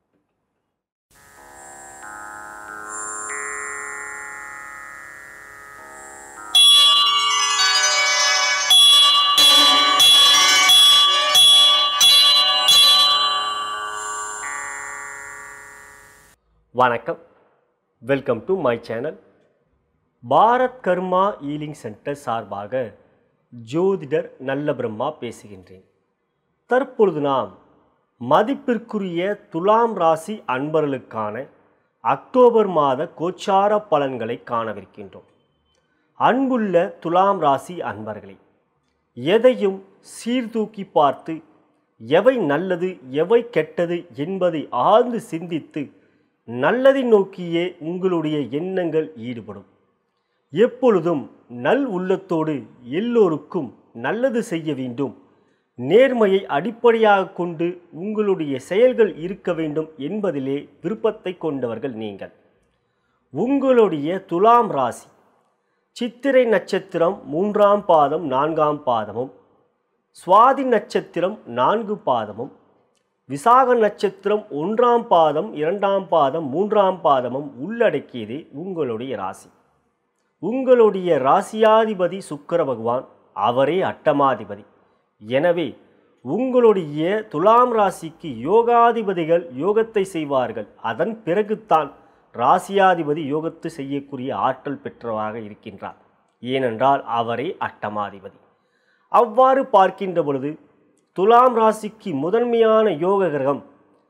வணக்கம், welcome to my channel. Bharat karma healing centre சார்பாக ஜோதிடர் நல்ல பிரம்மா பேசுகின்றேன். தற்பொழுது நாம் மதிப்பிற்குரிய துலாம் ராசி அன்பர்களுக்கான அக்டோபர் மாத கோச்சார பலன்களை காணவிருக்கின்றோம். அன்புள்ள துலாம் ராசி அன்பர்களே, எதையும் சீர்தூக்கி பார்த்து எவை நல்லது எவை கெட்டது என்பதை ஆழ்ந்து சிந்தித்து நல்லதை நோக்கியே உங்களுடைய எண்ணங்கள் ஈடுபடும். எப்பொழுதும் நல் உள்ளத்தோடு எல்லோருக்கும் நல்லது செய்ய வேண்டும், நேர்மையை அடிப்படையாக கொண்டு உங்களுடைய செயல்கள் இருக்க வேண்டும் என்பதிலே விருப்பத்தை கொண்டவர்கள் நீங்கள். உங்களுடைய துலாம் ராசி சித்திரை நட்சத்திரம் 3ஆம் பாதம் 4ஆம் பாதமும், சுவாதி நட்சத்திரம் 4 பாதமும், விசாக நட்சத்திரம் 1ஆம் பாதம் 2ஆம் பாதம் 3ஆம் பாதமும் உள்ளடக்கியதே உங்களுடைய ராசி. உங்களுடைய ராசியாதிபதி சுக்கிர பகவான், அவரே அட்டமாதிபதி. எனவே உங்களுடைய துலாம் ராசிக்கு யோகாதிபதிகள் யோகத்தை செய்வார்கள். அதன் பிறகுத்தான் ராசியாதிபதி யோகத்தை செய்யக்கூடிய ஆற்றல் பெற்றவராக இருக்கின்றார். ஏனென்றால் அவரே அட்டமாதிபதி. அவ்வாறு பார்க்கின்ற பொழுது துலாம் ராசிக்கு முதன்மையான யோக கிரகம்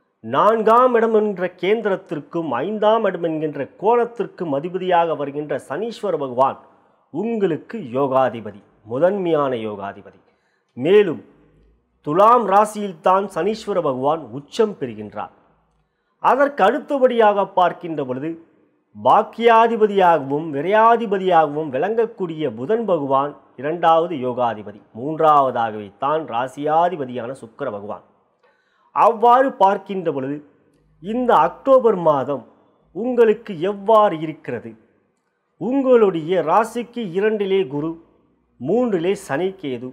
4ஆம் இடம் என்ற கேந்திரத்திற்கும் 5ஆம் இடம் என்கின்ற கோணத்திற்கும் அதிபதியாக வருகின்ற சனீஸ்வர பகவான் உங்களுக்கு யோகாதிபதி, முதன்மையான யோகாதிபதி. மேலும் துலாம் ராசியில்தான் சனீஸ்வர பகவான் உச்சம் பெறுகின்றார். அதற்கு அடுத்தபடியாக பார்க்கின்ற பொழுது பாக்கியாதிபதியாகவும் விரையாதிபதியாகவும் விளங்கக்கூடிய புதன் பகவான் 2வது யோகாதிபதி, 3ஆவதாகவே தான் ராசியாதிபதியான சுக்கிர பகவான். அவ்வாறு பார்க்கின்ற பொழுது இந்த அக்டோபர் மாதம் உங்களுக்கு எவ்வாறு இருக்கிறது? உங்களுடைய ராசிக்கு 2லே குரு, 3லே சனி கேது,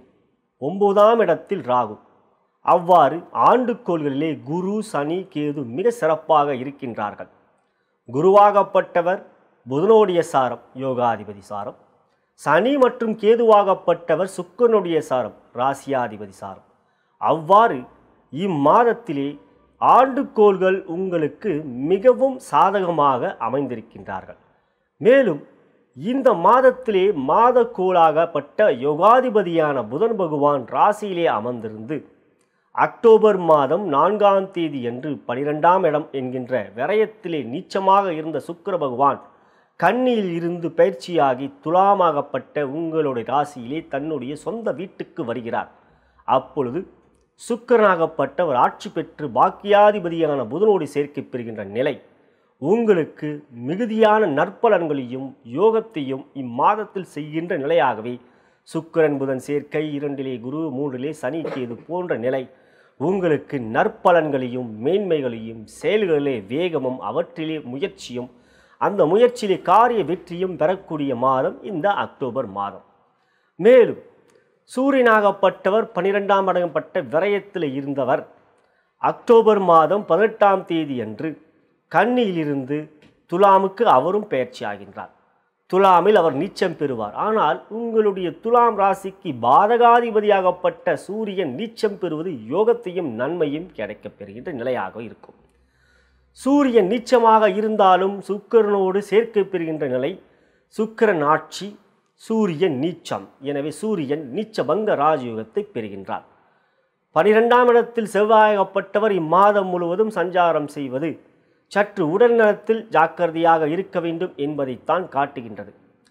9ஆம் இடத்தில் ராகு. அவ்வாறு ஆண்டுக்கோள்களிலே குரு சனி கேது மிக சிறப்பாக இருக்கின்றார்கள். குருவாகப்பட்டவர் புதனுடைய சாரம், யோகாதிபதி சாரம். சனி மற்றும் கேதுவாகப்பட்டவர் சுக்கிரனுடைய சாரம், ராசியாதிபதி சாரம். அவ்வாறு இம்மாதத்திலே ஆண்டுக்கோள்கள் உங்களுக்கு மிகவும் சாதகமாக அமைந்திருக்கின்றார்கள். மேலும் இந்த மாதத்திலே மாதக்கோளாகப்பட்ட யோகாதிபதியான புதன் பகவான் ராசியிலே அமர்ந்திருந்து அக்டோபர் மாதம் 4ஆம் தேதி அன்று 12ஆம் இடம் என்கின்ற விரயத்திலே நீச்சமாக இருந்த சுக்கிர பகவான் கன்னியில் இருந்து பயிற்சியாகி துலாமாகப்பட்ட உங்களுடைய ராசியிலே தன்னுடைய சொந்த வீட்டுக்கு வருகிறார். அப்பொழுது சுக்கிரனாகப்பட்டவர் ஆட்சி பெற்று பாக்கியாதிபதியான புதனோடு சேர்க்கை பெறுகின்ற நிலை உங்களுக்கு மிகுதியான நற்பலன்களையும் யோகத்தையும் இம்மாதத்தில் செய்கின்ற நிலையாகவே சுக்கிரன் புதன் சேர்க்கை, 2லே குரு, 3லே சனி கேது போன்ற நிலை உங்களுக்கு நற்பலன்களையும் மேன்மைகளையும் செயல்களிலே வேகமும் அவற்றிலே முயற்சியும் அந்த முயற்சியிலே காரிய வெற்றியும் பெறக்கூடிய மாதம் இந்த அக்டோபர் மாதம். மேலும் சூரியனாகப்பட்டவர் 12ஆம் இடம்பட்ட விரயத்தில் இருந்தவர் அக்டோபர் மாதம் 18ஆம் தேதி அன்று கன்னியிலிருந்து துலாமுக்கு அவரும் பயிற்சியாகின்றார். துலாமில் அவர் நீச்சம் பெறுவார். ஆனால் உங்களுடைய துலாம் ராசிக்கு பாதகாதிபதியாகப்பட்ட சூரியன் நீச்சம் பெறுவது யோகத்தையும் நன்மையும் கிடைக்கப் பெறுகின்ற நிலையாக இருக்கும். சூரியன் நீச்சமாக இருந்தாலும் சுக்கிரனோடு சேர்க்கை பெறுகின்ற நிலை, சுக்கிரன் ஆட்சி, சூரியன் நீச்சம். எனவே சூரியன் நீச்சபங்க ராஜயோகத்தை பெறுகின்றார். 12ஆம் இடத்தில் செவ்வாயகப்பட்டவர் இம்மாதம் முழுவதும் சஞ்சாரம் செய்வது சற்று உடல்நலத்தில் ஜாக்கிரதையாக இருக்க வேண்டும் என்பதைத்தான் காட்டுகின்றது.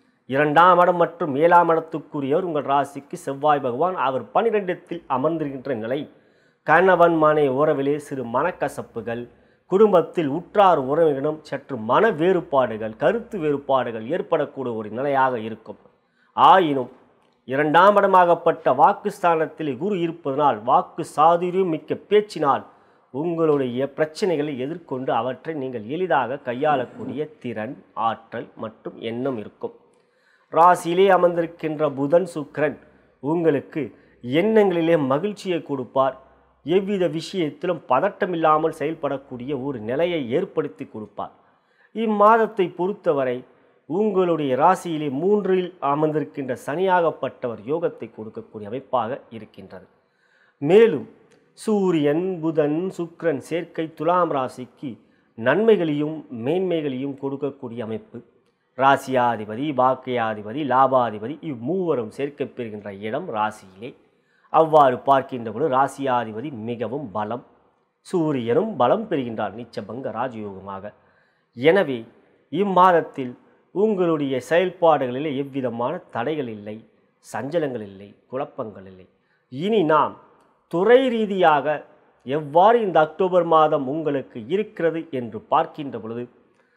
2ஆம் இடம் மற்றும் 7ஆம் இடத்துக்குரியவர் உங்கள் ராசிக்கு செவ்வாய் பகவான். அவர் 12த்தில் அமர்ந்திருக்கின்ற நிலை கணவன் மனை உறவிலே சிறு மனக்கசப்புகள், குடும்பத்தில் உற்றார் உறவினரிடம் சற்று மன வேறுபாடுகள், கருத்து வேறுபாடுகள் ஏற்படக்கூடிய ஒரு நிலையாக இருக்கும். ஆயினும் 2ஆம் இடமாகப்பட்ட வாக்குஸ்தானத்தில் குரு இருப்பதனால் வாக்கு சாதுரியம் மிக்க பேச்சினால் உங்களுடைய பிரச்சனைகளை எதிர்கொண்டு அவற்றை நீங்கள் எளிதாக கையாளக்கூடிய திறன், ஆற்றல் மற்றும் எண்ணம் இருக்கும். ராசியிலே அமர்ந்திருக்கின்ற புதன் சுக்கிரன் உங்களுக்கு எண்ணங்களிலே மகிழ்ச்சியை கொடுப்பார். எவ்வித விஷயத்திலும் பதட்டமில்லாமல் செயல்படக்கூடிய ஒரு நிலையை ஏற்படுத்தி கொடுப்பார். இம்மாதத்தை பொறுத்தவரை உங்களுடைய ராசியிலே 3ல் அமர்ந்திருக்கின்ற சனியாகப்பட்டவர் யோகத்தை கொடுக்கக்கூடிய அமைப்பாக இருக்கின்றது. மேலும் சூரியன் புதன் சுக்கிரன் சேர்க்கை துலாம் ராசிக்கு நன்மைகளையும் மேன்மைகளையும் கொடுக்கக்கூடிய அமைப்பு. ராசியாதிபதி, பாக்கியாதிபதி, லாபாதிபதி இம்மூவரும் சேர்க்கை பெறுகின்ற இடம் ராசியிலே. அவ்வாறு பார்க்கின்ற பொழுது ராசியாதிபதி மிகவும் பலம், சூரியனும் பலம் பெறுகின்றார் நீச்சபங்க ராஜயோகமாக. எனவே இம்மாதத்தில் உங்களுடைய செயல்பாடுகளிலே எவ்விதமான தடைகள் இல்லை, சஞ்சலங்கள் இல்லை, குழப்பங்கள் இல்லை. இனி நாம் துறை ரீதியாக எவ்வாறு இந்த அக்டோபர் மாதம் உங்களுக்கு இருக்கிறது என்று பார்க்கின்ற பொழுது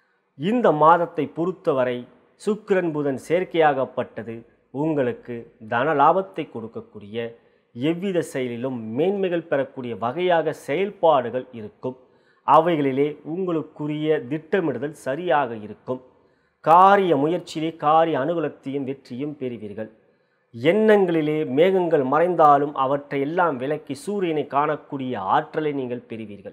இந்த மாதத்தை பொறுத்தவரை சுக்கிரன் புதன் சேர்க்கையாகப்பட்டது உங்களுக்கு தன லாபத்தை கொடுக்கக்கூடிய, எவ்வித செயலிலும் மேன்மைகள் பெறக்கூடிய வகையாக செயல்பாடுகள் இருக்கும். அவைகளிலே உங்களுக்குரிய திட்டமிடுதல் சரியாக இருக்கும். காரிய முயற்சியிலே காரிய அனுகூலத்தையும் வெற்றியும் பெறுவீர்கள். எண்ணங்களிலே மேகங்கள் மறைந்தாலும் அவற்றை எல்லாம் விலக்கி சூரியனை காணக்கூடிய ஆற்றலை நீங்கள் பெறுவீர்கள்.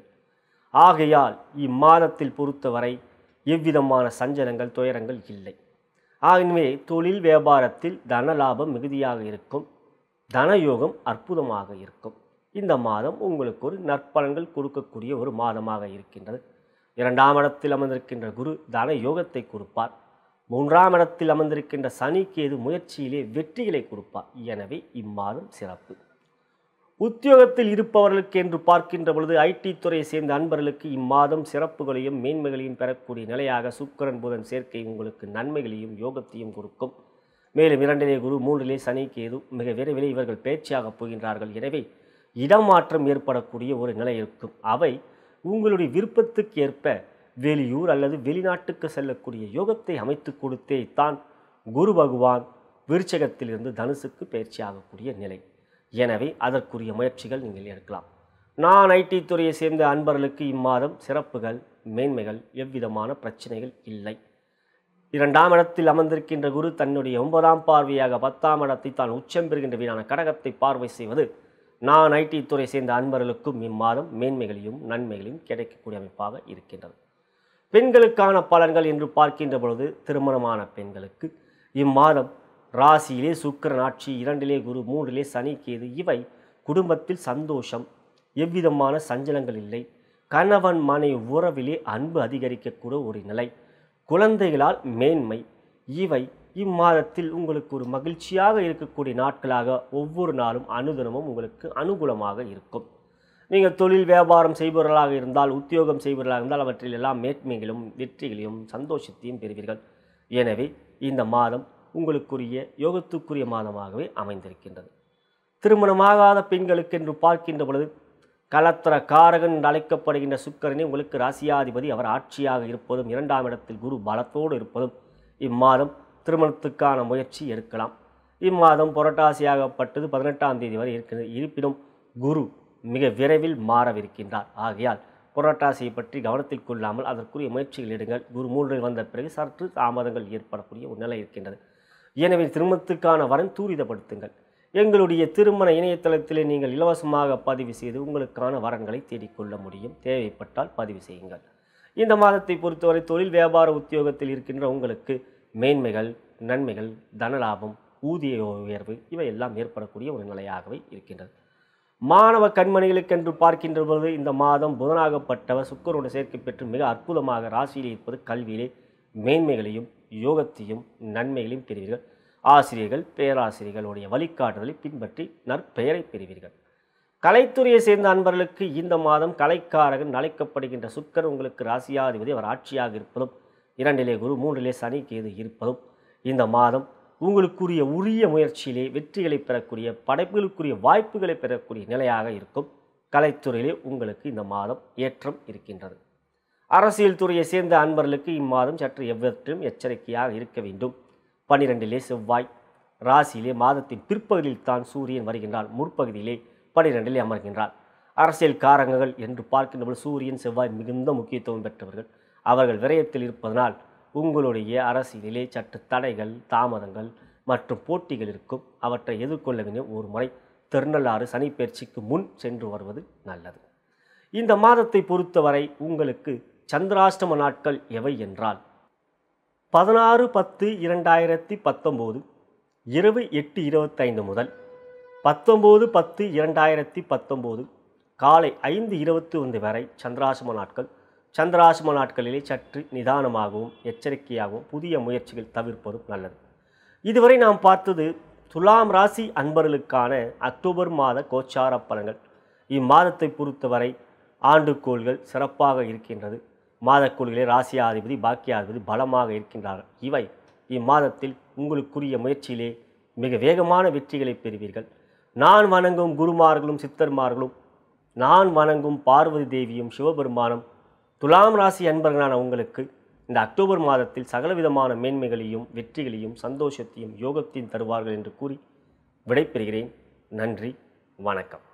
ஆகையால் இம்மாதத்தில் பொறுத்தவரை எவ்விதமான சஞ்சலங்கள் துயரங்கள் இல்லை. ஆகவே தொழில் வியாபாரத்தில் தன லாபம் மிகுதியாக இருக்கும், தனயோகம் அற்புதமாக இருக்கும். இந்த மாதம் உங்களுக்கு ஒரு நற்பலன்கள் கொடுக்கக்கூடிய ஒரு மாதமாக இருக்கின்றது. 2ஆம் இடத்தில் அமர்ந்திருக்கின்ற குரு தன யோகத்தை கொடுப்பார். 3ஆம் இடத்தில் அமர்ந்திருக்கின்ற சனி கேது முயற்சியிலே வெற்றிகளை கொடுப்பார். எனவே இம்மாதம் சிறப்பு. உத்தியோகத்தில் இருப்பவர்களுக்கு என்று பார்க்கின்ற பொழுது ஐடி துறையை சேர்ந்த அன்பர்களுக்கு இம்மாதம் சிறப்புகளையும் மேன்மைகளையும் பெறக்கூடிய நிலையாக சுக்கிரன் புதன் சேர்க்கை உங்களுக்கு நன்மைகளையும் யோகத்தையும் கொடுக்கும். மேலும் 2லே குரு 3லே சனி கேது மிக விரைவில் இவர்கள் பேச்சாகப் போகின்றார்கள். எனவே இடமாற்றம் ஏற்படக்கூடிய ஒரு நிலை இருக்கும். அவை உங்களுடைய விருப்பத்துக்கு ஏற்ப வெளியூர் அல்லது வெளிநாட்டுக்கு செல்லக்கூடிய யோகத்தை அமைத்து கொடுத்தே தான் குரு பகவான் விருச்சகத்திலிருந்து தனுசுக்கு பயிற்சியாகக்கூடிய நிலை. எனவே அதற்குரிய முயற்சிகள் நீங்கள் எடுக்கலாம். நான் ஐடி துறையை சேர்ந்த அன்பர்களுக்கு இம்மாதம் சிறப்புகள் மேன்மைகள் எவ்விதமான பிரச்சனைகள் இல்லை. 2ஆம் இடத்தில் அமர்ந்திருக்கின்ற குரு தன்னுடைய 9ஆம் பார்வையாக 10ஆம் இடத்தை தான் உச்சம் பெறுகின்ற வீடான கடகத்தை பார்வை செய்வது நான் ஐடி துறை சேர்ந்த அன்பர்களுக்கும் இம்மாதம் மேன்மைகளையும் நன்மைகளையும் கிடைக்கக்கூடிய அமைப்பாக இருக்கின்றது. பெண்களுக்கான பலன்கள் என்று பார்க்கின்ற பொழுது திருமணமான பெண்களுக்கு இம்மாதம் ராசியிலே சுக்கிரன் ஆட்சி, 2லே குரு 3லே சனி கேது இவை குடும்பத்தில் சந்தோஷம், எவ்விதமான சஞ்சலங்கள் இல்லை. கணவன் மனைவி உறவிலே அன்பு அதிகரிக்கக்கூடிய ஒரு நிலை, குழந்தைகளால் மேன்மை இவை இம்மாதத்தில் உங்களுக்கு ஒரு மகிழ்ச்சியாக இருக்கக்கூடிய நாட்களாக ஒவ்வொரு நாளும் அனுதினமும் உங்களுக்கு அனுகூலமாக இருக்கும். நீங்கள் தொழில் வியாபாரம் செய்பவர்களாக இருந்தால், உத்தியோகம் செய்பவர்களாக இருந்தால் அவற்றில் எல்லாம் மேன்மைகளும் வெற்றிகளையும் சந்தோஷத்தையும் பெறுவீர்கள். எனவே இந்த மாதம் உங்களுக்குரிய யோகத்துக்குரிய மாதமாகவே அமைந்திருக்கின்றது. திருமணமாகாத பெண்களுக்கு என்று பார்க்கின்ற பொழுது கலத்திர காரகன் என்று அழைக்கப்படுகின்ற சுக்கிரனே உங்களுக்கு ராசியாதிபதி. அவர் ஆட்சியாக இருப்பதும் 2ஆம் இடத்தில் குரு பலத்தோடு இருப்பதும் இம்மாதம் திருமணத்துக்கான முயற்சி எடுக்கலாம். இம்மாதம் புரட்டாசியாகப்பட்டது 18ஆம் தேதி வரை இருக்கிறது. இருப்பினும் குரு மிக விரைவில் மாறவிருக்கின்றார். ஆகையால் புரட்டாசியை பற்றி கவனத்தில் கொள்ளாமல் அதற்குரிய முயற்சிகள் எடுங்கள். குரு 3 வந்த பிறகு சற்று தாமதங்கள் ஏற்படக்கூடிய ஒரு நிலை இருக்கின்றது. எனவே திருமணத்துக்கான வரன் தூரிதப்படுத்துங்கள். எங்களுடைய திருமண இணையதளத்திலே நீங்கள் இலவசமாக பதிவு செய்து உங்களுக்கான வரன்களை தேடிக்கொள்ள முடியும். தேவைப்பட்டால் பதிவு செய்யுங்கள். இந்த மாதத்தை பொறுத்தவரை தொழில் வியாபார உத்தியோகத்தில் இருக்கின்ற உங்களுக்கு மேன்மைகள் நன்மைகள் தனலாபம் ஊதிய உயர்வு இவையெல்லாம் ஏற்படக்கூடிய ஒரு நிலையாகவே இருக்கின்றது. மாணவ கண்மணிகளுக்கென்று பார்க்கின்ற பொழுது இந்த மாதம் புதனாகப்பட்டவர் சுக்கிரனோடு சேர்க்கை பெற்று மிக அற்புதமாக ராசியில் இருப்பது கல்வியிலே மேன்மைகளையும் யோகத்தையும் நன்மைகளையும் பெறுவீர்கள். ஆசிரியர்கள் பேராசிரியர்களுடைய வழிகாட்டுதலை பின்பற்றி நற்பெயரை பெறுவீர்கள். கலைத்துறையை சேர்ந்த அன்பர்களுக்கு இந்த மாதம் கலைக்காரகன் அழைக்கப்படுகின்ற சுக்கிரன் உங்களுக்கு ராசியாதிபதி. அவர் ஆட்சியாக இருப்பதும் 2லே குரு 3லே சனி கேது இருப்பதும் இந்த மாதம் உங்களுக்குரிய உரிய முயற்சியிலே வெற்றிகளை பெறக்கூடிய படைப்புகளுக்குரிய வாய்ப்புகளை பெறக்கூடிய நிலையாக இருக்கும். கலைத்துறையிலே உங்களுக்கு இந்த மாதம் ஏற்றம் இருக்கின்றது. அரசியல் துறையை சேர்ந்த அன்பர்களுக்கு இம்மாதம் சற்று எவ்வற்றும் எச்சரிக்கையாக இருக்க வேண்டும். 12லே செவ்வாய் ராசியிலே மாதத்தின் பிற்பகுதியில் தான் சூரியன் வருகின்றார். முற்பகுதியிலே 12லே அமர்கின்றார். அரசியல் காரகங்கள் என்று பார்க்கின்றபோது சூரியன் செவ்வாய் மிகுந்த முக்கியத்துவம் பெற்றவர்கள். அவர்கள் விரயத்தில் இருப்பதனால் உங்களுடைய அரசியலிலே சற்று தடைகள் தாமதங்கள் மற்றும் போட்டிகள் இருக்கும். அவற்றை எதிர்கொள்ள வேண்டிய ஒரு முறை திருநள்ளாறு சனி பயிற்சிக்கு முன் சென்று வருவது நல்லது. இந்த மாதத்தை பொறுத்தவரை உங்களுக்கு சந்திராஷ்டம நாட்கள் எவை என்றால் 16-10-2019 இரவு 8:25 முதல் 19-10-2019 காலை 5:21 வரை சந்திராஷ்டம நாட்கள். சந்திராஷ்டம நாட்களிலே சற்று நிதானமாகவும் எச்சரிக்கையாகவும் புதிய முயற்சிகள் தவிர்ப்பதும் நல்லது. இதுவரை நாம் பார்த்தது துலாம் ராசி அன்பர்களுக்கான அக்டோபர் மாத கோச்சார பலன்கள். இம்மாதத்தை பொறுத்தவரை ஆண்டுக்கோள்கள் சிறப்பாக இருக்கின்றது. மாதக்கோள்களே ராசியாதிபதி பாக்கியாதிபதி பலமாக இருக்கின்றார்கள். இவை இம்மாதத்தில் உங்களுக்குரிய முயற்சியிலே மிக வேகமான வெற்றிகளை பெறுவீர்கள். நான் வணங்கும் குருமார்களும் சித்தர்மார்களும் நான் வணங்கும் பார்வதி தேவியும் சிவபெருமானும் துலாம் ராசி அன்பர்களான உங்களுக்கு இந்த அக்டோபர் மாதத்தில் சகலவிதமான மேன்மைகளையும் வெற்றிகளையும் சந்தோஷத்தையும் யோகத்தையும் தருவார்கள் என்று கூறி விடைபெறுகிறேன். நன்றி, வணக்கம்.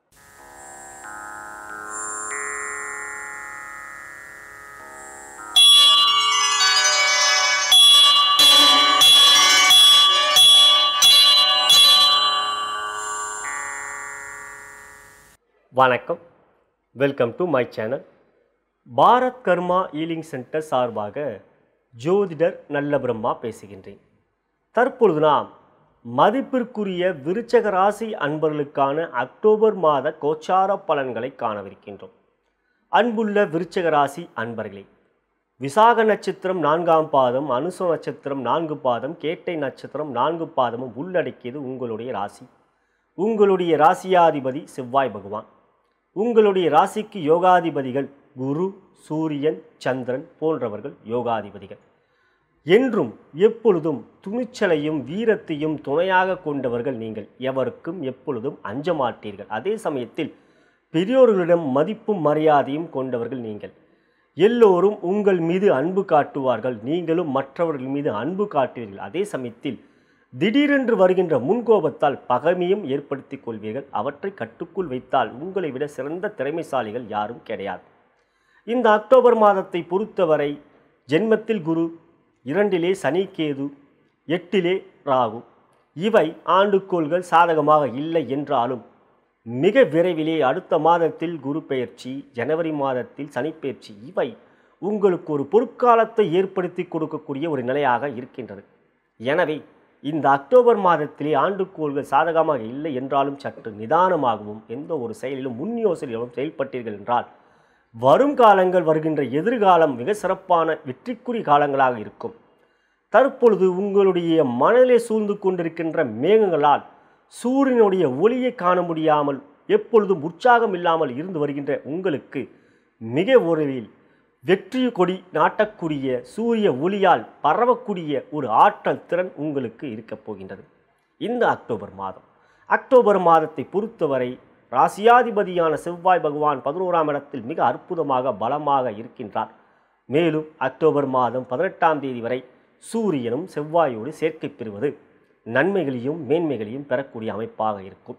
வணக்கம், welcome to my channel. Bharat karma healing centre சார்பாக ஜோதிடர் நல்ல பிரம்மா பேசுகின்றேன். தற்பொழுது நாம் மதிப்பிற்குரிய விருச்சக ராசி அன்பர்களுக்கான அக்டோபர் மாத கோச்சார பலன்களை காணவிருக்கின்றோம். அன்புள்ள விருச்சக ராசி அன்பர்களே, விசாக நட்சத்திரம் 4ஆம் பாதம், அனுச நட்சத்திரம் 4 பாதம், கேட்டை நட்சத்திரம் 4 பாதமும் உள்ளடக்கியது உங்களுடைய ராசி. உங்களுடைய ராசியாதிபதி செவ்வாய் பகவான். உங்களுடைய ராசிக்கு யோகாதிபதிகள் குரு, சூரியன், சந்திரன் போன்றவர்கள் யோகாதிபதிகள். என்றும் எப்பொழுதும் துணிச்சலையும் வீரத்தையும் துணையாக கொண்டவர்கள் நீங்கள். எவருக்கும் எப்பொழுதும் அஞ்ச மாட்டீர்கள். அதே சமயத்தில் பெரியோர்களிடம் மதிப்பும் மரியாதையும் கொண்டவர்கள் நீங்கள். எல்லோரும் உங்கள் மீது அன்பு காட்டுவார்கள், நீங்களும் மற்றவர்கள் மீது அன்பு காட்டுவீர்கள். அதே சமயத்தில் திடீரென்று வருகின்ற முன்கோபத்தால் பகைமையும் ஏற்படுத்திக் கொள்வீர்கள். அவற்றை கட்டுக்குள் வைத்தால் உங்களை விட சிறந்த திறமைசாலிகள் யாரும் கிடையாது. இந்த அக்டோபர் மாதத்தை பொறுத்தவரை ஜென்மத்தில் குரு, 2லே சனி, கேது, 8லே ராகு. இவை ஆண்டுக்கோள்கள் சாதகமாக இல்லை என்றாலும் மிக விரைவிலே அடுத்த மாதத்தில் குரு பெயர்ச்சி, ஜனவரி மாதத்தில் சனி பெயர்ச்சி, இவை உங்களுக்கு ஒரு பொற்காலத்தை ஏற்படுத்தி கொடுக்கக்கூடிய ஒரு நிலையாக இருக்கின்றது. எனவே இந்த அக்டோபர் மாதத்திலே ஆண்டுக்கோள்கள் சாதகமாக இல்லை என்றாலும் சற்று நிதானமாகவும் எந்த ஒரு செயலிலும் முன் யோசனையிலும் செயல்பட்டீர்கள் என்றால் வரும் காலங்கள், வருகின்ற எதிர்காலம் மிக சிறப்பான வெற்றிக்குறி காலங்களாக இருக்கும். தற்பொழுது உங்களுடைய மனதிலே சூழ்ந்து கொண்டிருக்கின்ற மேகங்களால் சூரியனுடைய ஒளியை காண முடியாமல் எப்பொழுதும் உற்சாகம் இல்லாமல் இருந்து வருகின்ற உங்களுக்கு மிக விரைவில் வெற்றி கொடி நாட்டக்கூடிய சூரிய ஒளியால் பரவக்கூடிய ஒரு ஆற்றல் திறன் உங்களுக்கு இருக்கப் போகின்றது. இந்த அக்டோபர் மாதத்தை பொறுத்தவரை ராசியாதிபதியான செவ்வாய் பகவான் 11ஆம் இடத்தில் மிக அற்புதமாக பலமாக இருக்கின்றார். மேலும் அக்டோபர் மாதம் 18ஆம் தேதி வரை சூரியனும் செவ்வாயோடு சேர்க்கை பெறுவது நன்மைகளையும் மேன்மைகளையும் பெறக்கூடிய அமைப்பாக இருக்கும்.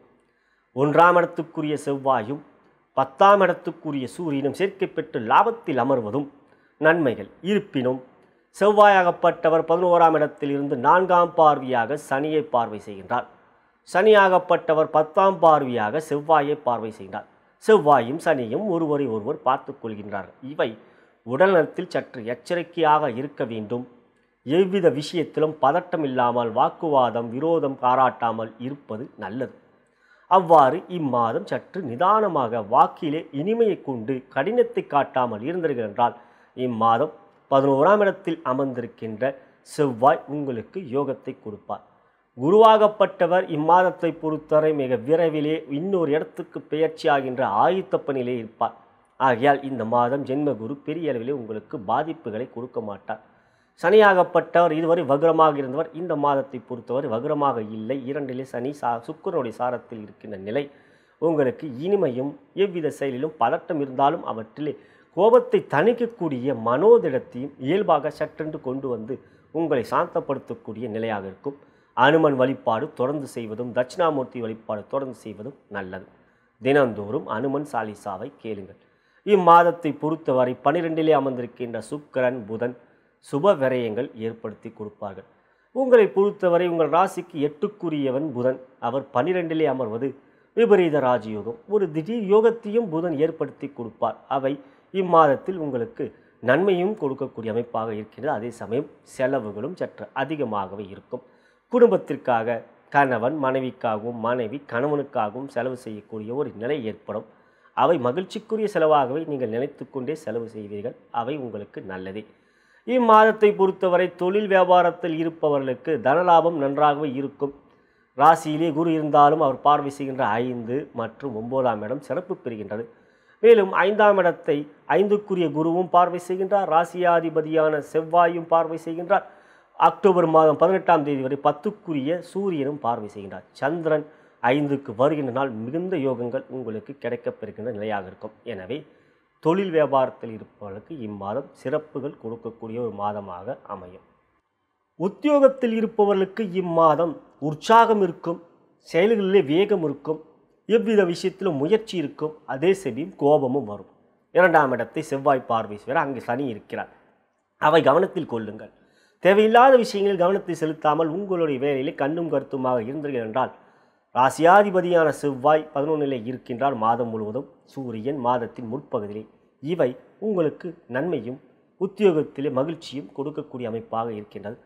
1ஆம் இடத்துக்குரிய செவ்வாயும் 10ஆம் இடத்துக்குரிய சூரியனும் சேர்க்கை பெற்று லாபத்தில் அமர்வதும் நன்மைகள். இருப்பினும் செவ்வாயாகப்பட்டவர் 11ஆம் இடத்தில் இருந்து 4ஆம் பார்வையாக சனியை பார்வை செய்கின்றார். சனியாகப்பட்டவர் 10ஆம் பார்வையாக செவ்வாயை பார்வை செய்கிறார். செவ்வாயும் சனியும் ஒருவரை ஒருவர் பார்த்து கொள்கின்றார்கள். இவை உடல்நலத்தில் சற்று எச்சரிக்கையாக இருக்க வேண்டும். எவ்வித விஷயத்திலும் பதட்டம் இல்லாமல் வாக்குவாதம், விரோதம் பாராட்டாமல் இருப்பது நல்லது. அவ்வாறு இம்மாதம் சற்று நிதானமாக வாக்கிலே இனிமையை கொண்டு கடினத்தை காட்டாமல் இருந்தீர்கள் என்றால் இம்மாதம் 11ஆம் இடத்தில் அமர்ந்திருக்கின்ற செவ்வாய் உங்களுக்கு யோகத்தை கொடுப்பார். குருவாகப்பட்டவர் இம்மாதத்தை பொறுத்தவரை மிக விரைவிலே இன்னொரு இடத்துக்கு பெயர்ச்சியாகின்ற ஆயுத்த பணியிலே இருப்பார். ஆகையால் இந்த மாதம் ஜென்மகுரு பெரிய அளவிலே உங்களுக்கு பாதிப்புகளை கொடுக்க மாட்டார். சனியாகப்பட்டவர் இதுவரை வக்ரமாக இருந்தவர் இந்த மாதத்தை பொறுத்தவரை வக்ரமாக இல்லை. 2லே சனி சுக்கிரனுடைய சாரத்தில் இருக்கின்ற நிலை உங்களுக்கு இனிமையும் எவ்வித செயலிலும் பதட்டம் இருந்தாலும் அவற்றிலே கோபத்தை தணிக்கக்கூடிய மனோதிடத்தையும் இயல்பாக சற்றென்று கொண்டு வந்து உங்களை சாந்தப்படுத்தக்கூடிய நிலையாக இருக்கும். அனுமன் வழிபாடு தொடர்ந்து செய்வதும், தட்சிணாமூர்த்தி வழிபாடு தொடர்ந்து செய்வதும் நல்லது. தினந்தோறும் அனுமன் சாலிசாவை கேளுங்கள். இம்மாதத்தை பொறுத்தவரை 12லே அமர்ந்திருக்கின்ற சுக்கிரன், புதன் சுப விரயங்கள் ஏற்படுத்தி கொடுப்பார்கள். உங்களை பொறுத்தவரை உங்கள் ராசிக்கு 8க்குரியவன் புதன். அவர் 12லே அமர்வது விபரீத ராஜயோகம். ஒரு திடீர் யோகத்தையும் புதன் ஏற்படுத்தி கொடுப்பார். அவை இம்மாதத்தில் உங்களுக்கு நன்மையும் கொடுக்கக்கூடிய அமைப்பாக இருக்கின்றது. அதே சமயம் செலவுகளும் சற்று அதிகமாகவே இருக்கும். குடும்பத்திற்காக கணவன் மனைவிக்காகவும், மனைவி கணவனுக்காகவும் செலவு செய்யக்கூடிய ஒரு நிலை ஏற்படும். அவை மகிழ்ச்சிக்குரிய செலவாகவே நீங்கள் நினைத்து கொண்டே செலவு செய்வீர்கள். அவை உங்களுக்கு நல்லதே. இம்மாதத்தை பொறுத்தவரை தொழில் வியாபாரத்தில் இருப்பவர்களுக்கு தனலாபம் நன்றாகவே இருக்கும். ராசியிலே குரு இருந்தாலும் அவர் பார்வை செய்கின்ற 5 மற்றும் 9ஆம் இடம் சிறப்பு பெறுகின்றது. மேலும் 5ஆம் இடத்தை 5க்குரிய குருவும் பார்வை செய்கின்றார். ராசியாதிபதியான செவ்வாயும் பார்வை செய்கின்றார். அக்டோபர் மாதம் 18ஆம் தேதி வரை 10க்குரிய சூரியனும் பார்வை செய்கின்றார். சந்திரன் 5க்கு வருகின்ற நாள் மிகுந்த யோகங்கள் உங்களுக்கு கிடைக்கப்பெறுகின்ற நிலையாக இருக்கும். எனவே தொழில் வியாபாரத்தில் இருப்பவர்களுக்கு இம்மாதம் சிறப்புகள் கொடுக்கக்கூடிய ஒரு மாதமாக அமையும். உத்தியோகத்தில் இருப்பவர்களுக்கு இம்மாதம் உற்சாகம் இருக்கும், செயல்களிலே வேகம் இருக்கும், எவ்வித விஷயத்திலும் முயற்சி இருக்கும். அதே சமயம் கோபமும் வரும். 2ஆம் இடத்தை செவ்வாய் பார்வை செய்வார். அங்கே சனி இருக்கிறார். அவை கவனத்தில் கொள்ளுங்கள். தேவையில்லாத விஷயங்களில் கவனத்தை செலுத்தாமல் உங்களுடைய வேலையிலே கண்ணும் கருத்துமாக இருந்தீர்கள் என்றால் ராசியாதிபதியான செவ்வாய் 11லே இருக்கின்றார் மாதம் முழுவதும். சூரியன் மாதத்தின் முற்பகுதியிலே. இவை உங்களுக்கு நன்மையும் உத்தியோகத்திலே மகிழ்ச்சியும் கொடுக்கக்கூடிய அமைப்பாக இருக்கின்றது.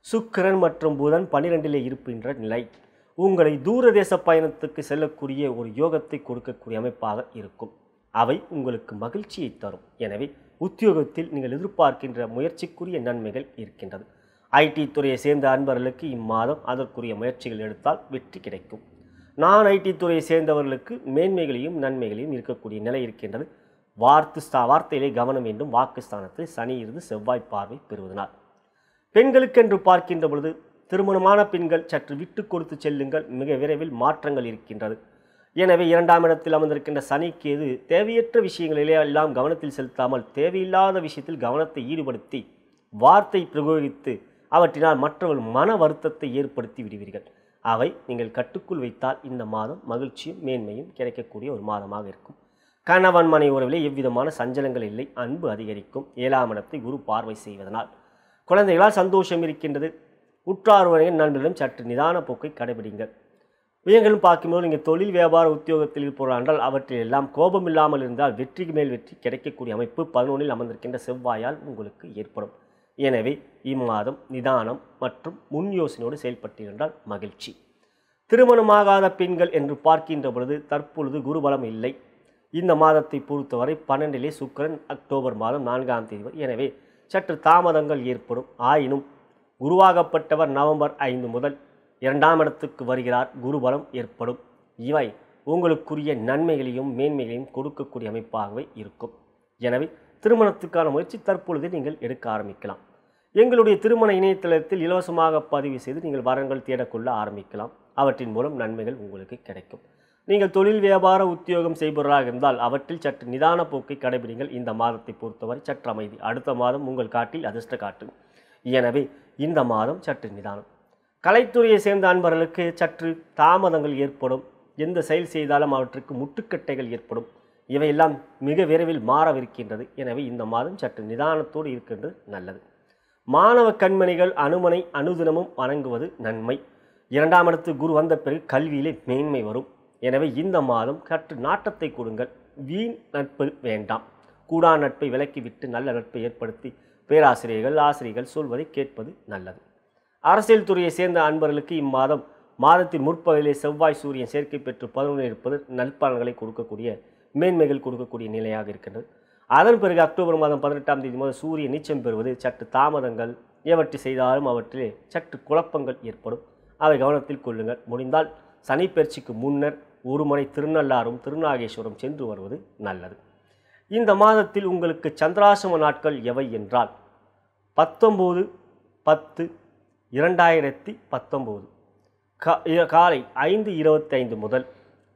சுக்கிரன் மற்றும் புதன் 12லே இருக்கின்ற நிலை உங்களை தூரதேச பயணத்துக்கு செல்லக்கூடிய ஒரு யோகத்தை கொடுக்கக்கூடிய அமைப்பாக இருக்கும். அவை உங்களுக்கு மகிழ்ச்சியை தரும். எனவே உத்தியோகத்தில் நீங்கள் எதிர்பார்க்கின்ற முயற்சிக்குரிய நன்மைகள் இருக்கின்றது. ஐடி துறையை சேர்ந்த அன்பர்களுக்கு இம்மாதம் அதற்குரிய முயற்சிகள் எடுத்தால் வெற்றி கிடைக்கும். நான் ஐடி துறையை சேர்ந்தவர்களுக்கு மேன்மைகளையும் நன்மைகளையும் இருக்கக்கூடிய நிலை இருக்கின்றது. வார்த்தையிலே கவனம் வேண்டும். வாக்குஸ்தானத்தில் சனி இருந்து செவ்வாய் பார்வை பெறுவதனால் பெண்களுக்கென்று பார்க்கின்ற பொழுது திருமணமான பெண்கள் சற்று விட்டு கொடுத்து செல்லுங்கள். மிக விரைவில் மாற்றங்கள் இருக்கின்றது. எனவே 2ஆம் இடத்தில் அமர்ந்திருக்கின்ற சனி கேது தேவையற்ற விஷயங்களிலே எல்லாம் கவனத்தில் செலுத்தாமல் தேவையில்லாத விஷயத்தில் கவனத்தை ஈடுபடுத்தி வார்த்தை பிரயோகித்து அவற்றினால் மற்றவர்கள் மன வருத்தத்தை ஏற்படுத்தி விடுவீர்கள். அவை நீங்கள் கட்டுக்குள் வைத்தால் இந்த மாதம் மகிழ்ச்சியும் மேன்மையும் கிடைக்கக்கூடிய ஒரு மாதமாக இருக்கும். கணவன் மனை உறவிலே எவ்விதமான சஞ்சலங்கள் இல்லை. அன்பு அதிகரிக்கும். 7ஆம் இடத்தை குரு பார்வை செய்வதனால் குழந்தைகளால் சந்தோஷம் இருக்கின்றது. உற்றார் உறவினர் நண்பர்களிடம் சற்று நிதான போக்கை கடைபிடிங்கள். விஷயங்களும் பார்க்கும்போது நீங்கள் தொழில் வியாபார உத்தியோகத்தில் இருப்பவர்கள் என்றால் அவற்றில் எல்லாம் கோபம் இல்லாமல் இருந்தால் வெற்றிக்கு மேல் வெற்றி கிடைக்கக்கூடிய அமைப்பு 11இல் அமர்ந்திருக்கின்ற செவ்வாயால் உங்களுக்கு ஏற்படும். எனவே இம்மாதம் நிதானம் மற்றும் முன் யோசனையோடு செயல்பட்டிருந்தால் மகிழ்ச்சி. திருமணமாகாத பெண்கள் என்று பார்க்கின்ற பொழுது தற்பொழுது குருபலம் இல்லை. இந்த மாதத்தை பொறுத்தவரை 12லே சுக்கிரன் அக்டோபர் மாதம் 4ஆம் தேதி. எனவே சற்று தாமதங்கள் ஏற்படும். ஆயினும் குருவாகப்பட்டவர் நவம்பர் 5 முதல் 2ஆம் இடத்துக்கு வருகிறார். குருபலம் ஏற்படும். இவை உங்களுக்குரிய நன்மைகளையும் மேன்மைகளையும் கொடுக்கக்கூடிய அமைப்பாகவே இருக்கும். எனவே திருமணத்துக்கான முயற்சி தற்பொழுது நீங்கள் எடுக்க ஆரம்பிக்கலாம். எங்களுடைய திருமண இணையதளத்தில் இலவசமாக பதிவு செய்து நீங்கள் வரங்கள் தேடக்கொள்ள ஆரம்பிக்கலாம். அவற்றின் மூலம் நன்மைகள் உங்களுக்கு கிடைக்கும். நீங்கள் தொழில் வியாபார உத்தியோகம் செய்பவராக இருந்தால் அவற்றில் சற்று நிதான போக்கை கடைபிடிங்கள். இந்த மாதத்தை பொறுத்தவரை சற்று அமைதி. அடுத்த மாதம் உங்கள் காட்டில் அதிர்ஷ்ட காட்டு. எனவே இந்த மாதம் சற்று நிதானம். கலைத்துறையை சேர்ந்த அன்பர்களுக்கு சற்று தாமதங்கள் ஏற்படும். எந்த செயல் செய்தாலும் அவற்றுக்கு முட்டுக்கட்டைகள் ஏற்படும். இவையெல்லாம் மிக விரைவில் மாறவிருக்கின்றது. எனவே இந்த மாதம் சற்று நிதானத்தோடு இருக்கின்றது நல்லது. மாணவ கண்மணிகள் அனுமனை அனுதினமும் வணங்குவது நன்மை. 2ஆம் இடத்து குரு வந்த பிறகு கல்வியிலே மேன்மை வரும். எனவே இந்த மாதம் சற்று நாட்டத்தை கொடுங்கள். வீண் நட்பு வேண்டாம். கூடா நட்பை விலக்கிவிட்டு நல்ல நட்பை ஏற்படுத்தி பேராசிரியர்கள் ஆசிரியர்கள் சொல்வதை கேட்பது நல்லது. அரசியல் துறையை சேர்ந்த அன்பர்களுக்கு இம்மாதம் மாதத்தின் முற்பகுதியிலே செவ்வாய் சூரியன் சேர்க்கை பெற்று 11 இருப்பது நற்பலன்களை கொடுக்கக்கூடிய மேன்மைகள் கொடுக்கக்கூடிய நிலையாக இருக்கின்றது. அதன் பிறகு அக்டோபர் மாதம் 18ஆம் தேதி முதல் சூரியன் நீச்சம் பெறுவது சற்று தாமதங்கள். எவற்றை செய்தாலும் அவற்றிலே சற்று குழப்பங்கள் ஏற்படும். அவை கவனத்தில் கொள்ளுங்கள். முடிந்தால் சனி பெயர்ச்சிக்கு முன்னர் ஒரு முறை திருநள்ளாறும் திருநாகேஸ்வரம் சென்று வருவது நல்லது. இந்த மாதத்தில் உங்களுக்கு சந்திராசிரம நாட்கள் எவை என்றால் 19/10/2019 காலை 5:25 முதல்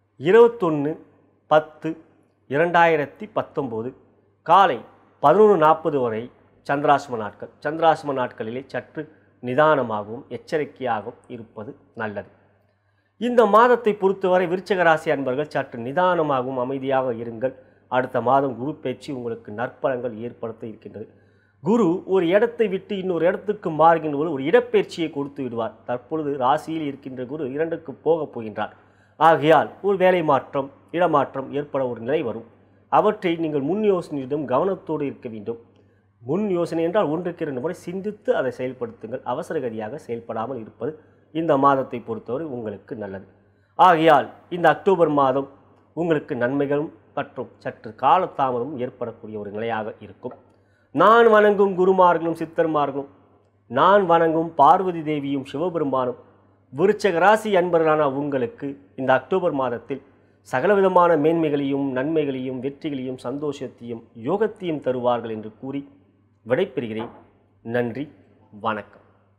21/10/2019 காலை 11:40 வரை சந்திராசிரம நாட்கள். சந்திராசிரம நாட்களிலே சற்று நிதானமாகவும் எச்சரிக்கையாகவும் இருப்பது நல்லது. இந்த மாதத்தை பொறுத்தவரை விருச்சிக ராசி அன்பர்கள் சற்று நிதானமாகவும் அமைதியாக இருங்கள். அடுத்த மாதம் குரு பயிற்சி உங்களுக்கு நற்பலன்கள் ஏற்படுத்த இருக்கின்றது. குரு ஒரு இடத்தை விட்டு இன்னொரு இடத்துக்கு மாறுகின்ற போது ஒரு இடப்பெயர்ச்சியை கொடுத்து விடுவார். தற்பொழுது ராசியில் இருக்கின்ற குரு 2க்கு போகப் போகின்றார். ஆகையால் ஒரு வேலை மாற்றம் இடமாற்றம் ஏற்பட ஒரு நிலை வரும். அவற்றை நீங்கள் முன் யோசனையிடம் கவனத்தோடு இருக்க வேண்டும். முன் யோசனை என்றால் 1க்கு 2 முறை சிந்தித்து அதை செயல்படுத்துங்கள். அவசரகதியாக செயல்படாமல் இருப்பது இந்த மாதத்தை பொறுத்தவரை உங்களுக்கு நல்லது. ஆகையால் இந்த அக்டோபர் மாதம் உங்களுக்கு நன்மைகளும் மற்றும் சற்று காலதாமதமும் ஏற்படக்கூடிய ஒரு நிலையாக இருக்கும். நான் வணங்கும் குருமார்களும் சித்தர்மார்களும் நான் வணங்கும் பார்வதி தேவியும் சிவபெருமானும் விருச்சிக ராசி அன்பர்களான உங்களுக்கு இந்த அக்டோபர் மாதத்தில் சகலவிதமான மேன்மைகளையும் நன்மைகளையும் வெற்றிகளையும் சந்தோஷத்தையும் யோகத்தையும் தருவார்கள் என்று கூறி விடைபெறுகிறேன். நன்றி, வணக்கம்.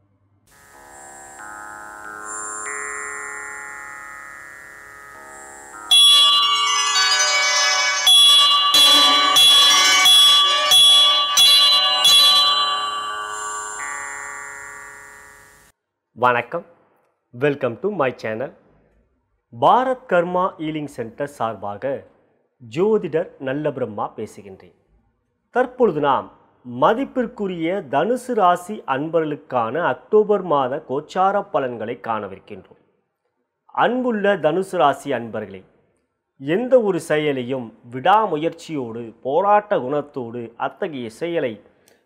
வணக்கம், welcome to my channel. Bharat karma healing centre சார்பாக ஜோதிடர் நல்ல பிரம்மா பேசுகின்றேன். தற்பொழுது நாம் மதிப்பிற்குரிய தனுசு ராசி அன்பர்களுக்கான அக்டோபர் மாத கோச்சார பலன்களை காணவிருக்கின்றோம். அன்புள்ள தனுசு ராசி அன்பர்களே, எந்த ஒரு செயலையும் விடாமுயற்சியோடு போராட்ட குணத்தோடு அத்தகைய செயலை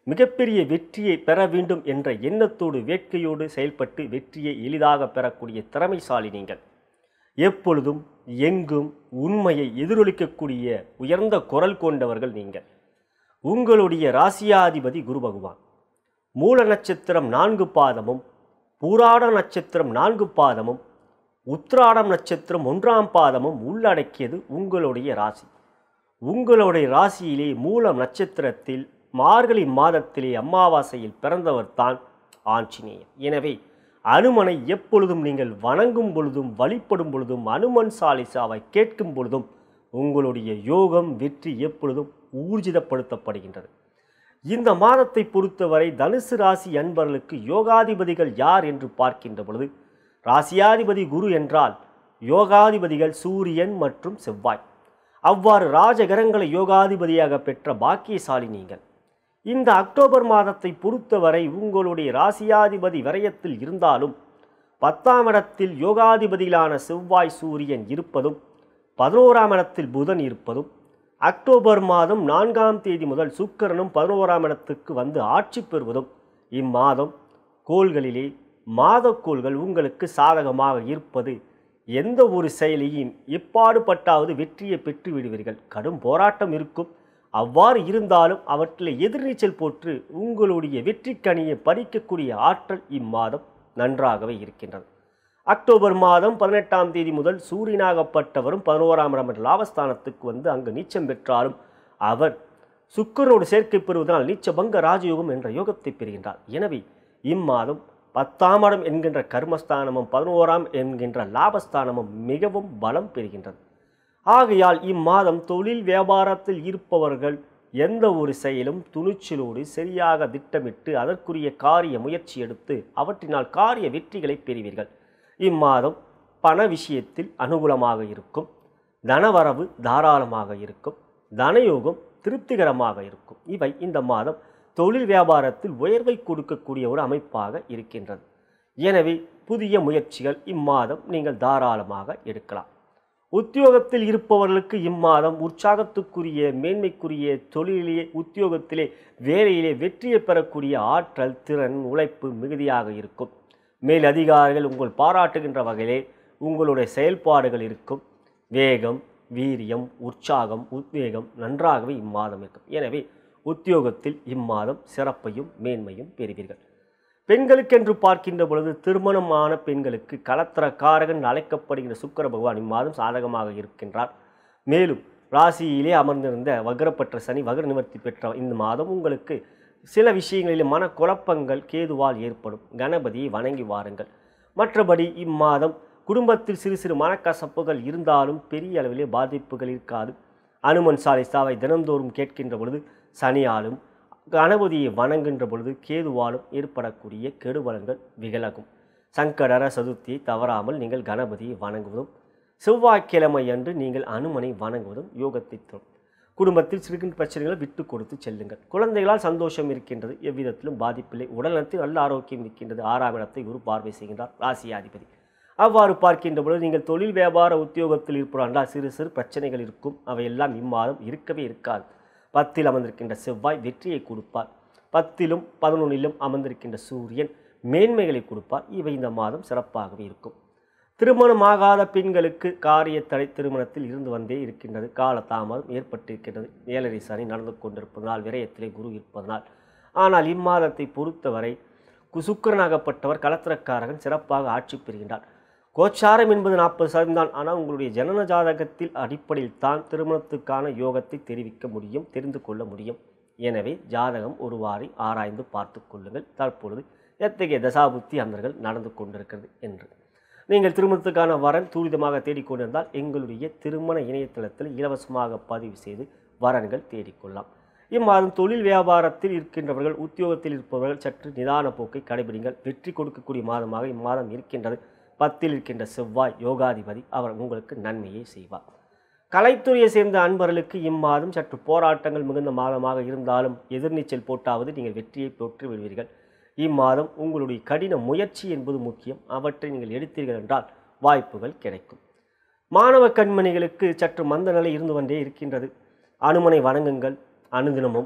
மிகப்பெரிய வெற்றியை பெற வேண்டும் என்ற எண்ணத்தோடு வேட்கையோடு செயல்பட்டு வெற்றியை எளிதாக பெறக்கூடிய திறமைசாலி நீங்கள். எப்பொழுதும் எங்கும் உண்மையை எதிரொலிக்கக்கூடிய உயர்ந்த குரல் கொண்டவர்கள் நீங்கள். உங்களுடைய ராசியாதிபதி குரு பகவான் மூல நட்சத்திரம் 4 பாதமும், பூராட நட்சத்திரம் 4 பாதமும், உத்திராடம் நட்சத்திரம் 1ஆம் பாதமும் உள்ளடக்கியது உங்களுடைய ராசி. உங்களுடைய ராசியிலே மூலம் நட்சத்திரத்தில் மார்கழி மாதத்திலே அமாவாசையில் பிறந்தவர் தான் ஆஞ்சநேயர். எனவே அனுமனை எப்பொழுதும் நீங்கள் வணங்கும் பொழுதும் வழிபடும் பொழுதும் அனுமன் சாலிசாவை கேட்கும் பொழுதும் உங்களுடைய யோகம் வெற்றி எப்பொழுதும் ஊர்ஜிதப்படுத்தப்படுகின்றது. இந்த மாதத்தை பொறுத்தவரை தனுசு ராசி அன்பர்களுக்கு யோகாதிபதிகள் யார் என்று பார்க்கின்ற பொழுது, ராசியாதிபதி குரு என்றால் யோகாதிபதிகள் சூரியன் மற்றும் செவ்வாய். அவ்வாறு ராஜகிரகங்களை யோகாதிபதியாக பெற்ற பாக்கியசாலி நீங்கள். இந்த அக்டோபர் மாதத்தை பொறுத்தவரை உங்களுடைய ராசியாதிபதி விரயத்தில் இருந்தாலும் 10ஆம் இடத்தில் யோகாதிபதியிலான செவ்வாய் சூரியன் இருப்பதும் 11ஆம் இடத்தில் புதன் இருப்பதும், அக்டோபர் மாதம் 4ஆம் தேதி முதல் சுக்கிரனும் 11ஆம் இடத்துக்கு வந்து ஆட்சி பெறுவதும், இம்மாதம் கோள்களிலே மாதக்கோள்கள் உங்களுக்கு சாதகமாக இருப்பது எந்த ஒரு செயலையும் எப்பாடுபட்டாவது வெற்றியை பெற்று விடுவீர்கள். கடும் போராட்டம் இருக்கும். அவ்வாறு இருந்தாலும் அவற்றில் எதிர்நீச்சல் போட்டு உங்களுடைய வெற்றி கனியை பறிக்கக்கூடிய ஆற்றல் இம்மாதம் நன்றாகவே இருக்கின்றது. அக்டோபர் மாதம் 18ஆம் தேதி முதல் சூரியனாகப்பட்டவரும் 11ஆம் இடம் லாபஸ்தானத்துக்கு வந்து அங்கு நீச்சம் பெற்றாலும் அவர் சுக்கிரனோடு சேர்க்கை பெறுவதனால் நீச்சபங்க ராஜயோகம் என்ற யோகத்தை பெறுகின்றார். எனவே இம்மாதம் 10ஆம் இடம் என்கின்ற கர்மஸ்தானமும் 11ஆம் என்கின்ற லாபஸ்தானமும் மிகவும் பலம் பெறுகின்றது. ஆகையால் இம்மாதம் தொழில் வியாபாரத்தில் இருப்பவர்கள் எந்த ஒரு செயலும் துணிச்சலோடு சரியாக திட்டமிட்டு அதற்குரிய காரிய முயற்சி எடுத்து அவற்றினால் காரிய வெற்றிகளை பெறுவீர்கள். இம்மாதம் பண விஷயத்தில் அனுகூலமாக இருக்கும். தனவரவு தாராளமாக இருக்கும். தனயோகம் திருப்திகரமாக இருக்கும். இவை இந்த மாதம் தொழில் வியாபாரத்தில் உயர்வை கொடுக்கக்கூடிய ஒரு அமைப்பாக இருக்கின்றது. எனவே புதிய முயற்சிகள் இம்மாதம் நீங்கள் தாராளமாக எடுக்கலாம். உத்தியோகத்தில் இருப்பவர்களுக்கு இம்மாதம் உற்சாகத்துக்குரிய மேன்மைக்குரிய தொழிலிலே உத்தியோகத்திலே வேலையிலே வெற்றியை பெறக்கூடிய ஆற்றல் திறன் உழைப்பு மிகுதியாக இருக்கும். மேல் அதிகாரிகள் உங்கள் பாராட்டுகின்ற வகையிலே உங்களுடைய செயல்பாடுகள் இருக்கும். வேகம் வீரியம் உற்சாகம் உத்வேகம் நன்றாகவே இம்மாதம் இருக்கும். எனவே உத்தியோகத்தில் இம்மாதம் சிறப்பையும் மேன்மையும் பெறுவீர்கள். பெண்களுக்கென்று பார்க்கின்ற பொழுது திருமணமான பெண்களுக்கு கலத்திரக்காரகன் அழைக்கப்படுகின்ற சுக்கிர பகவான் இம்மாதம் சாதகமாக இருக்கின்றார். மேலும் ராசியிலே அமர்ந்திருந்த வக்ரப்பெற்ற சனி வக்ர நிவர்த்தி பெற்ற இந்த மாதம் உங்களுக்கு சில விஷயங்களில் மனக்குழப்பங்கள் கேதுவால் ஏற்படும். கணபதியை வணங்கி வாருங்கள். மற்றபடி இம்மாதம் குடும்பத்தில் சிறு சிறு மனக்கசப்புகள் இருந்தாலும் பெரிய அளவிலே பாதிப்புகள் இருக்காது. அனுமன் சாலிசாவை தினந்தோறும் கேட்கின்ற பொழுது சனியாலும் கணபதியை வணங்குகின்ற பொழுது கேதுவாலும் ஏற்படக்கூடிய கெடுபலன்கள் விலகும். சங்கடர சதுர்த்தியை தவறாமல் நீங்கள் கணபதியை வணங்குவதும் செவ்வாய்க்கிழமை அன்று நீங்கள் அனுமனை வணங்குவதும் யோகத்தை தரும். குடும்பத்தில் சிறு பிரச்சனைகளை விட்டு கொடுத்து செல்லுங்கள். குழந்தைகளால் சந்தோஷம் இருக்கின்றது. எவ்விதத்திலும் பாதிப்பில்லை. உடல்நலத்தில் நல்ல ஆரோக்கியம் இருக்கின்றது. 6ஆம் இடத்தை குரு பார்வை செய்கின்றார் ராசியாதிபதி. அவ்வாறு பார்க்கின்ற பொழுது நீங்கள் தொழில் வியாபார உத்தியோகத்தில் இருப்பார்கள் சிறு சிறு பிரச்சனைகள் இருக்கும். அவையெல்லாம் இம்மாதம் இருக்கவே இருக்காது. 10இல் அமர்ந்திருக்கின்ற செவ்வாய் வெற்றியை கொடுப்பார். 10இலும் 11இலும் அமர்ந்திருக்கின்ற சூரியன் மேன்மைகளை கொடுப்பார். இவை இந்த மாதம் சிறப்பாகவே இருக்கும். திருமணமாகாத பெண்களுக்கு காரிய தடை திருமணத்தில் இருந்து வந்தே இருக்கின்றது. கால தாமதம் ஏற்பட்டிருக்கின்றது. 7 சனி நடந்து கொண்டிருப்பதனால் விரயத்திலே குரு இருப்பதனால். ஆனால் இம்மாதத்தை பொறுத்தவரை சுக்கிரனாகப்பட்டவர் கலத்திரக்காரகன் சிறப்பாக ஆட்சி பெறுகின்றார். கோச்சாரம் என்பது 40% தான். ஆனால் உங்களுடைய ஜனன ஜாதகத்தில் அடிப்படையில் தான் திருமணத்துக்கான யோகத்தை தெரிவிக்க முடியும், தெரிந்து கொள்ள முடியும். எனவே ஜாதகம் ஒரு வாரி ஆராய்ந்து பார்த்து கொள்ளுங்கள். தற்பொழுது எத்தகைய தசாபுத்தி அந்தர்கள் நடந்து கொண்டிருக்கிறது என்று. நீங்கள் திருமணத்துக்கான வரன் துரிதமாக தேடிக்கொண்டிருந்தால் எங்களுடைய திருமண இணையதளத்தில் இலவசமாக பதிவு செய்து வரன்கள் தேடிக்கொள்ளலாம். இம்மாதம் தொழில் வியாபாரத்தில் இருக்கின்றவர்கள் உத்தியோகத்தில் இருப்பவர்கள் சற்று நிதான போக்கை கடைபிடிங்கள். வெற்றி கொடுக்கக்கூடிய மாதமாக இம்மாதம் இருக்கின்றது. 10இல் இருக்கின்ற செவ்வாய் யோகாதிபதி அவர் உங்களுக்கு நன்மையை செய்வார். கலைத்துறையை சேர்ந்த அன்பர்களுக்கு இம்மாதம் சற்று போராட்டங்கள் மிகுந்த மாதமாக இருந்தாலும் எதிர்நீச்சல் போட்டாவது நீங்கள் வெற்றியை பெற்று விடுவீர்கள். இம்மாதம் உங்களுடைய கடின முயற்சி என்பது முக்கியம். அவற்றை நீங்கள் எடுத்தீர்கள் என்றால் வாய்ப்புகள் கிடைக்கும். மாணவ கண்மணிகளுக்கு சற்று மந்த நிலை இருந்து கொண்டே இருக்கின்றது. அனுமனை வணங்குங்கள். அனுதினமும்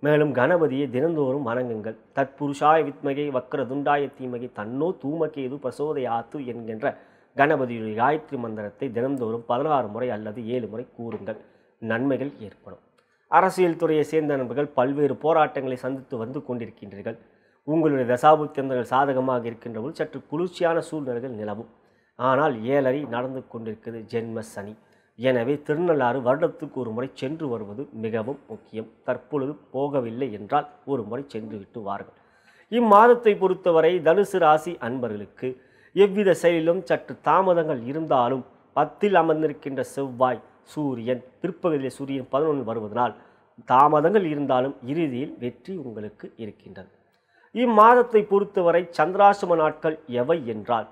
மேலும் கணபதியை தினந்தோறும் வணங்குங்கள். தற்புருஷாய வித்மகே வக்ரதுண்டாய தீமகே தன்னோ தூமகேது பிரசோதயாத்து என்கின்ற கணபதியுடைய காயத்ரி மந்திரத்தை தினந்தோறும் 16 முறை அல்லது 7 முறை கூறுங்கள். நன்மைகள் ஏற்படும். அரசியல் துறையை சேர்ந்த நண்பர்கள் பல்வேறு போராட்டங்களை சந்தித்து வந்து கொண்டிருக்கின்றீர்கள். உங்களுடைய தசாபுத்தியந்தர்கள் சாதகமாக இருக்கின்ற போது சற்று குளிர்ச்சியான சூழ்நிலைகள் நிலவும். ஆனால் 7.5 நடந்து கொண்டிருக்கிறது ஜென்ம சனி. எனவே திருநள்ளாறு வருடத்துக்கு ஒரு முறை சென்று வருவது மிகவும் முக்கியம். தற்பொழுது போகவில்லை என்றால் ஒரு முறை சென்று விட்டு வாருங்கள். இம்மாதத்தை பொறுத்தவரை தனுசு ராசி அன்பர்களுக்கு எவ்வித செயலிலும் சற்று தாமதங்கள் இருந்தாலும் 10ல் அமர்ந்திருக்கின்ற செவ்வாய் சூரியன் பிற்பகுதியில் சூரியன் 11 வருவதனால் தாமதங்கள் இருந்தாலும் இறுதியில் வெற்றி உங்களுக்கு இருக்கின்றது. இம்மாதத்தை பொறுத்தவரை சந்திராசிரம நாட்கள் எவை என்றால்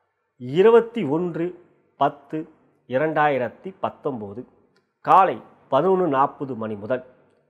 21/10/2019 காலை 11:40 மணி முதல்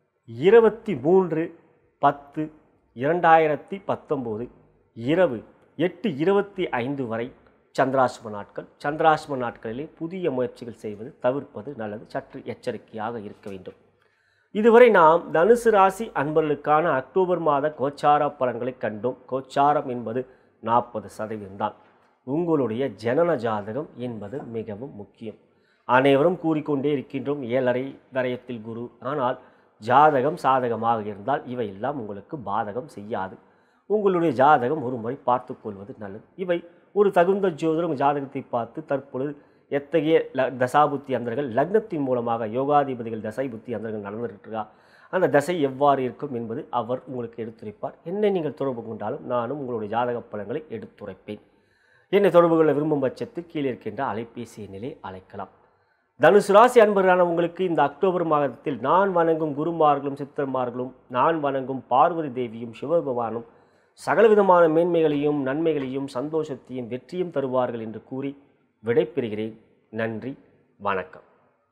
23/10/2019 இரவு 8:25 வரை சந்திராசிரம நாட்கள். சந்திராசிரம நாட்களிலே புதிய முயற்சிகள் செய்வது தவிர்ப்பது நல்லது. சற்று எச்சரிக்கையாக இருக்க வேண்டும். இதுவரை நாம் தனுசு ராசி அன்பர்களுக்கான அக்டோபர் மாத கோச்சார பலன்களை கண்டோம். கோச்சாரம் என்பது 40% தான். உங்களுடைய ஜனன ஜாதகம் என்பது மிகவும் முக்கியம். அனைவரும் கூறிக்கொண்டே இருக்கின்றோம் 7.5 வரையத்தில் குரு. ஆனால் ஜாதகம் சாதகமாக இருந்தால் இவையெல்லாம் உங்களுக்கு பாதகம் செய்யாது. உங்களுடைய ஜாதகம் ஒரு முறை பார்த்து கொள்வது நல்லது. இவை ஒரு தகுந்த ஜோதிடம் ஜாதகத்தை பார்த்து தற்பொழுது எத்தகைய தசாபுத்தி அந்தர்கள் லக்னத்தின் மூலமாக யோகாதிபதிகள் தசை புத்தி அந்தர்கள் நடந்துருக்கா, அந்த தசை எவ்வாறு இருக்கும் என்பது அவர் உங்களுக்கு எடுத்துரைப்பார். என்னை நீங்கள் தொடர்பு கொண்டாலும் நானும் உங்களுடைய ஜாதக பலன்களை எடுத்துரைப்பேன். என்னை தொடர்பு கொள்ள விரும்பும் பட்சத்தில் கீழே இருக்கின்ற அலைபேசி எண்ணிலே அழைக்கலாம். தனுசு ராசி அன்பர்களான உங்களுக்கு இந்த அக்டோபர் மாதத்தில் நான் வணங்கும் குருமார்களும் சித்தர்மார்களும் நான் வணங்கும் பார்வதி தேவியும் சிவபகவானும் சகலவிதமான மேன்மைகளையும் நன்மைகளையும் சந்தோஷத்தையும் வெற்றியும் தருவார்கள் என்று கூறி விடைபெறுகிறேன். நன்றி, வணக்கம்.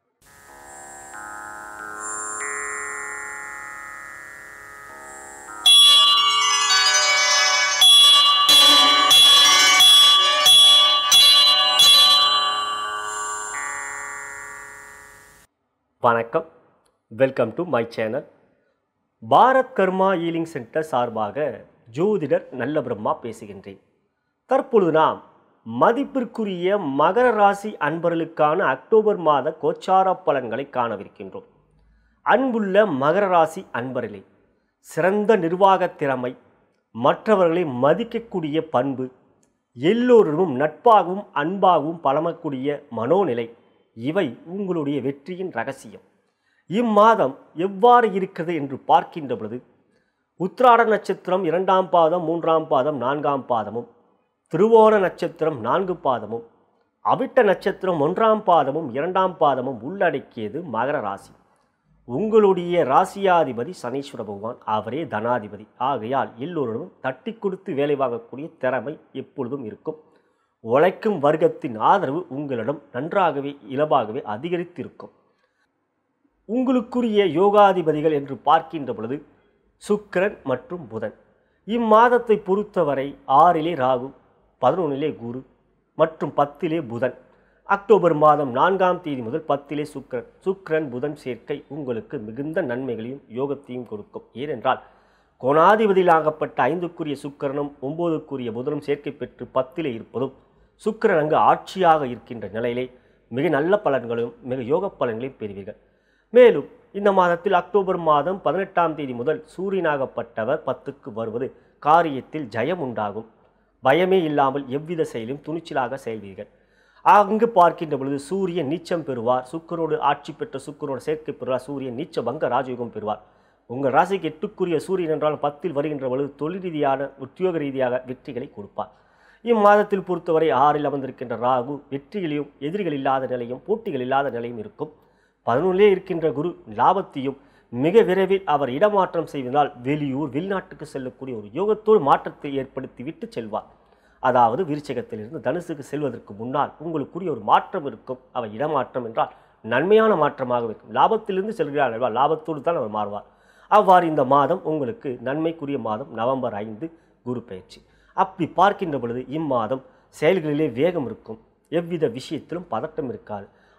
வணக்கம், welcome to my channel. Bharat karma healing centre சார்பாக ஜோதிடர் நல்ல பிரம்மா பேசுகின்றேன். தற்பொழுது நாம் மதிப்பிற்குரிய மகர ராசி அன்பர்களுக்கான அக்டோபர் மாத கோச்சார பலன்களை காணவிருக்கின்றோம். அன்புள்ள மகர ராசி அன்பர்களே, சிறந்த நிர்வாக திறமை, மற்றவர்களை மதிக்கக்கூடிய பண்பு, எல்லோரிடமும் நட்பாகவும் அன்பாகவும் பழமக்கூடிய மனோநிலை, இவை உங்களுடைய வெற்றியின் ரகசியம். இம்மாதம் எவ்வாறு இருக்கிறது என்று பார்க்கின்ற பொழுது உத்திராட நட்சத்திரம் 2ஆம் பாதம் 3ஆம் பாதம் 4ஆம் பாதமும், திருவோண நட்சத்திரம் 4 பாதமும், அவிட்ட நட்சத்திரம் 1ஆம் பாதமும் 2ஆம் பாதமும் உள்ளடக்கியது மகர ராசி. உங்களுடைய ராசியாதிபதி சனீஸ்வர பகவான், அவரே தனாதிபதி. ஆகையால் எல்லோரிடமும் தட்டி கொடுத்து வேலை வாங்கக்கூடிய திறமை எப்பொழுதும் இருக்கும். உழைக்கும் வர்க்கத்தின் ஆதரவு உங்களிடம் நன்றாகவே இலபாகவே அதிகரித்திருக்கும். உங்களுக்குரிய யோகாதிபதிகள் என்று பார்க்கின்ற பொழுது சுக்கிரன் மற்றும் புதன். இம்மாதத்தை பொறுத்தவரை 6லே ராகு, 11லே குரு மற்றும் 10லே புதன். அக்டோபர் மாதம் 4ஆம் தேதி முதல் 10லே சுக்கிரன் புதன் சேர்க்கை உங்களுக்கு மிகுந்த நன்மைகளையும் யோகத்தையும் கொடுக்கும். ஏனென்றால் கோணாதிபதியிலாகப்பட்ட 5க்குரிய சுக்கிரனும் 9க்குரிய புதனும் சேர்க்கை பெற்று 10லே இருப்பதும், சுக்கிரன் அங்கு ஆட்சியாக இருக்கின்ற நிலையிலே மிக நல்ல பலன்களையும் மிக யோக பலன்களையும் பெறுவீர்கள். மேலும் இந்த மாதத்தில் அக்டோபர் மாதம் 18ஆம் தேதி முதல் சூரியனாகப்பட்டவர் 10க்கு வருவது காரியத்தில் ஜெயம் உண்டாகும். பயமே இல்லாமல் எவ்வித செயலும் துணிச்சலாக செயல்வீர்கள். அங்கு பார்க்கின்ற பொழுது சூரியன் நீச்சம் பெறுவார். சுக்கிரனோடு ஆட்சி பெற்ற சுக்கிரனோடு சேர்க்கை பெறுவார். சூரியன் நீச்ச பங்க ராஜயோகம் பெறுவார். உங்கள் ராசிக்கு 8க்குரிய சூரியன் என்றால் 10ல் வருகின்ற பொழுது தொழில் ரீதியான உத்தியோக ரீதியாக வெற்றிகளை கொடுப்பார். இம்மாதத்தில் பொறுத்தவரை 6ல் அமர்ந்திருக்கின்ற ராகு வெற்றிகளையும் எதிரிகள் இல்லாத நிலையும் போட்டிகள் இல்லாத நிலையும் இருக்கும். 11லே இருக்கின்ற குரு லாபத்தையும் மிக விரைவில் அவர் இடமாற்றம் செய்வதால் வெளியூர் வெளிநாட்டுக்கு செல்லக்கூடிய ஒரு யோகத்தோடு மாற்றத்தை ஏற்படுத்தி விட்டு செல்வார். அதாவது விருச்சிகத்திலிருந்து தனுசுக்கு செல்வதற்கு முன்னால் உங்களுக்குரிய ஒரு மாற்றம் இருக்கும். அவர் இடமாற்றம் என்றால் நன்மையான மாற்றமாக இருக்கும். லாபத்திலிருந்து செல்கிறார் அல்லவா, லாபத்தோடு தான் அவர் மாறுவார். அவ்வாறு இந்த மாதம் உங்களுக்கு நன்மைக்குரிய மாதம் நவம்பர் 5 குரு பயிற்சி. அப்படி பார்க்கின்ற பொழுது இம்மாதம் செயல்களிலே வேகம் இருக்கும். எவ்வித விஷயத்திலும் பதட்டம் இருக்காது.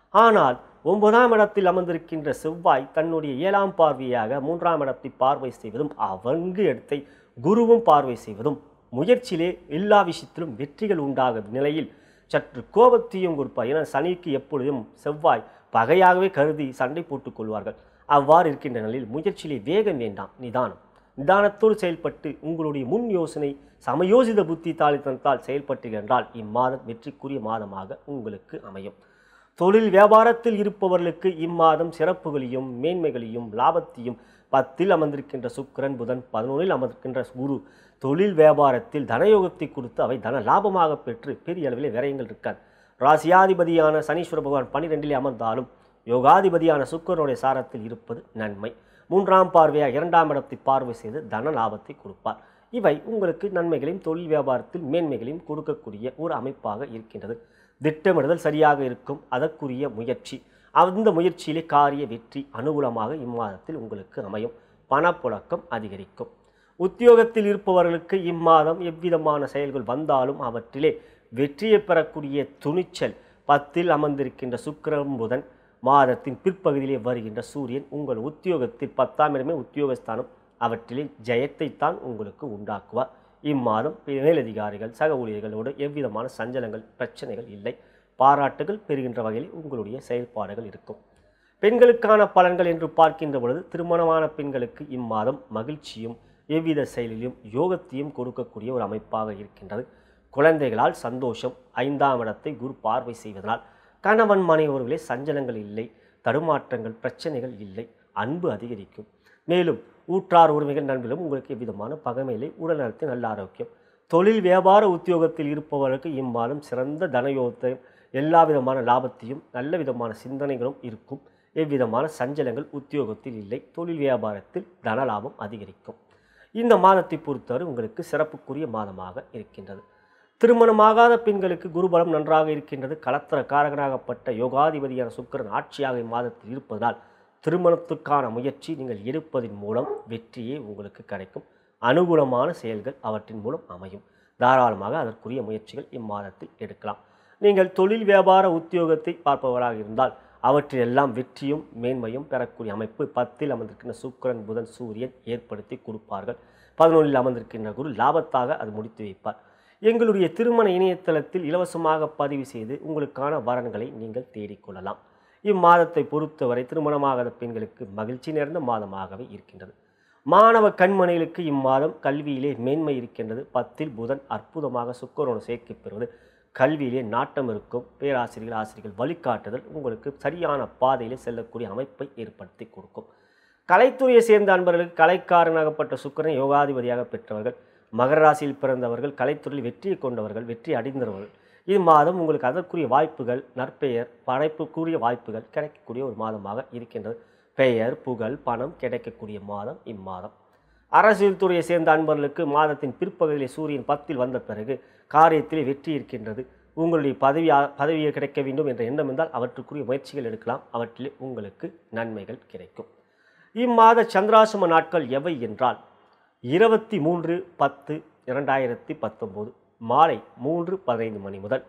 ஆனால் 9ஆம் இடத்தில் அமர்ந்திருக்கின்ற செவ்வாய் தன்னுடைய 7ஆம் பார்வையாக 3ஆம் இடத்தை பார்வை செய்வதும் அவங்கு இடத்தை குருவும் பார்வை செய்வதும் முயற்சியிலே எல்லா விஷயத்திலும் வெற்றிகள் உண்டாகும் நிலையில் சற்று கோபத்தையும் கொடுப்பார். ஏன்னா சனிக்கு எப்பொழுதும் செவ்வாய் பகையாகவே கருதி சண்டை போட்டுக் கொள்வார்கள். அவ்வாறு இருக்கின்ற நிலையில் முயற்சியிலே வேகம் வேண்டாம், நிதானத்தோடு செயல்பட்டு உங்களுடைய முன் யோசனை சமயோசித புத்தி தாளித்தனத்தால் செயல்பட்டு என்றால் இம்மாதம் வெற்றிக்குரிய மாதமாக உங்களுக்கு அமையும். தொழில் வியாபாரத்தில் இருப்பவர்களுக்கு இம்மாதம் சிறப்புகளையும் மேன்மைகளையும் லாபத்தையும் 10ல் அமர்ந்திருக்கின்ற சுக்கிரன் புதன் 11ல் அமர்ந்திருக்கின்ற குரு தொழில் வியாபாரத்தில் தனயோகத்தை கொடுத்து அவை தன லாபமாக பெற்று பெரிய அளவில் விரயங்கள் இருக்காது. ராசியாதிபதியான சனீஸ்வர பகவான் 12லே அமர்ந்தாலும் யோகாதிபதியான சுக்கிரனுடைய சாரத்தில் இருப்பது நன்மை. 3ஆம் பார்வையாக 2ஆம் இடத்தை பார்வை செய்து தன லாபத்தை கொடுப்பார். இவை உங்களுக்கு நன்மைகளையும் தொழில் வியாபாரத்தில் மேன்மைகளையும் கொடுக்கக்கூடிய ஒரு அமைப்பாக இருக்கின்றது. திட்டமிடுதல் சரியாக இருக்கும், அதற்குரிய முயற்சி, அந்த முயற்சியிலே காரிய வெற்றி அனுகூலமாக இம்மாதத்தில் உங்களுக்கு அமையும். பணப்புழக்கம் அதிகரிக்கும். உத்தியோகத்தில் இருப்பவர்களுக்கு இம்மாதம் எவ்விதமான செயல்கள் வந்தாலும் அவற்றிலே வெற்றியை பெறக்கூடிய துணிச்சல் 10ல் அமர்ந்திருக்கின்ற சுக்கிரன் புதன் மாதத்தின் பிற்பகுதியிலே வருகின்ற சூரியன் உங்கள் உத்தியோகத்தில் 10ஆம் இடமே உத்தியோகஸ்தானம், அவற்றிலே ஜெயத்தைத்தான் உங்களுக்கு உண்டாக்குவார். இம்மாதம் மேலதிகாரிகள் சக ஊழியர்களோடு எவ்விதமான சஞ்சலங்கள் பிரச்சனைகள் இல்லை. பாராட்டுகள் பெறுகின்ற வகையில் உங்களுடைய செயல்பாடுகள் இருக்கும். பெண்களுக்கான பலன்கள் என்று பார்க்கின்ற பொழுது திருமணமான பெண்களுக்கு இம்மாதம் மகிழ்ச்சியும் எவ்வித செயலிலும் யோகத்தையும் கொடுக்கக்கூடிய ஒரு அமைப்பாக இருக்கின்றது. குழந்தைகளால் சந்தோஷம். 5ஆம் இடத்தை குரு பார்வை செய்வதனால் கணவன் மனைவர்களே சஞ்சலங்கள் இல்லை, தடுமாற்றங்கள் பிரச்சனைகள் இல்லை, அன்பு அதிகரிக்கும். மேலும் ஊற்றார் உரிமைகள் நண்பர்களும் உங்களுக்கு எவ்விதமான பகைமையிலே உடல்நலத்தில் நல்ல ஆரோக்கியம். தொழில் வியாபார உத்தியோகத்தில் இருப்பவர்களுக்கு இம்மாதம் சிறந்த தனயோகத்தை எல்லா விதமான லாபத்தையும் நல்ல விதமான சிந்தனைகளும் இருக்கும். எவ்விதமான சஞ்சலங்கள் உத்தியோகத்தில் இல்லை, தொழில் வியாபாரத்தில் தன லாபம் அதிகரிக்கும். இந்த மாதத்தை பொறுத்தவரை உங்களுக்கு சிறப்புக்குரிய மாதமாக இருக்கின்றது. திருமணமாகாத பெண்களுக்கு குருபலம் நன்றாக இருக்கின்றது. கலத்திர காரகனாகப்பட்ட யோகாதிபதியான சுக்கிரன் ஆட்சியாக இம்மாதத்தில் இருப்பதனால் திருமணத்துக்கான முயற்சி நீங்கள் எடுப்பதன் மூலம் வெற்றியே உங்களுக்கு கிடைக்கும். அனுகூலமான செயல்கள் அவற்றின் மூலம் அமையும். தாராளமாக அதற்குரிய முயற்சிகள் இம்மாதத்தில் எடுக்கலாம். நீங்கள் தொழில் வியாபார உத்தியோகத்தை பார்ப்பவராக இருந்தால் அவற்றிலெல்லாம் வெற்றியும் மேன்மையும் பெறக்கூடிய அமைப்பு 10ல் அமர்ந்திருக்கின்ற சுக்கிரன் புதன் சூரியன் ஏற்படுத்தி கொடுப்பார்கள். 11ல் அமர்ந்திருக்கின்ற குரு லாபத்தாக அது முடித்து வைப்பார். எங்களுடைய திருமண இணையதளத்தில் இலவசமாக பதிவு செய்து உங்களுக்கான வரன்களை நீங்கள் தேடிக்கொள்ளலாம். இம்மாதத்தை பொறுத்தவரை திருமணமாகாத பெண்களுக்கு மகிழ்ச்சி நிறைந்த மாதமாகவே இருக்கின்றது. மாணவ கண்மணிகளுக்கு இம்மாதம் கல்வியிலே மேன்மை இருக்கின்றது. 10ல் புதன் அற்புதமாக சுக்கிரனோடு சேர்க்கை பெறுவது கல்வியிலே நாட்டம் இருக்கும். பேராசிரியர்கள் ஆசிரியர்கள் வழிகாட்டுதல் உங்களுக்கு சரியான பாதையிலே செல்லக்கூடிய அமைப்பை ஏற்படுத்தி கொடுக்கும். கலைத்துறையை சேர்ந்த அன்பர்களுக்கு கலைக்காரனாகப்பட்ட சுக்கிரன் யோகாதிபதியாக பெற்றவர்கள், மகர ராசியில் பிறந்தவர்கள், கலைத்துறையில் வெற்றியை கொண்டவர்கள், வெற்றி அடைந்தவர்கள் இம்மாதம் உங்களுக்கு அதற்குரிய வாய்ப்புகள், நற்பெயர், படைப்புக்குரிய வாய்ப்புகள் கிடைக்கக்கூடிய ஒரு மாதமாக இருக்கின்றது. பெயர் புகழ் பணம் கிடைக்கக்கூடிய மாதம் இம்மாதம். அரசியல் துறையை சேர்ந்த அன்பர்களுக்கு மாதத்தின் பிற்பகுதியிலே சூரியன் 10ல் வந்த பிறகு காரியத்திலே வெற்றி இருக்கின்றது. உங்களுடைய பதவியை கிடைக்க வேண்டும் என்ற எண்ணம் இருந்தால் அவற்றுக்குரிய முயற்சிகள் எடுக்கலாம். அவற்றிலே உங்களுக்கு நன்மைகள் கிடைக்கும். இம்மாத சந்திராசிரம நாட்கள் எவை என்றால் 23/10/2019 மாலை 3:15 மணி முதல்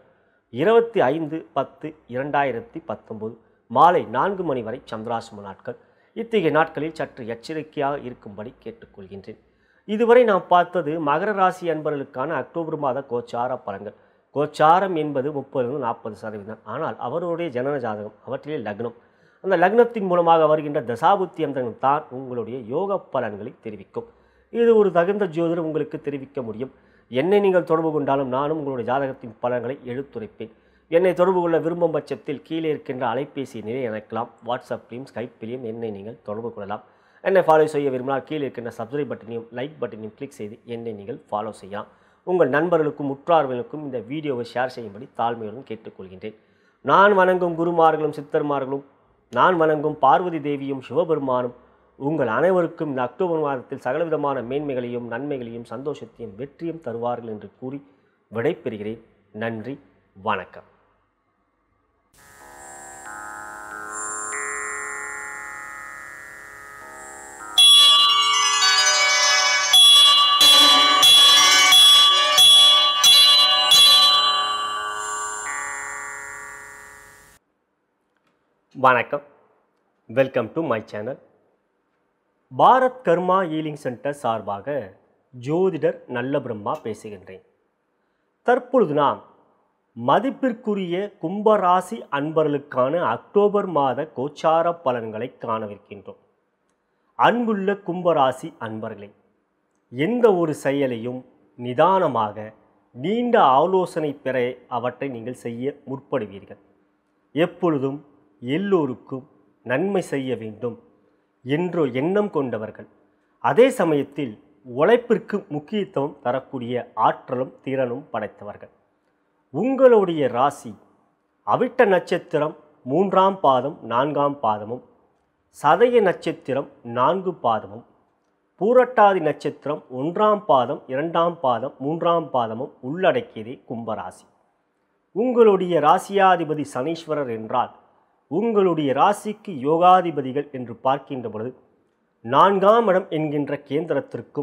25/10/2019 மாலை 4 மணி வரை சந்திராசிரம நாட்கள். இத்தகைய நாட்களில் சற்று எச்சரிக்கையாக இருக்கும்படி கேட்டுக்கொள்கின்றேன். இதுவரை நாம் பார்த்தது மகர ராசி அன்பர்களுக்கான அக்டோபர் மாத கோச்சார பலன்கள். கோச்சாரம் என்பது 30-40%. ஆனால் அவருடைய ஜனன ஜாதகம், அவற்றிலே லக்னம், அந்த லக்னத்தின் மூலமாக வருகின்ற தசாபுத்தி அந்தங்கள் தான் உங்களுடைய யோக பலன்களை தெரிவிக்கும். இது ஒரு தகுந்த ஜோதிடர் உங்களுக்கு தெரிவிக்க முடியும். என்னை நீங்கள் தொடர்பு கொண்டாலும் நானும் உங்களுடைய ஜாதகத்தின் பலன்களை எடுத்துரைப்பேன். என்னை தொடர்பு கொள்ள விரும்பும் பட்சத்தில் கீழே இருக்கின்ற அலைபேசி நிலையை இணைக்கலாம். வாட்ஸ்அப்லையும் ஸ்கைப்பிலையும் என்னை நீங்கள் தொடர்பு கொள்ளலாம். என்னை ஃபாலோ செய்ய விரும்பினால் கீழே இருக்கின்ற சப்ஸ்கிரைப் பட்டனையும் லைக் பட்டனையும் கிளிக் செய்து என்னை நீங்கள் ஃபாலோ செய்யலாம். உங்கள் நண்பர்களுக்கும் உற்றார்களுக்கும் இந்த வீடியோவை ஷேர் செய்யும்படி தாழ்மையுடன் கேட்டுக்கொள்கின்றேன். நான் வணங்கும் குருமார்களும் சித்தர்மார்களும், நான் வணங்கும் பார்வதி தேவியும் சிவபெருமானும் உங்கள் அனைவருக்கும் இந்த அக்டோபர் மாதத்தில் சகலவிதமான மேன்மைகளையும் நன்மைகளையும் சந்தோஷத்தையும் வெற்றியும் தருவார்கள் என்று கூறி விடைபெறுகிறேன். நன்றி, வணக்கம். வணக்கம், welcome to my channel. Bharat karma healing centre சார்பாக ஜோதிடர் நல்ல பிரம்மா பேசுகின்றேன். தற்பொழுது நாம் மதிப்பிற்குரிய கும்பராசி அன்பர்களுக்கான அக்டோபர் மாத கோச்சார பலன்களை காணவிருக்கின்றோம். அன்புள்ள கும்பராசி அன்பர்களே, எந்த ஒரு செயலையும் நிதானமாக நீண்ட ஆலோசனை பெற அவற்றை நீங்கள் செய்ய முற்படுவீர்கள். எப்பொழுதும் எல்லோருக்கும் நன்மை செய்ய வேண்டும் என்ற எண்ணம் கொண்டவர்கள். அதே சமயத்தில் உழைப்பிற்கு முக்கியத்துவம் தரக்கூடிய ஆற்றலும் திறனும் படைத்தவர்கள். உங்களுடைய ராசி அவிட்ட நட்சத்திரம் 3ஆம் பாதம் 4ஆம் பாதமும், சதய நட்சத்திரம் 4 பாதமும், பூரட்டாதி நட்சத்திரம் 1ஆம் பாதம் 2ஆம் பாதம் 3ஆம் பாதமும் உள்ளடக்கியதே கும்பராசி. உங்களுடைய ராசியாதிபதி சனீஸ்வரர் என்றால் உங்களுடைய ராசிக்கு யோகாதிபதிகள் என்று பார்க்கின்ற பொழுது 4ஆம் இடம் என்கின்ற கேந்திரத்திற்கும்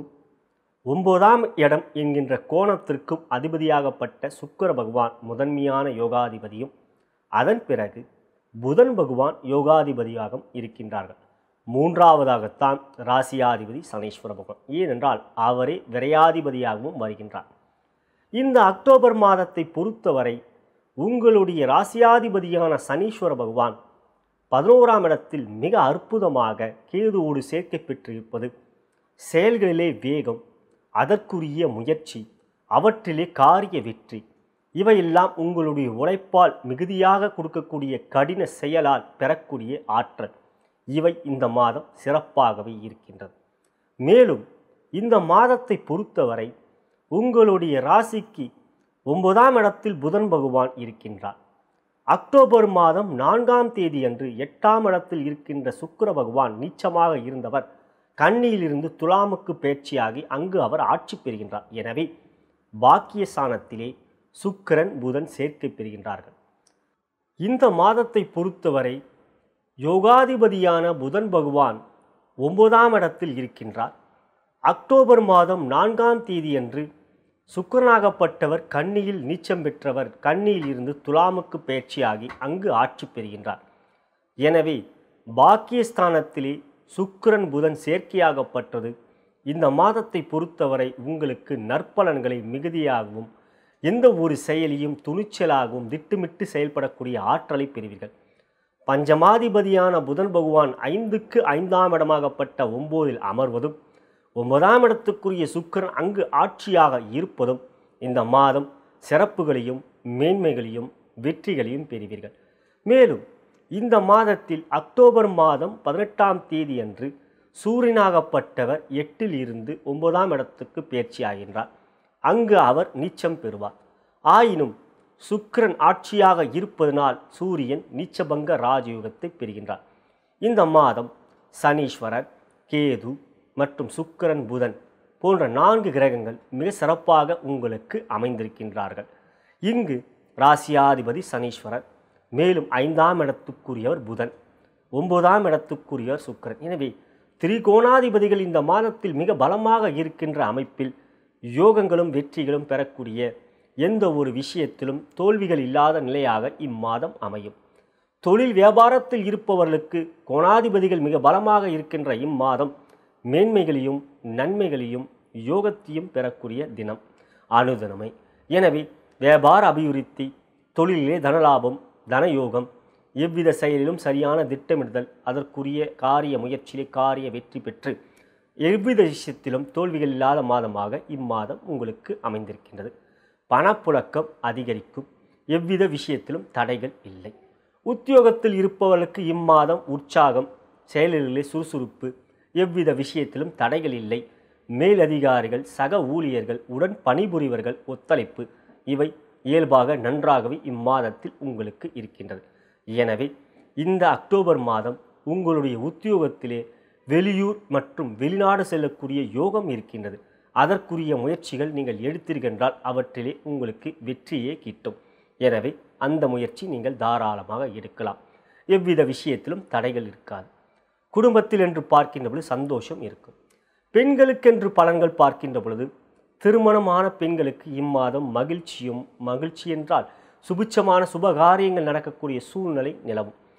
9ஆம் இடம் என்கின்ற கோணத்திற்கும் அதிபதியாகப்பட்ட சுக்கிர பகவான் முதன்மையான யோகாதிபதியும், அதன் பிறகு புதன் பகவான் யோகாதிபதியாக இருக்கின்றார்கள். 3ஆவதாகத்தான் ராசியாதிபதி சனீஸ்வர பகவான். ஏனென்றால் அவரே விரையாதிபதியாகவும் வருகின்றார். இந்த அக்டோபர் மாதத்தை பொறுத்தவரை உங்களுடைய ராசியாதிபதியான சனீஸ்வர பகவான் 11ஆம் இடத்தில் மிக அற்புதமாக கேதுவோடு சேர்க்கை பெற்றிருப்பது செயல்களிலே வேகம், அதற்குரிய முயற்சி, அவற்றிலே காரிய வெற்றி, இவையெல்லாம் உங்களுடைய உழைப்பால் மிகுதியாக கொடுக்கக்கூடிய கடின செயலால் பெறக்கூடிய ஆற்றல், இவை இந்த மாதம் சிறப்பாகவே இருக்கின்றது. மேலும் இந்த மாதத்தை பொறுத்தவரை உங்களுடைய ராசிக்கு 9ஆம் இடத்தில் புதன் பகவான் இருக்கின்றார். அக்டோபர் மாதம் 4ஆம் தேதி அன்று 8ஆம் இடத்தில் இருக்கின்ற சுக்கிர பகவான் நீச்சமாக இருந்தவர் கன்னியிலிருந்து துலாமுக்கு பயிற்சியாகி அங்கு அவர் ஆட்சி பெறுகின்றார். எனவே பாக்கியஸ்தானத்திலே சுக்கிரன் புதன் சேர்க்கை பெறுகின்றார்கள். இந்த மாதத்தை பொறுத்தவரை யோகாதிபதியான புதன் பகவான் 9ஆம் இடத்தில் இருக்கின்றார். அக்டோபர் மாதம் 4ஆம் தேதி அன்று சுக்கிரனாகப்பட்டவர் கன்னியில் நீச்சம் பெற்றவர் கன்னியில் இருந்து துலாமுக்கு பயிற்சியாகி அங்கு ஆட்சி பெறுகின்றார். எனவே பாக்கியஸ்தானத்திலே சுக்கிரன் புதன் சேர்க்கையாகப்பட்டது இந்த மாதத்தை பொறுத்தவரை உங்களுக்கு நற்பலன்களை மிகுதியாகவும் எந்த ஒரு செயலியும் துணிச்சலாகவும் திட்டமிட்டு செயல்படக்கூடிய ஆற்றலை பெறுவீர்கள். பஞ்சமாதிபதியான புதன் பகவான் 5க்கு 5ஆம் இடமாகப்பட்ட 9இல் அமர்வதும் 9ஆம் இடத்துக்குரிய சுக்கிரன் அங்கு ஆட்சியாக இருப்பதும் இந்த மாதம் சிறப்புகளையும் மேன்மைகளையும் வெற்றிகளையும் பெறுவீர்கள். மேலும் இந்த மாதத்தில் அக்டோபர் மாதம் 18ஆம் தேதி அன்று சூரியனாகப்பட்டவர் 8இல் இருந்து 9ஆம் இடத்துக்கு பயிற்சியாகின்றார். அங்கு அவர் நீச்சம் பெறுவார். ஆயினும் சுக்கிரன் ஆட்சியாக இருப்பதனால் சூரியன் நீச்சபங்க ராஜயோகத்தை பெறுகின்றார். இந்த மாதம் சனீஸ்வரர், கேது மற்றும் சுக்கிரன் புதன் போன்ற 4 கிரகங்கள் மிக சிறப்பாக உங்களுக்கு அமைந்திருக்கின்றார்கள். இங்கு ராசியாதிபதி சனீஸ்வரர், மேலும் 5ஆம் இடத்துக்குரியவர் புதன், 9ஆம் இடத்துக்குரியவர் சுக்கிரன். எனவே திரிகோணாதிபதிகள் இந்த மாதத்தில் மிக பலமாக இருக்கின்ற அமைப்பில் யோகங்களும் வெற்றிகளும் பெறக்கூடிய எந்த ஒரு விஷயத்திலும் தோல்விகள் இல்லாத நிலையாக இம்மாதம் அமையும். தொழில் வியாபாரத்தில் இருப்பவர்களுக்கு கோணாதிபதிகள் மிக பலமாக இருக்கின்ற இம்மாதம் மேன்மைகளையும் நன்மைகளையும் யோகத்தையும் பெறக்கூடிய தினம் அனுதினமை. எனவே வியாபார அபிவிருத்தி, தொழிலிலே தனலாபம், தனயோகம், எவ்வித செயலிலும் சரியான திட்டமிடுதல், அதற்குரிய காரிய முயற்சியிலே காரிய வெற்றி பெற்று எவ்வித விஷயத்திலும் தோல்விகள் இல்லாத மாதமாக இம்மாதம் உங்களுக்கு அமைந்திருக்கின்றது. பணப்புழக்கம் அதிகரிக்கும், எவ்வித விஷயத்திலும் தடைகள் இல்லை. உத்தியோகத்தில் இருப்பவர்களுக்கு இம்மாதம் உற்சாகம், செயல்களிலே சுறுசுறுப்பு, எவ்வித விஷயத்திலும் தடைகள் இல்லை. மேலதிகாரிகள், சக ஊழியர்கள், உடன் பணிபுரிவர்கள் ஒத்துழைப்பு, இவை இயல்பாக நன்றாகவே இம்மாதத்தில் உங்களுக்கு இருக்கின்றது. எனவே இந்த அக்டோபர் மாதம் உங்களுடைய உத்தியோகத்திலே வெளியூர் மற்றும் வெளிநாடு செல்லக்கூடிய யோகம் இருக்கின்றது. அதற்குரிய முயற்சிகள் நீங்கள் எடுத்தீர்கள் அவற்றிலே உங்களுக்கு வெற்றியே கிட்டும். எனவே அந்த முயற்சி நீங்கள் தாராளமாக எடுக்கலாம். எவ்வித விஷயத்திலும் தடைகள் இருக்காது. குடும்பத்தில் என்று பார்க்கின்ற பொழுது சந்தோஷம் இருக்கும். பெண்களுக்கென்று பலன்கள் பார்க்கின்ற பொழுது திருமணமான பெண்களுக்கு இம்மாதம் மகிழ்ச்சி என்றால் சுபிட்சமான சுபகாரியங்கள் நடக்கக்கூடிய சூழ்நிலை நிலவும்.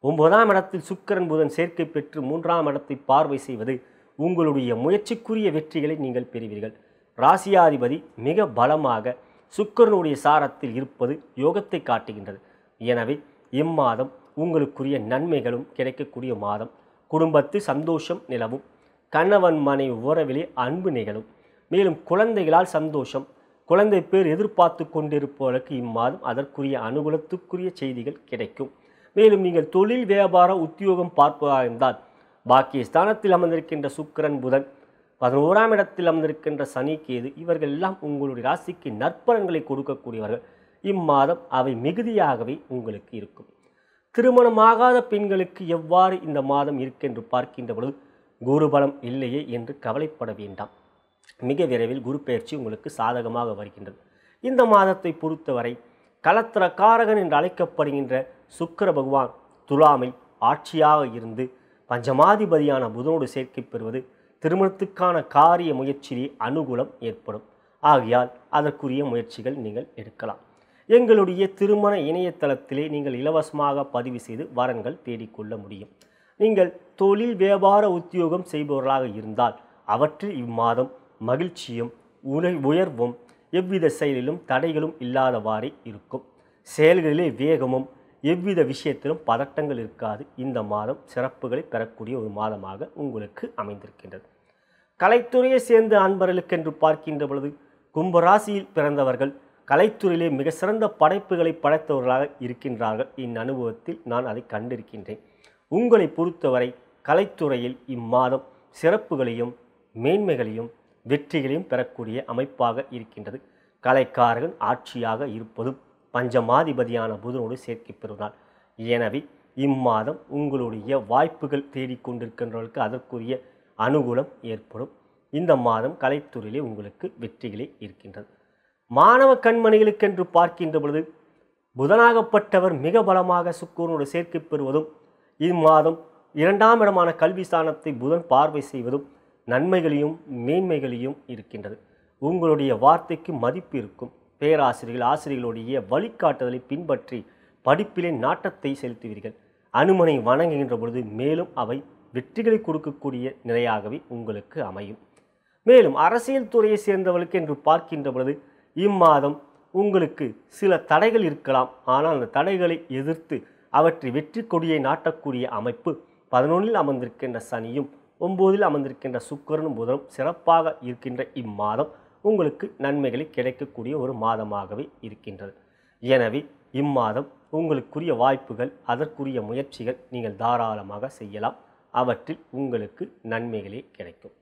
9ஆம் இடத்தில் சுக்கிரன் புதன் சேர்க்கை பெற்று 3ஆம் இடத்தை பார்வை செய்வது உங்களுடைய முயற்சிக்குரிய வெற்றிகளை நீங்கள் பெறுவீர்கள். ராசியாதிபதி மிக பலமாக சுக்கிரனுடைய சாரத்தில் இருப்பது யோகத்தை காட்டுகின்றது. எனவே இம்மாதம் உங்களுக்குரிய நன்மைகளும் கிடைக்கக்கூடிய மாதம். குடும்பத்தில் சந்தோஷம் நிலவும். கணவன் மனைவி உறவிலே அன்பு நிகழும். மேலும் குழந்தைகளால் சந்தோஷம். குழந்தை பேர் எதிர்பார்த்து கொண்டிருப்பவர்களுக்கு இம்மாதம் அதற்குரிய அனுகூலத்துக்குரிய செய்திகள் கிடைக்கும். மேலும் நீங்கள் தொழில் வியாபார உத்தியோகம் பார்ப்பதாக இருந்தால் பாக்கியஸ்தானத்தில் அமர்ந்திருக்கின்ற சுக்கிரன் புதன், 11ஆம் இடத்தில் அமர்ந்திருக்கின்ற சனி கேது, இவர்கள் எல்லாம் உங்களுடைய ராசிக்கு நற்பலன்களை கொடுக்கக்கூடியவர்கள். இம்மாதம் அவை மிகுதியாகவே உங்களுக்கு இருக்கும். திருமணமாகாத பெண்களுக்கு எவ்வாறு இந்த மாதம் இருக்கென்று பார்க்கின்ற பொழுது குருபலம் இல்லையே என்று கவலைப்பட வேண்டாம். மிக விரைவில் குரு பெயர்ச்சி உங்களுக்கு சாதகமாக வருகின்றது. இந்த மாதத்தை பொறுத்தவரை கலத்திர காரகன் என்று அழைக்கப்படுகின்ற சுக்கிர பகவான் துலாமில் ஆட்சியாக இருந்து பஞ்சமாதிபதியான புதனோடு சேர்க்கை பெறுவது திருமணத்துக்கான காரிய முயற்சியிலே அனுகூலம் ஏற்படும். ஆகையால் அதற்குரிய முயற்சிகள் நீங்கள் எடுக்கலாம். எங்களுடைய திருமண இணையதளத்திலே நீங்கள் இலவசமாக பதிவு செய்து வரன்கள் தேடிக்கொள்ள முடியும். நீங்கள் தொழில் வியாபார உத்தியோகம் செய்பவர்களாக இருந்தால் அவற்றில் இம்மாதம் மகிழ்ச்சியும் உயர்வும் எவ்வித செயலிலும் தடைகளும் இல்லாதவாறே இருக்கும். செயல்களிலே வேகமும் எவ்வித விஷயத்திலும் பதட்டங்கள் இருக்காது. இந்த மாதம் சிறப்புகளை பெறக்கூடிய ஒரு மாதமாக உங்களுக்கு அமைந்திருக்கின்றது. கலைத்துறையை சேர்ந்த அன்பர்களுக்கென்று பார்க்கின்ற பொழுது கும்பராசியில் பிறந்தவர்கள் கலைத்துறையிலே மிக சிறந்த படைப்புகளை படைத்தவர்களாக இருக்கின்றார்கள். அனுபவத்தில் நான் அதை கண்டிருக்கின்றேன். உங்களை பொறுத்தவரை கலைத்துறையில் இம்மாதம் சிறப்புகளையும் மேன்மைகளையும் வெற்றிகளையும் பெறக்கூடிய அமைப்பாக இருக்கின்றது. கலைக்காரர்கள் ஆட்சியாக இருப்பதும் பஞ்சமாதிபதியான புதனோடு சேர்க்கை பெறுவதால். எனவே இம்மாதம் உங்களுடைய வாய்ப்புகள் தேடிக்கொண்டிருக்கின்றவர்களுக்கு அதற்குரிய அனுகூலம் ஏற்படும். இந்த மாதம் கலைத்துறையிலே உங்களுக்கு வெற்றிகளே இருக்கின்றது. மாணவ கண்மணிகளுக்கென்று பார்க்கின்ற பொழுது புதனாகப்பட்டவர் மிக பலமாக சுக்கிரனோடு சேர்க்கை பெறுவதும் இம்மாதம் 2ஆம் இடமான கல்வி ஸ்தானத்தை புதன் பார்வை செய்வதும் நன்மைகளையும் மேன்மைகளையும் இருக்கின்றது. உங்களுடைய வார்த்தைக்கு மதிப்பு இருக்கும். பேராசிரியர்கள் ஆசிரியர்களுடைய வழிகாட்டுதலை பின்பற்றி படிப்பிலே நாட்டத்தை செலுத்துவீர்கள். அனுமனை வணங்குகின்ற பொழுது மேலும் அவை வெற்றிகளை கொடுக்கக்கூடிய நிலையாகவே உங்களுக்கு அமையும். மேலும் அரசியல் துறையை சேர்ந்தவர்களுக்கு என்று பார்க்கின்ற பொழுது இம்மாதம் உங்களுக்கு சில தடைகள் இருக்கலாம். ஆனால் அந்த தடைகளை எதிர்த்து அவற்றை வெற்றி கொடியை நாட்டக்கூடிய அமைப்பு 11இல் அமர்ந்திருக்கின்ற சனியும் 9இல் அமர்ந்திருக்கின்ற சுக்கிரனும் புதனும் சிறப்பாக இருக்கின்ற இம்மாதம் உங்களுக்கு நன்மைகளை கிடைக்கக்கூடிய ஒரு மாதமாகவே இருக்கின்றது. எனவே இம்மாதம் உங்களுக்குரிய வாய்ப்புகள் அதற்குரிய முயற்சிகள் நீங்கள் தாராளமாக செய்யலாம். அவற்றில் உங்களுக்கு நன்மைகளே கிடைக்கும்.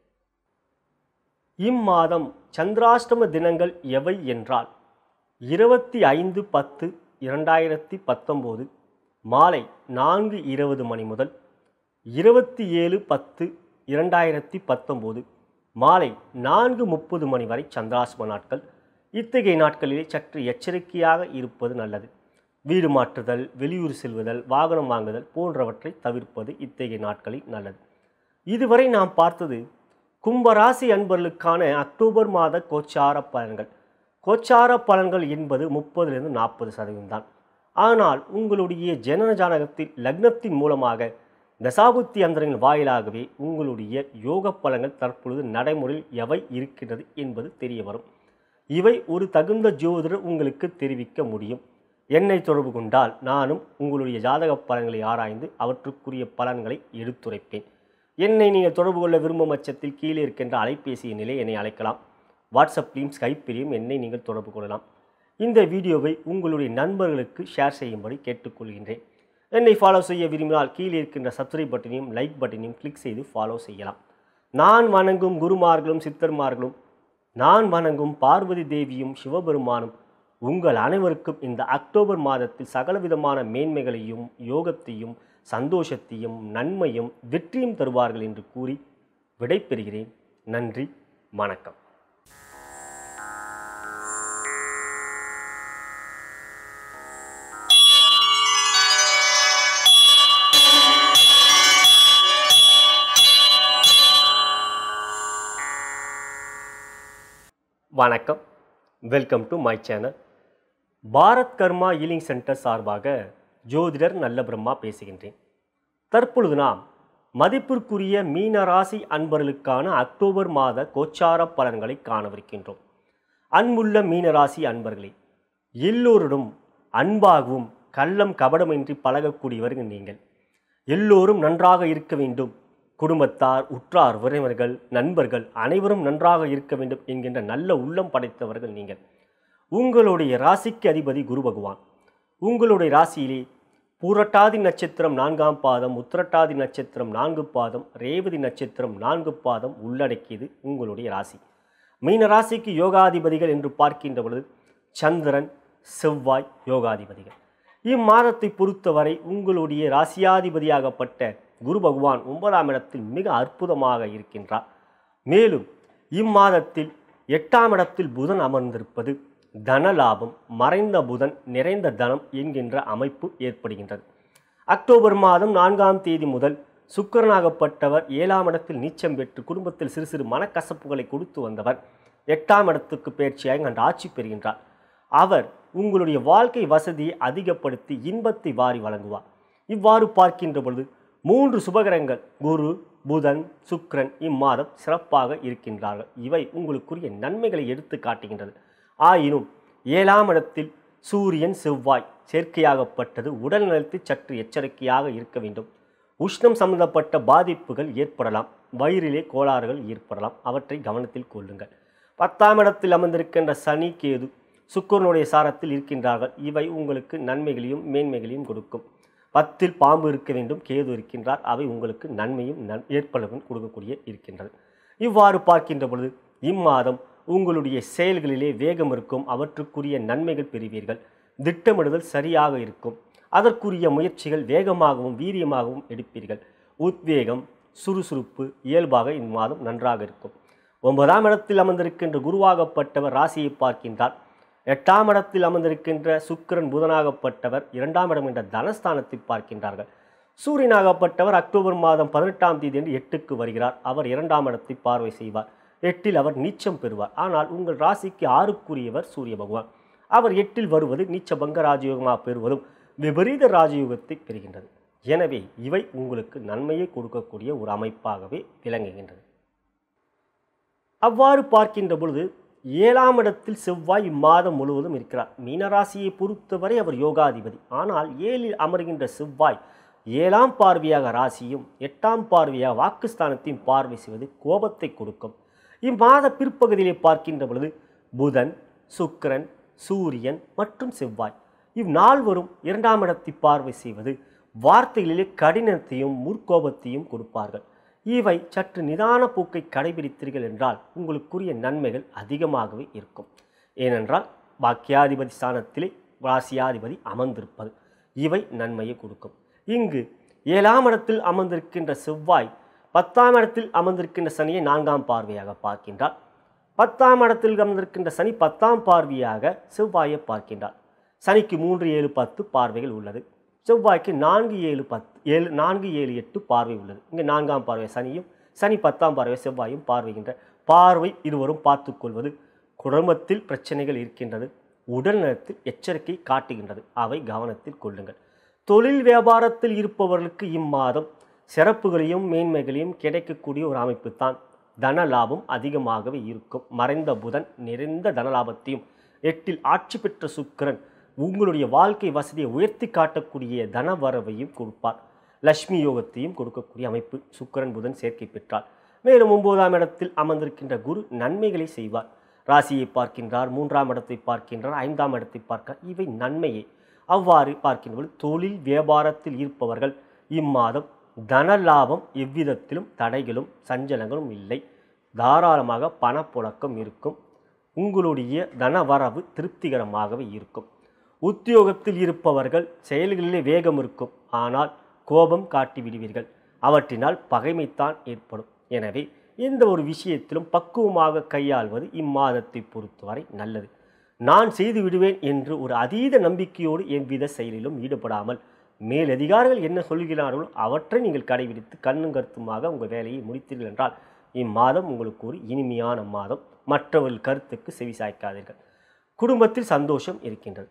இம்மாதம் சந்திராஷ்டம தினங்கள் எவை என்றால் 25/10/2019 மாலை 4:20 மணி முதல் 27/10/2019 மாலை 4:30 மணி வரை சந்திராஷ்டம நாட்கள். இத்தகைய நாட்களிலே சற்று எச்சரிக்கையாக இருப்பது நல்லது. வீடு மாற்றுதல், வெளியூர் செல்வதல், வாகனம் வாங்குதல் போன்றவற்றை தவிர்ப்பது இத்தகைய நாட்களில் நல்லது. இதுவரை நாம் பார்த்தது கும்பராசி அன்பர்களுக்கான அக்டோபர் மாத கோச்சார பலன்கள். கோச்சார பலன்கள் என்பது 30லிருந்து 40% தான். ஆனால் உங்களுடைய ஜனன ஜாதகத்தில் லக்னத்தின் மூலமாக தசாபுத்தி அந்தரங்கள் வாயிலாகவே உங்களுடைய யோக பலன்கள் தற்பொழுது நடைமுறையில் எவை இருக்கின்றது என்பது தெரிய வரும். இவை ஒரு தகுந்த ஜோதிடர் உங்களுக்கு தெரிவிக்க முடியும். என்னை தொடர்பு கொண்டால் நானும் உங்களுடைய ஜாதக பலன்களை ஆராய்ந்து அவற்றுக்குரிய பலன்களை எடுத்துரைப்பேன். என்னை நீங்கள் தொடர்பு கொள்ள விரும்பும் பட்சத்தில் கீழே இருக்கின்ற அலைபேசி நிலை என்னை அழைக்கலாம். வாட்ஸ்அப்லையும் ஸ்கைப்பிலையும் என்னை நீங்கள் தொடர்பு கொள்ளலாம். இந்த வீடியோவை உங்களுடைய நண்பர்களுக்கு ஷேர் செய்யும்படி கேட்டுக்கொள்கின்றேன். என்னை ஃபாலோ செய்ய விரும்பினால் கீழே இருக்கின்ற சப்ஸ்கிரைப் பட்டனையும் லைக் பட்டனையும் கிளிக் செய்து ஃபாலோ செய்யலாம். நான் வணங்கும் குருமார்களும் சித்தர்மார்களும் நான் வணங்கும் பார்வதி தேவியும் சிவபெருமானும் உங்கள் அனைவருக்கும் இந்த அக்டோபர் மாதத்தில் சகலவிதமான மேன்மைகளையும் யோகத்தையும் சந்தோஷத்தையும் நன்மையும் வெற்றியும் தருவார்கள் என்று கூறி விடைபெறுகிறேன். நன்றி, வணக்கம். வணக்கம், welcome to my channel. Bharat karma healing centre சார்பாக ஜோதிடர் நல்ல பிரம்மா பேசுகின்றேன். தற்பொழுது நாம் மதிப்பிற்குரிய மீனராசி அன்பர்களுக்கான அக்டோபர் மாத கோச்சார பலன்களை காணவிருக்கின்றோம். அன்புள்ள மீனராசி அன்பர்களே, எல்லோருடன் அன்பாகவும் கள்ளம் கபடமின்றி பழகக்கூடியவர்கள் நீங்கள். எல்லோரும் நன்றாக இருக்க வேண்டும், குடும்பத்தார், உற்றார், உறவினர்கள், நண்பர்கள் அனைவரும் நன்றாக இருக்க வேண்டும் என்கின்ற நல்ல உள்ளம் படைத்தவர்கள் நீங்கள். உங்களுடைய ராசிக்கு அதிபதி குரு பகவான் உங்களுடைய ராசியிலே பூரட்டாதி நட்சத்திரம் 4ஆம் பாதம், உத்திரட்டாதி நட்சத்திரம் 4 பாதம், ரேவதி நட்சத்திரம் 4 பாதம் உள்ளடக்கியது உங்களுடைய ராசி. மீன ராசிக்கு யோகாதிபதிகள் என்று பார்க்கின்ற பொழுது சந்திரன், செவ்வாய் யோகாதிபதிகள். இம்மாதத்தை பொறுத்தவரை உங்களுடைய ராசியாதிபதியாகப்பட்ட குரு பகவான் 9ஆம் இடத்தில் மிக அற்புதமாக இருக்கின்றார். மேலும் இம்மாதத்தில் 8ஆம் இடத்தில் புதன் அமர்ந்திருப்பது தனலாபம், மறைந்த புதன் நிறைந்த தனம் என்கின்ற அமைப்பு ஏற்படுகின்றது. அக்டோபர் மாதம் 4ஆம் தேதி முதல் சுக்கிரனாகப்பட்டவர் 7ஆம் இடத்தில் நீச்சம் பெற்று குடும்பத்தில் சிறு சிறு மனக்கசப்புகளை கொடுத்து வந்தவர் 8ஆம் இடத்துக்கு பயிற்சியாக அன்று ஆட்சி பெறுகின்றார். அவர் உங்களுடைய வாழ்க்கை வசதியை அதிகப்படுத்தி இன்பத்தை வாரி வழங்குவார். இவ்வாறு பார்க்கின்ற பொழுது 3 சுபகிரகங்கள் குரு, புதன், சுக்கிரன் இம்மாதம் சிறப்பாக இருக்கின்றார்கள். இவை உங்களுக்குரிய நன்மைகளை எடுத்து காட்டுகின்றது. ஆயினும் 7ஆம் இடத்தில் சூரியன், செவ்வாய் சேர்க்கையாகப்பட்டது உடல் நலத்தில் சற்று எச்சரிக்கையாக இருக்க வேண்டும். உஷ்ணம் சம்பந்தப்பட்ட பாதிப்புகள் ஏற்படலாம், வயிறிலே கோளாறுகள் ஏற்படலாம், அவற்றை கவனத்தில் கொள்ளுங்கள். 10ஆம் இடத்தில் அமர்ந்திருக்கின்ற சனி, கேது சுக்கிரனுடைய சாரத்தில் இருக்கின்றார்கள். இவை உங்களுக்கு நன்மைகளையும் மேன்மைகளையும் கொடுக்கும். 10இல் பாம்பு இருக்க வேண்டும், கேது இருக்கின்றார். அவை உங்களுக்கு நன்மையும் ஏற்படவும் கொடுக்கக்கூடிய இருக்கின்றது. இவ்வாறு பார்க்கின்ற பொழுது இம்மாதம் உங்களுடைய செயல்களிலே வேகம் இருக்கும், அவற்றுக்குரிய நன்மைகள் பெறுவீர்கள். திட்டமிடுதல் சரியாக இருக்கும், அதற்குரிய முயற்சிகள் வேகமாகவும் வீரியமாகவும் எடுப்பீர்கள். உத்வேகம், சுறுசுறுப்பு இயல்பாக இம்மாதம் நன்றாக இருக்கும். 9ஆம் இடத்தில் அமர்ந்திருக்கின்ற குருவாகப்பட்டவர் ராசியை பார்க்கின்றார். 8ஆம் இடத்தில் அமர்ந்திருக்கின்ற சுக்கிரன், புதனாகப்பட்டவர் 2ஆம் இடம் என்ற தனஸ்தானத்தை பார்க்கின்றார்கள். சூரியனாகப்பட்டவர் அக்டோபர் மாதம் 18ஆம் தேதி என்று 8க்கு வருகிறார். அவர் 2ஆம் இடத்தை பார்வை செய்வார். 8இல் அவர் நீச்சம் பெறுவார். ஆனால் உங்கள் ராசிக்கு 6க்குரியவர் சூரிய பகவான். அவர் 8இல் வருவது நீச்சபங்க ராஜயோகமாக பெறுவதும் விபரீத ராஜயோகத்தை பெறுகின்றது. எனவே இவை உங்களுக்கு நன்மையை கொடுக்கக்கூடிய ஒரு அமைப்பாகவே விளங்குகின்றது. அவ்வாறு பார்க்கின்ற பொழுது 7ஆம் இடத்தில் செவ்வாய் இம்மாதம் முழுவதும் இருக்கிறார். மீனராசியை பொறுத்தவரை அவர் யோகாதிபதி. ஆனால் 7இல் அமர்கின்ற செவ்வாய் 7ஆம் பார்வையாக ராசியும் 8ஆம் பார்வையாக வாக்குஸ்தானத்தையும் பார்வை செய்வது கோபத்தை கொடுக்கும். இம்மாத பிற்பகுதியிலே பார்க்கின்ற பொழுது புதன், சுக்கிரன், சூரியன் மற்றும் செவ்வாய் இவ்நால்வரும் 2ஆம் இடத்தை பார்வை செய்வது வார்த்தைகளிலே கடினத்தையும் முற்கோபத்தையும் கொடுப்பார்கள். இவை சற்று நிதான போக்கை கடைபிடித்தீர்கள் என்றால் உங்களுக்குரிய நன்மைகள் அதிகமாகவே இருக்கும். ஏனென்றால் பாக்கியாதிபதி ஸ்தானத்திலே ராசியாதிபதி அமர்ந்திருப்பது இவை நன்மையை கொடுக்கும். இங்கு 7ஆம் இடத்தில் அமர்ந்திருக்கின்ற செவ்வாய் 10ஆம் இடத்தில் அமர்ந்திருக்கின்ற சனியை 4ஆம் பார்வையாக பார்க்கின்றார். 10ஆம் இடத்தில் அமர்ந்திருக்கின்ற சனி 10ஆம் பார்வையாக செவ்வாயை பார்க்கின்றார். சனிக்கு 3, 7, 10 பார்வைகள் உள்ளது. செவ்வாய்க்கு 4, 7, 8 பார்வை உள்ளது. இங்கே 4ஆம் பார்வை சனியும், சனி 10ஆம் பார்வை செவ்வாயும் பார்வைகின்ற பார்வை இருவரும் பார்த்து கொள்வது குடும்பத்தில் பிரச்சனைகள் இருக்கின்றது, உடல் நலத்தில் எச்சரிக்கை காட்டுகின்றது. அவை கவனத்தில் கொள்ளுங்கள். தொழில் வியாபாரத்தில் இருப்பவர்களுக்கு இம்மாதம் சிறப்புகளையும் மேன்மைகளையும் கிடைக்கக்கூடிய ஒரு அமைப்பு தான். தன லாபம் அதிகமாகவே இருக்கும். மறைந்த புதன் நிறைந்த தனலாபத்தையும் 8இல் ஆட்சி பெற்ற சுக்கிரன் உங்களுடைய வாழ்க்கை வசதியை உயர்த்தி காட்டக்கூடிய தன வரவையும் கொடுப்பார். லட்சுமி யோகத்தையும் கொடுக்கக்கூடிய அமைப்பு சுக்கிரன் புதன் சேர்க்கை பெற்றார். மேலும் 9ஆம் இடத்தில் அமர்ந்திருக்கின்ற குரு நன்மைகளை செய்வார். ராசியை பார்க்கின்றார், 3ஆம் இடத்தை பார்க்கின்றார், 5ஆம் இடத்தை பார்க்கிறார். இவை நன்மையே. அவ்வாறு பார்க்கின்றபோது தொழில் வியாபாரத்தில் இருப்பவர்கள் இம்மாதம் தன லாபம் எவ்விதத்திலும் தடைகளும் சஞ்சலங்களும் இல்லை. தாராளமாக பணப்புழக்கம் இருக்கும். உங்களுடைய தனவரவு திருப்திகரமாகவே இருக்கும். உத்தியோகத்தில் இருப்பவர்கள் செயல்களிலே வேகம் இருக்கும், ஆனால் கோபம் காட்டி விடுவீர்கள். அவற்றினால் பகைமைத்தான் ஏற்படும். எனவே எந்த ஒரு விஷயத்திலும் பக்குவமாக கையாள்வது இம்மாதத்தை பொறுத்தவரை நல்லது. நான் செய்து விடுவேன் என்று ஒரு அதீத நம்பிக்கையோடு எவ்வித செயலிலும் ஈடுபடாமல் மேலதிகாரிகள் என்ன சொல்கிறார்களோ அவற்றை நீங்கள் கடைபிடித்து கண்ணும் கருத்துமாக உங்கள் வேலையை முடித்தீர்கள் என்றால் இம்மாதம் உங்களுக்கு ஒரு இனிமையான மாதம். மற்றவர்கள் கருத்துக்கு செவி சாய்க்காதீர்கள். குடும்பத்தில் சந்தோஷம் இருக்கின்றது.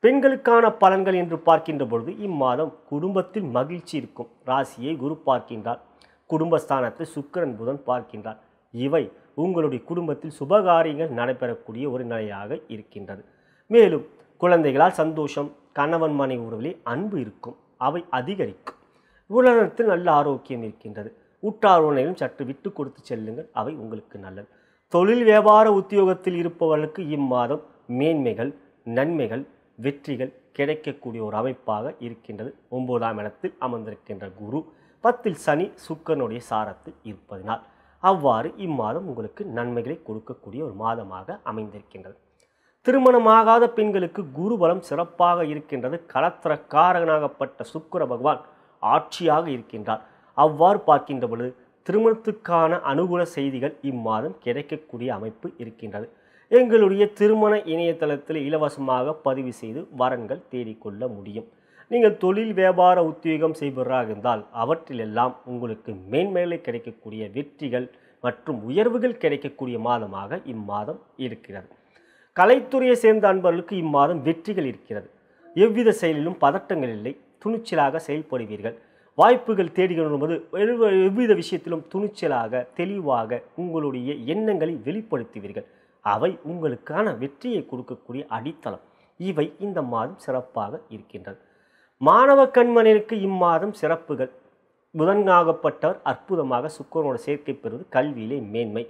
பெண்களுக்கான பலன்கள் என்று பார்க்கின்ற பொழுது இம்மாதம் குடும்பத்தில் மகிழ்ச்சி இருக்கும். ராசியை குரு பார்க்கின்றார். குடும்பஸ்தானத்தை சுக்கிரன் புதன் பார்க்கின்றார். இவை உங்களுடைய குடும்பத்தில் சுபகாரியங்கள் நடைபெறக்கூடிய ஒரு நிலையாக இருக்கின்றது. மேலும் குழந்தைகளால் சந்தோஷம், கணவன் மனைவி உறவிலே அன்பு இருக்கும், அவை அதிகரிக்கும். உலகத்தில் நல்ல ஆரோக்கியம் இருக்கின்றது. உற்றார் உறவினரும் சற்று விட்டு கொடுத்து செல்லுங்கள், அவை உங்களுக்கு நல்லது. தொழில் வியாபார உத்தியோகத்தில் இருப்பவர்களுக்கு இம்மாதம் மேன்மைகள், நன்மைகள், வெற்றிகள் கிடைக்கக்கூடிய ஒரு அமைப்பாக இருக்கின்றது. 9ஆம் இடத்தில் அமர்ந்திருக்கின்ற குரு 10ல் சனி சுக்கிரனுடைய சாரத்தில் இருப்பதனால் அவ்வாறு இம்மாதம் உங்களுக்கு நன்மைகளை கொடுக்கக்கூடிய ஒரு மாதமாக அமைந்திருக்கின்றது. திருமணமாகாத பெண்களுக்கு குரு பலம் சிறப்பாக இருக்கின்றது. கலத்திரக்காரகனாகப்பட்ட சுக்கிர பகவான் ஆட்சியாக இருக்கின்றார். அவ்வாறு பார்க்கின்ற பொழுது திருமணத்துக்கான அனுகூல செய்திகள் இம்மாதம் கிடைக்கக்கூடிய அமைப்பு இருக்கின்றது. எங்களுடைய திருமண இணையதளத்தில் இலவசமாக பதிவு செய்து வரன்கள் தேடிக்கொள்ள முடியும். நீங்கள் தொழில் வியாபார உத்தியோகம் செய்பவராக இருந்தால் அவற்றிலெல்லாம் உங்களுக்கு மேன்மைகளை கிடைக்கக்கூடிய வெற்றிகள் மற்றும் உயர்வுகள் கிடைக்கக்கூடிய மாதமாக இம்மாதம் இருக்கிறது. கலைத்துறையை சேர்ந்த அன்பர்களுக்கு இம்மாதம் வெற்றிகள் இருக்கிறது. எவ்வித செயலிலும் பதட்டங்கள் இல்லை, துணிச்சலாக செயல்படுவீர்கள். வாய்ப்புகள் தேடிக்கொள்ளும்போது எவ்வித விஷயத்திலும் துணிச்சலாக தெளிவாக உங்களுடைய எண்ணங்களை வெளிப்படுத்துவீர்கள். அவை உங்களுக்கான வெற்றியை கொடுக்கக்கூடிய அடித்தளம். இவை இந்த மாதம் சிறப்பாக இருக்கின்றது. மாணவ கண்மணிக்கு இம்மாதம் சிறப்புகள். புதனாகப்பட்டவர் அற்புதமாக சுக்கிரனோட சேர்க்கை பெறுவது கல்வியிலே மேன்மை.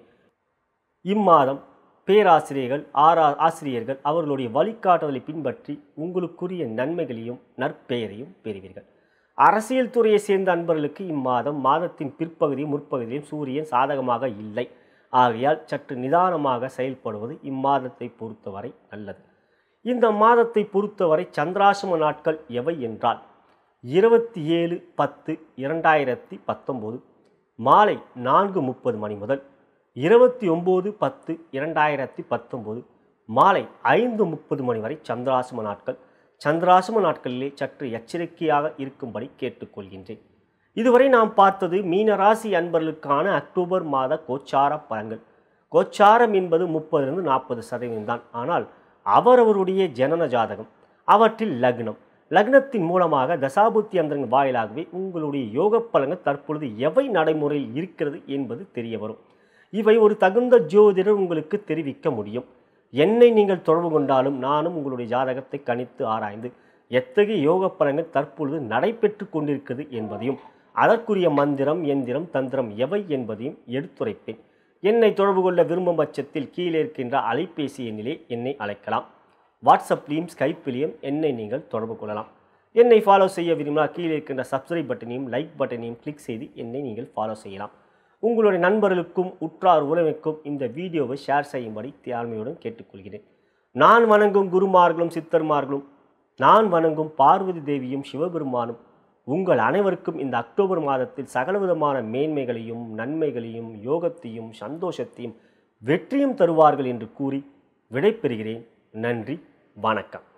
இம்மாதம் பேராசிரியர்கள் ஆசிரியர்கள் அவர்களுடைய வழிகாட்டுதலை பின்பற்றி உங்களுக்குரிய நன்மைகளையும் நற்பெயரையும் பெறுவீர்கள். அரசியல் துறையை சேர்ந்த அன்பர்களுக்கு இம்மாதம் மாதத்தின் பிற்பகுதியும் முற்பகுதியிலும் சூரியன் சாதகமாக இல்லை. ஆகையால் சற்று நிதானமாக செயல்படுவது இம்மாதத்தை பொறுத்தவரை நல்லது. இந்த மாதத்தை பொறுத்தவரை சந்திராசிரம நாட்கள் எவை என்றால் 27/10/2019 மாலை 4:30 மணி முதல் 29/10/2019 மாலை 5:30 மணி வரை சந்திராசிரம நாட்கள். சந்திராசிரம நாட்களிலே சற்று எச்சரிக்கையாக இருக்கும்படி கேட்டுக்கொள்கின்றேன். இதுவரை நாம் பார்த்தது மீனராசி அன்பர்களுக்கான அக்டோபர் மாத கோச்சார பலன்கள். கோச்சாரம் என்பது 30-40% தான். ஆனால் அவரவருடைய ஜனன ஜாதகம், அவற்றில் லக்னத்தின் மூலமாக தசாபுத்தி அந்தரங்கள் வாயிலாகவே உங்களுடைய யோக பலன்கள் தற்பொழுது எவை நடைமுறையில் இருக்கிறது என்பது தெரிய வரும். இவை ஒரு தகுந்த ஜோதிடர் உங்களுக்கு தெரிவிக்க முடியும். என்னை நீங்கள் தொடர்பு கொண்டாலும் நானும் உங்களுடைய ஜாதகத்தை கணித்து ஆராய்ந்து எத்தகைய யோக பலன்கள் தற்பொழுது நடைபெற்று கொண்டிருக்கிறது என்பதையும் அதற்குரிய மந்திரம், எந்திரம், தந்திரம் எவை என்பதையும் எடுத்துரைப்பேன். என்னை தொடர்பு கொள்ள விரும்பும் பட்சத்தில் கீழே இருக்கின்ற அலைபேசி எண்ணிலே என்னை அழைக்கலாம். வாட்ஸ்அப்லேயும் ஸ்கைப்பிலையும் என்னை நீங்கள் தொடர்பு கொள்ளலாம். என்னை ஃபாலோ செய்ய விரும்பினால் கீழே இருக்கின்ற சப்ஸ்கிரைப் பட்டனையும் லைக் பட்டனையும் கிளிக் செய்து என்னை நீங்கள் ஃபாலோ செய்யலாம். உங்களுடைய நண்பர்களுக்கும் உற்றார் உறவினருக்கும் இந்த வீடியோவை ஷேர் செய்யும்படி தாழ்மையுடன் கேட்டுக்கொள்கிறேன். நான் வணங்கும் குருமார்களும் சித்தர்மார்களும், நான் வணங்கும் பார்வதி தேவியும் சிவபெருமானும் உங்கள் அனைவருக்கும் இந்த அக்டோபர் மாதத்தில் சகலவிதமான மேன்மைகளையும் நன்மைகளையும் யோகத்தையும் சந்தோஷத்தையும் வெற்றியும் தருவார்கள் என்று கூறி விடைபெறுகிறேன். நன்றி, வணக்கம்.